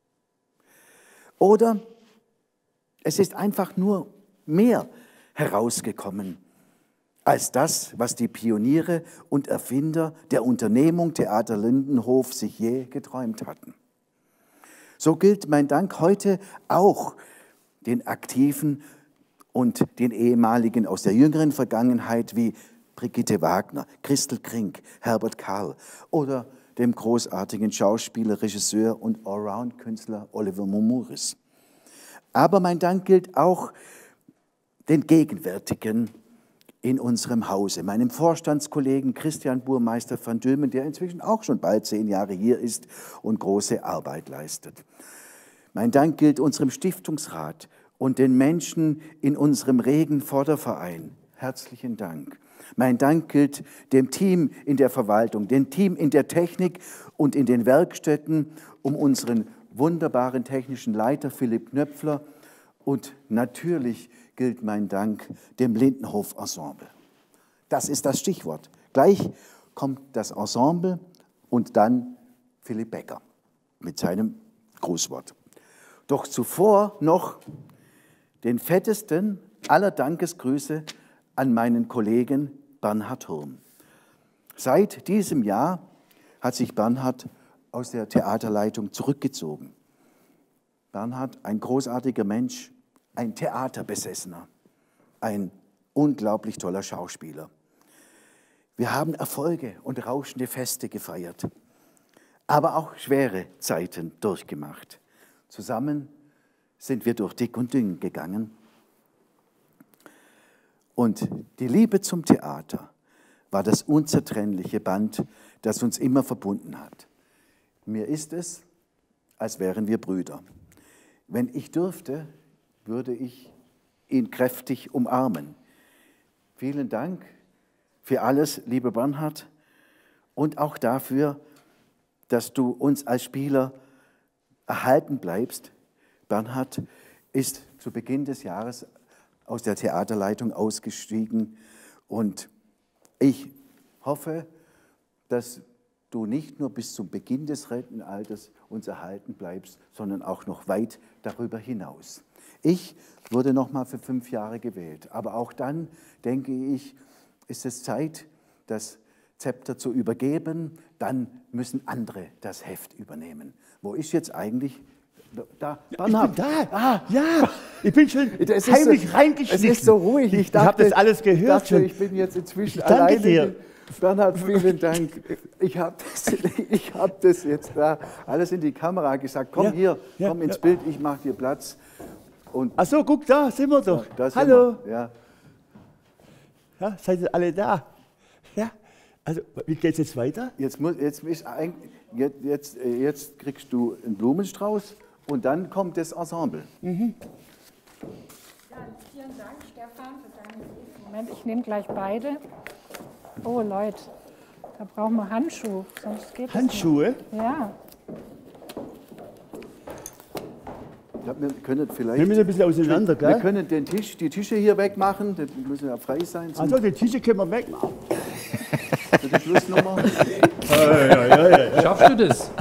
Oder es ist einfach nur mehr herausgekommen als das, was die Pioniere und Erfinder der Unternehmung Theater Lindenhof sich je geträumt hatten. So gilt mein Dank heute auch den Aktiven und den ehemaligen aus der jüngeren Vergangenheit wie Brigitte Wagner, Christel Krink, Herbert Karl oder dem großartigen Schauspieler, Regisseur und Allround-Künstler Oliver Momuris. Aber mein Dank gilt auch den Gegenwärtigen in unserem Hause, meinem Vorstandskollegen Christian Burmeister van Dülmen, der inzwischen auch schon bald zehn Jahre hier ist und große Arbeit leistet. Mein Dank gilt unserem Stiftungsrat und den Menschen in unserem regen Förderverein. Herzlichen Dank. Mein Dank gilt dem Team in der Verwaltung, dem Team in der Technik und in den Werkstätten, um unseren wunderbaren technischen Leiter Philipp Knöpfler. Und natürlich gilt mein Dank dem Lindenhof-Ensemble. Das ist das Stichwort. Gleich kommt das Ensemble und dann Philipp Becker mit seinem Grußwort. Doch zuvor noch den fettesten aller Dankesgrüße an meinen Kollegen Bernhard Hurm. Seit diesem Jahr hat sich Bernhard aus der Theaterleitung zurückgezogen. Bernhard, ein großartiger Mensch, ein Theaterbesessener, ein unglaublich toller Schauspieler. Wir haben Erfolge und rauschende Feste gefeiert, aber auch schwere Zeiten durchgemacht. Zusammen sind wir durch dick und dünn gegangen. Und die Liebe zum Theater war das unzertrennliche Band, das uns immer verbunden hat. Mir ist es, als wären wir Brüder. Wenn ich dürfte, würde ich ihn kräftig umarmen. Vielen Dank für alles, lieber Bernhard, und auch dafür, dass du uns als Spieler erhalten bleibst. Bernhard ist zu Beginn des Jahres aus der Theaterleitung ausgestiegen und ich hoffe, dass du nicht nur bis zum Beginn des Rentenalters uns erhalten bleibst, sondern auch noch weit darüber hinaus. Ich wurde noch mal für fünf Jahre gewählt, aber auch dann, denke ich, ist es Zeit, das Zepter zu übergeben, dann müssen andere das Heft übernehmen. Wo ist jetzt eigentlich... Da, ja, ich bin da. Ah, ja, ich bin schon das heimlich so, reingeschlichen. Es ist so ruhig. Ich, ich habe das alles gehört. Ich dachte, schon. Ich bin jetzt inzwischen ich danke alleine. Dir. Bernhard, vielen Dank. Ich habe das, ich hab das jetzt da alles in die Kamera gesagt. Komm ja, hier, ja, komm ins ja. Bild, ich mache dir Platz. Und ach so, guck, da sind wir doch. Ja, sind Hallo. Wir. Ja. Ja, seid ihr alle da? Ja. Also, wie geht es jetzt weiter? Jetzt, muss, jetzt, ist ein, jetzt, jetzt, jetzt kriegst du einen Blumenstrauß. Und dann kommt das Ensemble. Mhm. Ja, vielen Dank, Stefan, für deine Hilfe. Moment, ich nehme gleich beide. Oh, Leute, da brauchen wir Handschuhe. Sonst geht Handschuhe? Ja. Ja, wir können vielleicht. Wir müssen ein bisschen auseinander, gell? Wir können den Tisch, die Tische hier wegmachen. Die müssen ja frei sein. Also die Tische können wir wegmachen. Für die Schlussnummer. ja, ja, ja, ja, ja. Schaffst du das?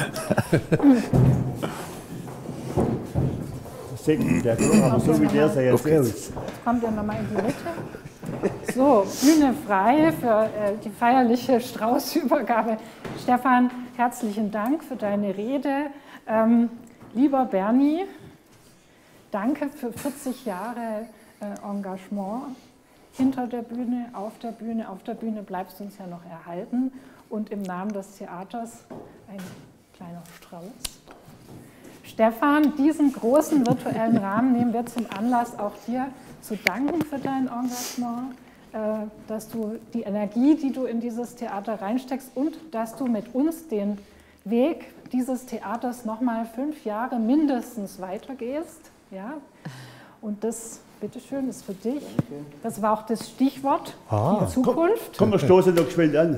Der aber so wie der sei jetzt aus. Jetzt kommt er nochmal in die Mitte. So, Bühne frei für äh, die feierliche Straußübergabe. Stefan, herzlichen Dank für deine Rede. Ähm, lieber Bernie, danke für vierzig Jahre äh, Engagement hinter der Bühne, auf der Bühne. Auf der Bühne bleibst du uns ja noch erhalten. Und im Namen des Theaters ein kleiner Strauß. Stefan, diesen großen virtuellen Rahmen nehmen wir zum Anlass, auch dir zu danken für dein Engagement, äh, dass du die Energie, die du in dieses Theater reinsteckst und dass du mit uns den Weg dieses Theaters nochmal fünf Jahre mindestens weitergehst. Ja? Und das, bitteschön, ist für dich. Das war auch das Stichwort, ah, die Zukunft. Komm, komm, wir stoßen noch schnell an.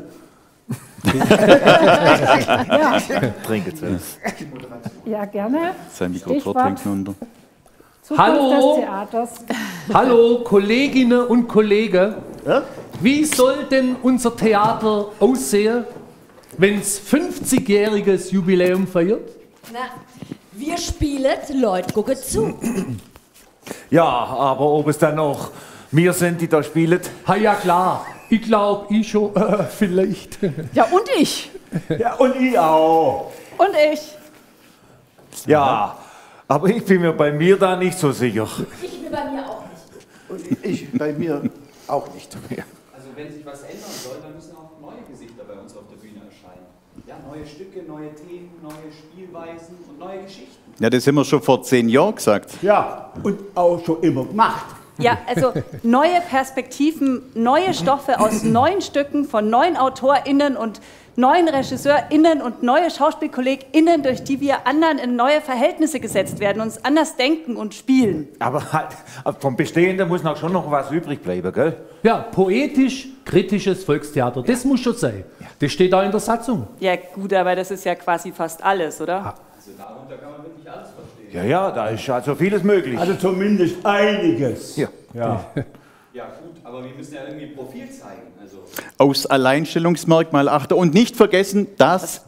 ja. Trinke zuerst. Ja, gerne. Sein Mikro trinkt runter. Zukunft Hallo. des Theaters. Hallo, Kolleginnen und Kollegen. Ja? Wie soll denn unser Theater aussehen, wenn es fünfzigjähriges Jubiläum feiert? Na, wir spielen, die Leute gucken zu. Ja, aber ob es dann auch wir sind, die da spielen? Ha, ja klar. Ich glaube, ich schon, äh, vielleicht. Ja, und ich. Ja, und ich auch. Und ich. Ja, aber ich bin mir bei mir da nicht so sicher. Ich bin bei mir auch nicht. Und ich bei mir auch nicht. Also wenn sich was ändern soll, dann müssen auch neue Gesichter bei uns auf der Bühne erscheinen. Ja, neue Stücke, neue Themen, neue Spielweisen und neue Geschichten. Ja, das haben wir schon vor zehn Jahren gesagt. Ja, und auch schon immer gemacht. Ja, also neue Perspektiven, neue Stoffe aus neuen Stücken von neuen AutorInnen und neuen RegisseurInnen und neue SchauspielkollegInnen, durch die wir anderen in neue Verhältnisse gesetzt werden, uns anders denken und spielen. Aber halt, vom Bestehenden muss noch schon noch was übrig bleiben, gell? Ja, poetisch, kritisches Volkstheater, das muss schon sein. Das steht da in der Satzung. Ja gut, aber das ist ja quasi fast alles, oder? Also darunter kann man wirklich alles verstehen. Ja, ja, da ist also vieles möglich. Also zumindest einiges. Ja. Ja. Ja gut, aber wir müssen ja irgendwie Profil zeigen. Also Aufs Alleinstellungsmerkmal achten und nicht vergessen, das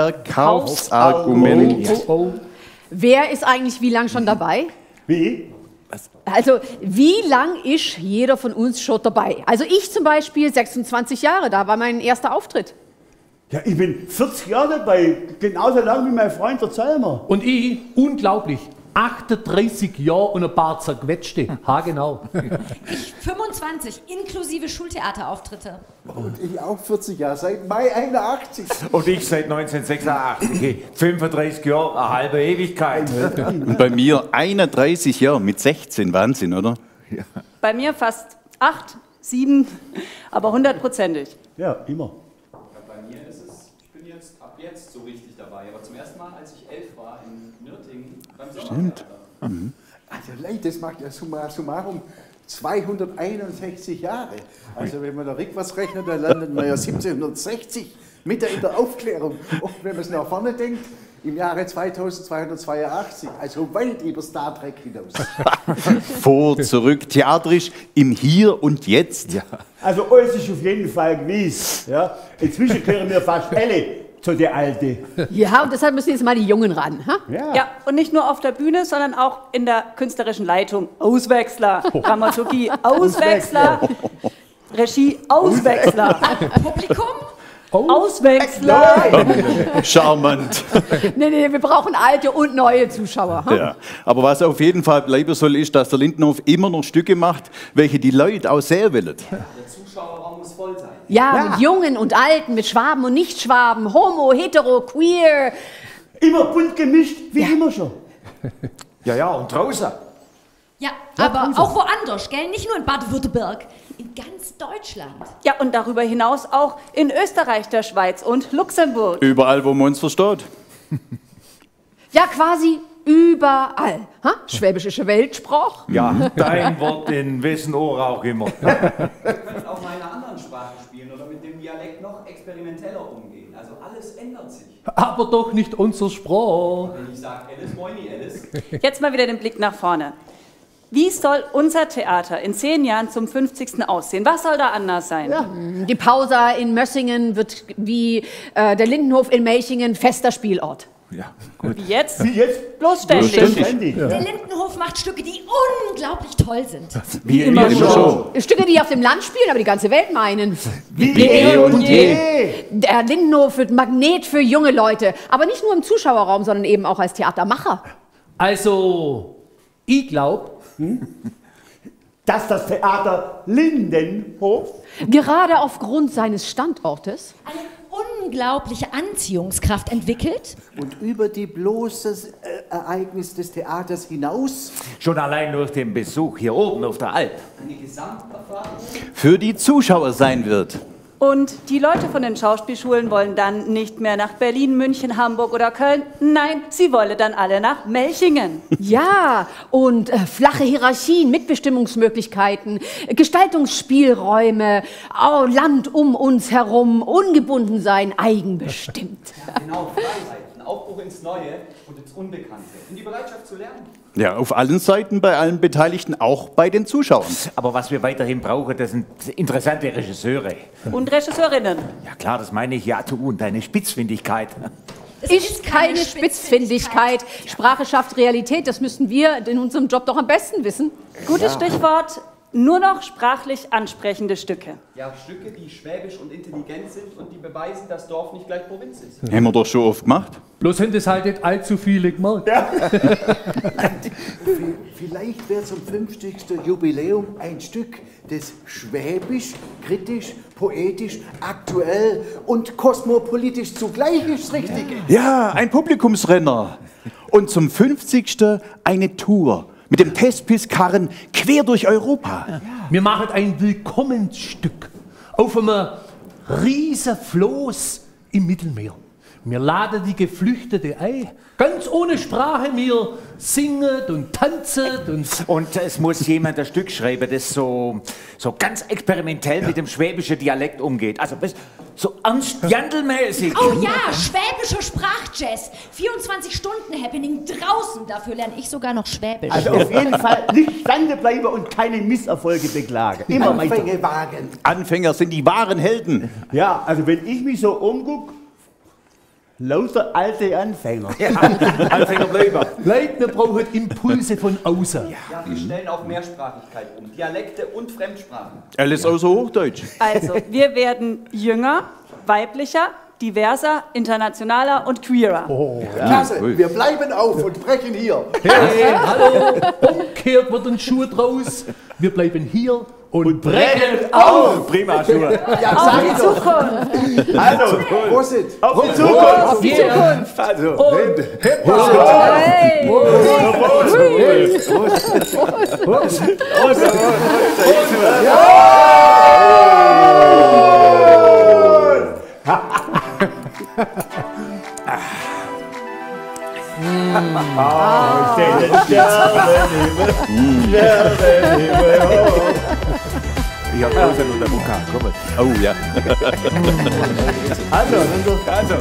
Verkaufsargument. Oh, oh, oh. Wer ist eigentlich wie lang schon dabei? Wie? Also, wie lang ist jeder von uns schon dabei? Also ich zum Beispiel sechsundzwanzig Jahre, da war mein erster Auftritt. Ja, ich bin vierzig Jahre dabei, genauso lang wie mein Freund der Zellmer. Und ich, unglaublich, achtunddreißig Jahre und ein paar zerquetschte. Ha, genau. Ich fünfundzwanzig, inklusive Schultheaterauftritte. Und ich auch vierzig Jahre, seit Mai einundachtzig. Und ich seit neunzehnhundertsechsundachtzig. fünfunddreißig Jahre, eine halbe Ewigkeit. Und bei mir einunddreißig Jahre mit sechzehn, Wahnsinn, oder? Ja. Bei mir fast acht, sieben, aber hundertprozentig. Ja, immer. ja, bei mir ist es, ich bin jetzt ab jetzt so richtig dabei. Aber zum ersten Mal, als ich elf war in Nürtingen beim Stimmt. Sommertheater. Mhm. Also Leute, das macht ja summa summarum zweihunderteinundsechzig Jahre. Also wenn man da rückwärts rechnet, dann landet man ja siebzehnhundertsechzig, mitten in der Aufklärung. Und wenn man es nach vorne denkt, im Jahre zweitausendzweihundertzweiundachtzig, also weit über Star Trek hinaus. Vor, zurück, theatrisch, im Hier und Jetzt. Ja. Also alles ist auf jeden Fall gewiss. Ja? Inzwischen gehören wir fast alle zu der Alte. Ja, und deshalb müssen jetzt mal die Jungen ran. Ha? Ja. Ja, und nicht nur auf der Bühne, sondern auch in der künstlerischen Leitung. Auswechsler, Dramaturgie, Auswechsler, Regie, Auswechsler. Publikum? Auswechsler. Charmant. Nee, nee, wir brauchen alte und neue Zuschauer. Ha? Ja. Aber was auf jeden Fall bleiben soll, ist, dass der Lindenhof immer noch Stücke macht, welche die Leute auch sehr wollen. Der Zuschauerraum muss voll sein. Ja, Ja. mit Jungen und Alten, mit Schwaben und Nichtschwaben, Homo, Hetero, Queer. Immer bunt gemischt, wie immer schon. Ja, ja, und draußen. Ja, aber auch woanders, gell? Nicht nur in Baden-Württemberg, in ganz Deutschland. Ja, und darüber hinaus auch in Österreich, der Schweiz und Luxemburg. Überall, wo man uns versteht. Ja, quasi überall. Ha? Schwäbische Weltsprache. Ja, dein Wort in wessen Ohr auch immer. Wir können auch mal in einer anderen Sprache spielen oder mit dem Dialekt noch experimenteller umgehen. Also alles ändert sich. Aber doch nicht unser Sprach. Wenn ich sage Alice, moini Alice. Jetzt mal wieder den Blick nach vorne. Wie soll unser Theater in zehn Jahren zum fünfzigsten aussehen? Was soll da anders sein? Ja. Die Pausa in Mössingen wird wie äh, der Lindenhof in Melchingen fester Spielort. Ja, gut. Wie jetzt? Wie jetzt? Bloß ständig. Bloß ständig. Ja. Der Lindenhof macht Stücke, die unglaublich toll sind. Wie immer immer so. so. Stücke, die auf dem Land spielen, aber die ganze Welt meinen. Wie Je eh und und je. je. Der Lindenhof wird Magnet für junge Leute. Aber nicht nur im Zuschauerraum, sondern eben auch als Theatermacher. Also, ich glaube, Dass das Theater Lindenhof Gerade aufgrund seines Standortes Eine unglaubliche Anziehungskraft entwickelt. Und über die bloßes äh, Ereignis des Theaters hinaus Schon allein durch den Besuch hier oben auf der Alp. Eine Gesamterfahrung. Für die Zuschauer sein wird. Und die Leute von den Schauspielschulen wollen dann nicht mehr nach Berlin, München, Hamburg oder Köln. Nein, sie wollen dann alle nach Melchingen. Ja, und äh, flache Hierarchien, Mitbestimmungsmöglichkeiten, äh, Gestaltungsspielräume, oh, Land um uns herum, ungebunden sein, eigenbestimmt. Ja, genau, Freiheiten, Aufbruch ins Neue und ins Unbekannte. In die Bereitschaft zu lernen. Ja, auf allen Seiten, bei allen Beteiligten, auch bei den Zuschauern. Aber was wir weiterhin brauchen, das sind interessante Regisseure. Und Regisseurinnen. Ja klar, das meine ich. Ja, du und deine Spitzfindigkeit. Es ist keine Spitzfindigkeit. Sprache schafft Realität, das müssen wir in unserem Job doch am besten wissen. Gutes Stichwort, nur noch sprachlich ansprechende Stücke. Ja, Stücke, die schwäbisch und intelligent sind und die beweisen, dass Dorf nicht gleich Provinz ist. Haben wir doch schon oft gemacht. bloß haben das halt nicht allzu viele gemacht. Ja. Vielleicht wäre zum fünfzigsten Jubiläum ein Stück, das schwäbisch, kritisch, poetisch, aktuell und kosmopolitisch zugleich ist, richtig? Ja, ein Publikumsrenner. Und zum fünfzigsten eine Tour mit dem Thespis-Karren quer durch Europa. Ja. Wir machen ein Willkommensstück auf einem riesen Floß im Mittelmeer. Wir laden die Geflüchteten ein, ganz ohne Sprache. Wir singen und tanzen. Und, und es muss jemand ein Stück schreiben, das so, so ganz experimentell ja. mit dem schwäbischen Dialekt umgeht. Also so ernst-jandelmäßig. Oh ja, schwäbischer Sprachjazz. vierundzwanzig Stunden Happening draußen. Dafür lerne ich sogar noch Schwäbisch. Also auf jeden Fall nicht stande bleiben und keine Misserfolge beklagen. Immer Anfänge wagen. Anfänger sind die wahren Helden. Ja, also wenn ich mich so umgucke, lauter alte Anfänger. Ja, Anfänger bleiben. Leute, wir brauchen Impulse von außen. Ja, ja, wir stellen auf Mehrsprachigkeit um. Dialekte und Fremdsprachen. Alles außer Hochdeutsch. Also, wir werden jünger, weiblicher, diverser, internationaler und queerer. Oh, ja. Klasse, wir bleiben auf und brechen hier. Hey, hallo, umgekehrt wird ein Schuh draus. Wir bleiben hier und, und brechen auf. auf. Prima Schuhe. Ja, auf die Zukunft. Also, Prosit. Auf die Zukunft. Auf die Zukunft. Also, und Hip hey. Oh, ich hab Hose unter dem Mund. Komm mal. Oh ja. Also, also.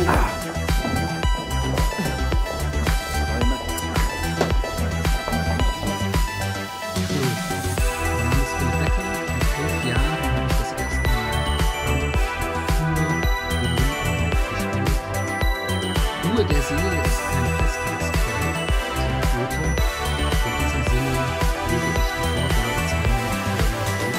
Ruhe der Seele ist ein Festtagsfeuer, so Goethe. In diesem Sinne lege ich die Vorgabe zu einer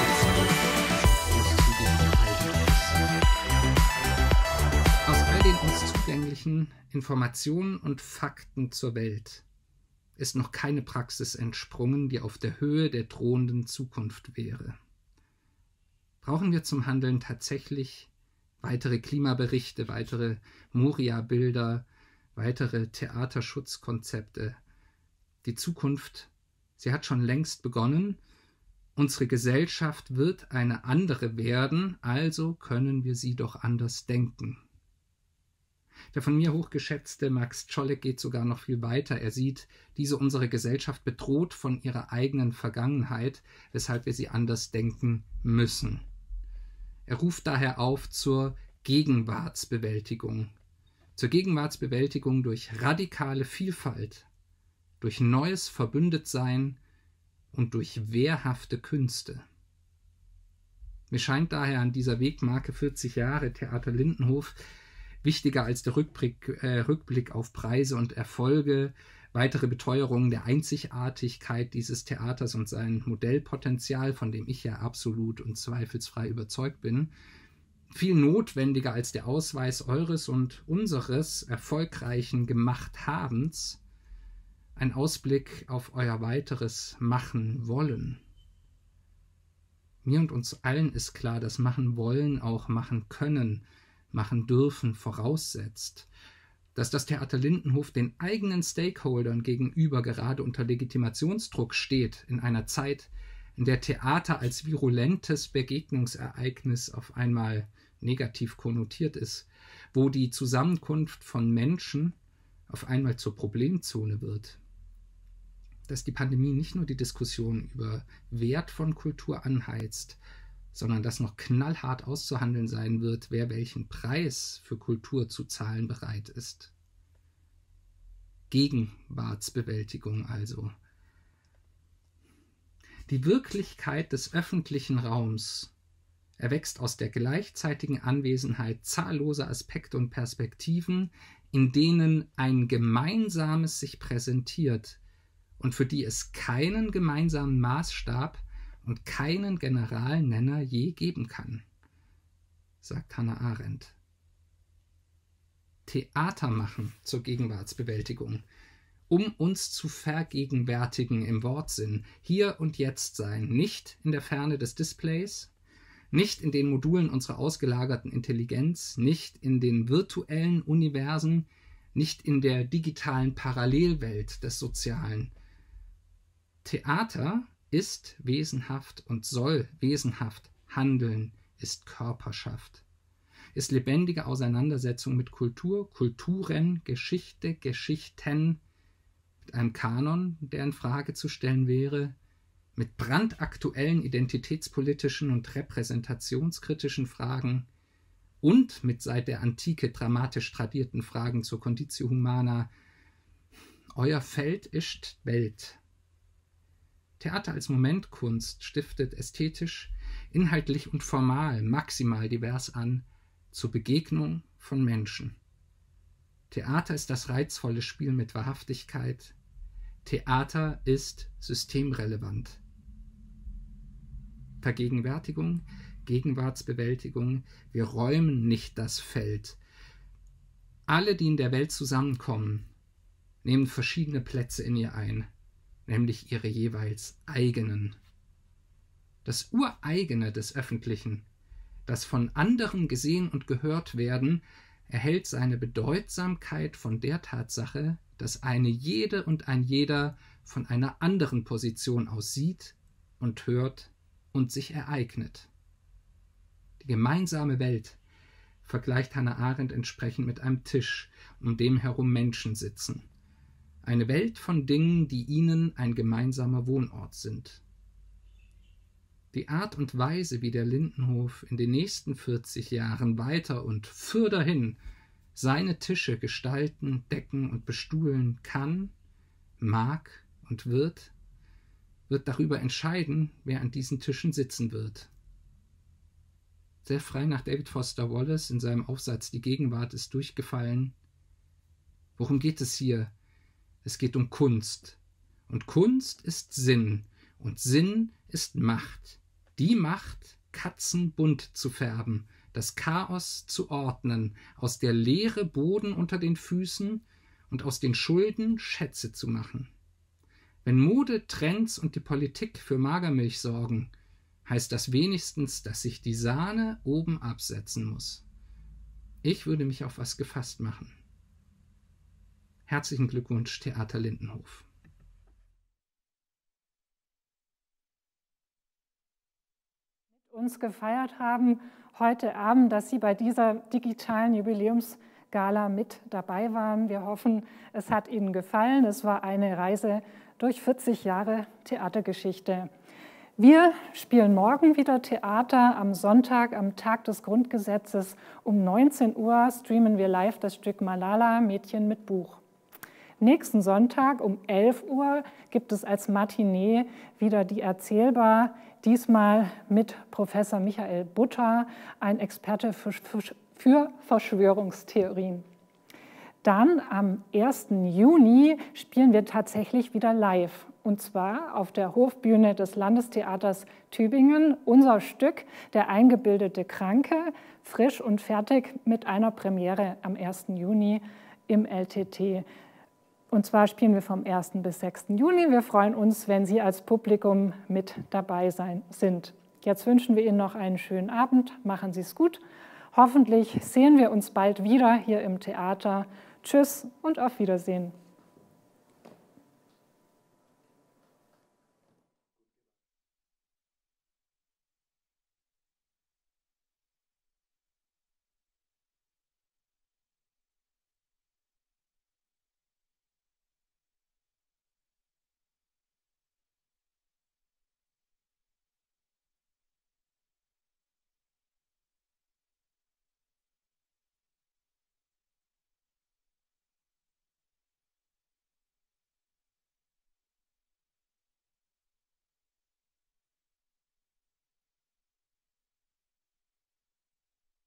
großzügigen Aus all den uns zugänglichen Informationen und Fakten zur Welt ist noch keine Praxis entsprungen, die auf der Höhe der drohenden Zukunft wäre. Brauchen wir zum Handeln tatsächlich weitere Klimaberichte, weitere Moria-Bilder, weitere Theaterschutzkonzepte? Die Zukunft, sie hat schon längst begonnen. Unsere Gesellschaft wird eine andere werden, also können wir sie doch anders denken. Der von mir hochgeschätzte Max Czolek geht sogar noch viel weiter. Er sieht diese unsere Gesellschaft bedroht von ihrer eigenen Vergangenheit, weshalb wir sie anders denken müssen. Er ruft daher auf zur Gegenwartsbewältigung. Zur Gegenwartsbewältigung durch radikale Vielfalt, durch neues Verbündetsein und durch wehrhafte Künste. Mir scheint daher an dieser Wegmarke vierzig Jahre Theater Lindenhof wichtiger als der Rückblick, äh, Rückblick auf Preise und Erfolge, weitere Beteuerungen der Einzigartigkeit dieses Theaters und sein Modellpotenzial, von dem ich ja absolut und zweifelsfrei überzeugt bin, viel notwendiger als der Ausweis eures und unseres erfolgreichen Gemachthabens, ein Ausblick auf euer weiteres Machen wollen. Mir und uns allen ist klar, dass machen wollen auch machen können, machen dürfen voraussetzt, dass das Theater Lindenhof den eigenen Stakeholdern gegenüber gerade unter Legitimationsdruck steht, in einer Zeit, in der Theater als virulentes Begegnungsereignis auf einmal negativ konnotiert ist, wo die Zusammenkunft von Menschen auf einmal zur Problemzone wird. Dass die Pandemie nicht nur die Diskussion über Wert von Kultur anheizt, sondern dass noch knallhart auszuhandeln sein wird, wer welchen Preis für Kultur zu zahlen bereit ist. Gegenwartsbewältigung also. Die Wirklichkeit des öffentlichen Raums erwächst aus der gleichzeitigen Anwesenheit zahlloser Aspekte und Perspektiven, in denen ein Gemeinsames sich präsentiert und für die es keinen gemeinsamen Maßstab und keinen Generalnenner je geben kann, sagt Hannah Arendt. Theater machen zur Gegenwartsbewältigung, um uns zu vergegenwärtigen im Wortsinn, hier und jetzt sein, nicht in der Ferne des Displays, nicht in den Modulen unserer ausgelagerten Intelligenz, nicht in den virtuellen Universen, nicht in der digitalen Parallelwelt des Sozialen, Theater ist wesenhaft und soll wesenhaft handeln, ist Körperschaft, ist lebendige Auseinandersetzung mit Kultur, Kulturen, Geschichte, Geschichten, mit einem Kanon, der in Frage zu stellen wäre, mit brandaktuellen identitätspolitischen und repräsentationskritischen Fragen und mit seit der Antike dramatisch tradierten Fragen zur Conditio Humana. Euer Feld ist Welt. Theater als Momentkunst stiftet ästhetisch, inhaltlich und formal maximal divers an, zur Begegnung von Menschen. Theater ist das reizvolle Spiel mit Wahrhaftigkeit. Theater ist systemrelevant. Vergegenwärtigung, Gegenwartsbewältigung, wir räumen nicht das Feld. Alle, die in der Welt zusammenkommen, nehmen verschiedene Plätze in ihr ein, nämlich ihre jeweils eigenen. Das Ureigene des Öffentlichen, das von anderen gesehen und gehört werden, erhält seine Bedeutsamkeit von der Tatsache, dass eine jede und ein jeder von einer anderen Position aus sieht und hört und sich ereignet. Die gemeinsame Welt vergleicht Hannah Arendt entsprechend mit einem Tisch, um dem herum Menschen sitzen. Eine Welt von Dingen, die ihnen ein gemeinsamer Wohnort sind. Die Art und Weise, wie der Lindenhof in den nächsten vierzig Jahren weiter und fürderhin seine Tische gestalten, decken und bestuhlen kann, mag und wird, wird darüber entscheiden, wer an diesen Tischen sitzen wird. Sehr frei nach David Foster Wallace in seinem Aufsatz Die Gegenwart ist durchgefallen. Worum geht es hier? Es geht um Kunst. Und Kunst ist Sinn. Und Sinn ist Macht. Die Macht, Katzen bunt zu färben, das Chaos zu ordnen, aus der Leere Boden unter den Füßen und aus den Schulden Schätze zu machen. Wenn Mode, Trends und die Politik für Magermilch sorgen, heißt das wenigstens, dass sich die Sahne oben absetzen muss. Ich würde mich auf was gefasst machen. Herzlichen Glückwunsch, Theater Lindenhof. Mit uns gefeiert haben heute Abend, dass Sie bei dieser digitalen Jubiläumsgala mit dabei waren. Wir hoffen, es hat Ihnen gefallen. Es war eine Reise durch vierzig Jahre Theatergeschichte. Wir spielen morgen wieder Theater. Am Sonntag, am Tag des Grundgesetzes um neunzehn Uhr streamen wir live das Stück Malala, Mädchen mit Buch. Nächsten Sonntag um elf Uhr gibt es als Matinee wieder die Erzählbar, diesmal mit Professor Michael Butter, ein Experte für, für, für Verschwörungstheorien. Dann am ersten Juni spielen wir tatsächlich wieder live, und zwar auf der Hofbühne des Landestheaters Tübingen, unser Stück Der eingebildete Kranke, frisch und fertig mit einer Premiere am ersten Juni im L T T. Und zwar spielen wir vom ersten bis sechsten Juni. Wir freuen uns, wenn Sie als Publikum mit dabei sein, sind. Jetzt wünschen wir Ihnen noch einen schönen Abend. Machen Sie es gut. Hoffentlich sehen wir uns bald wieder hier im Theater. Tschüss und auf Wiedersehen.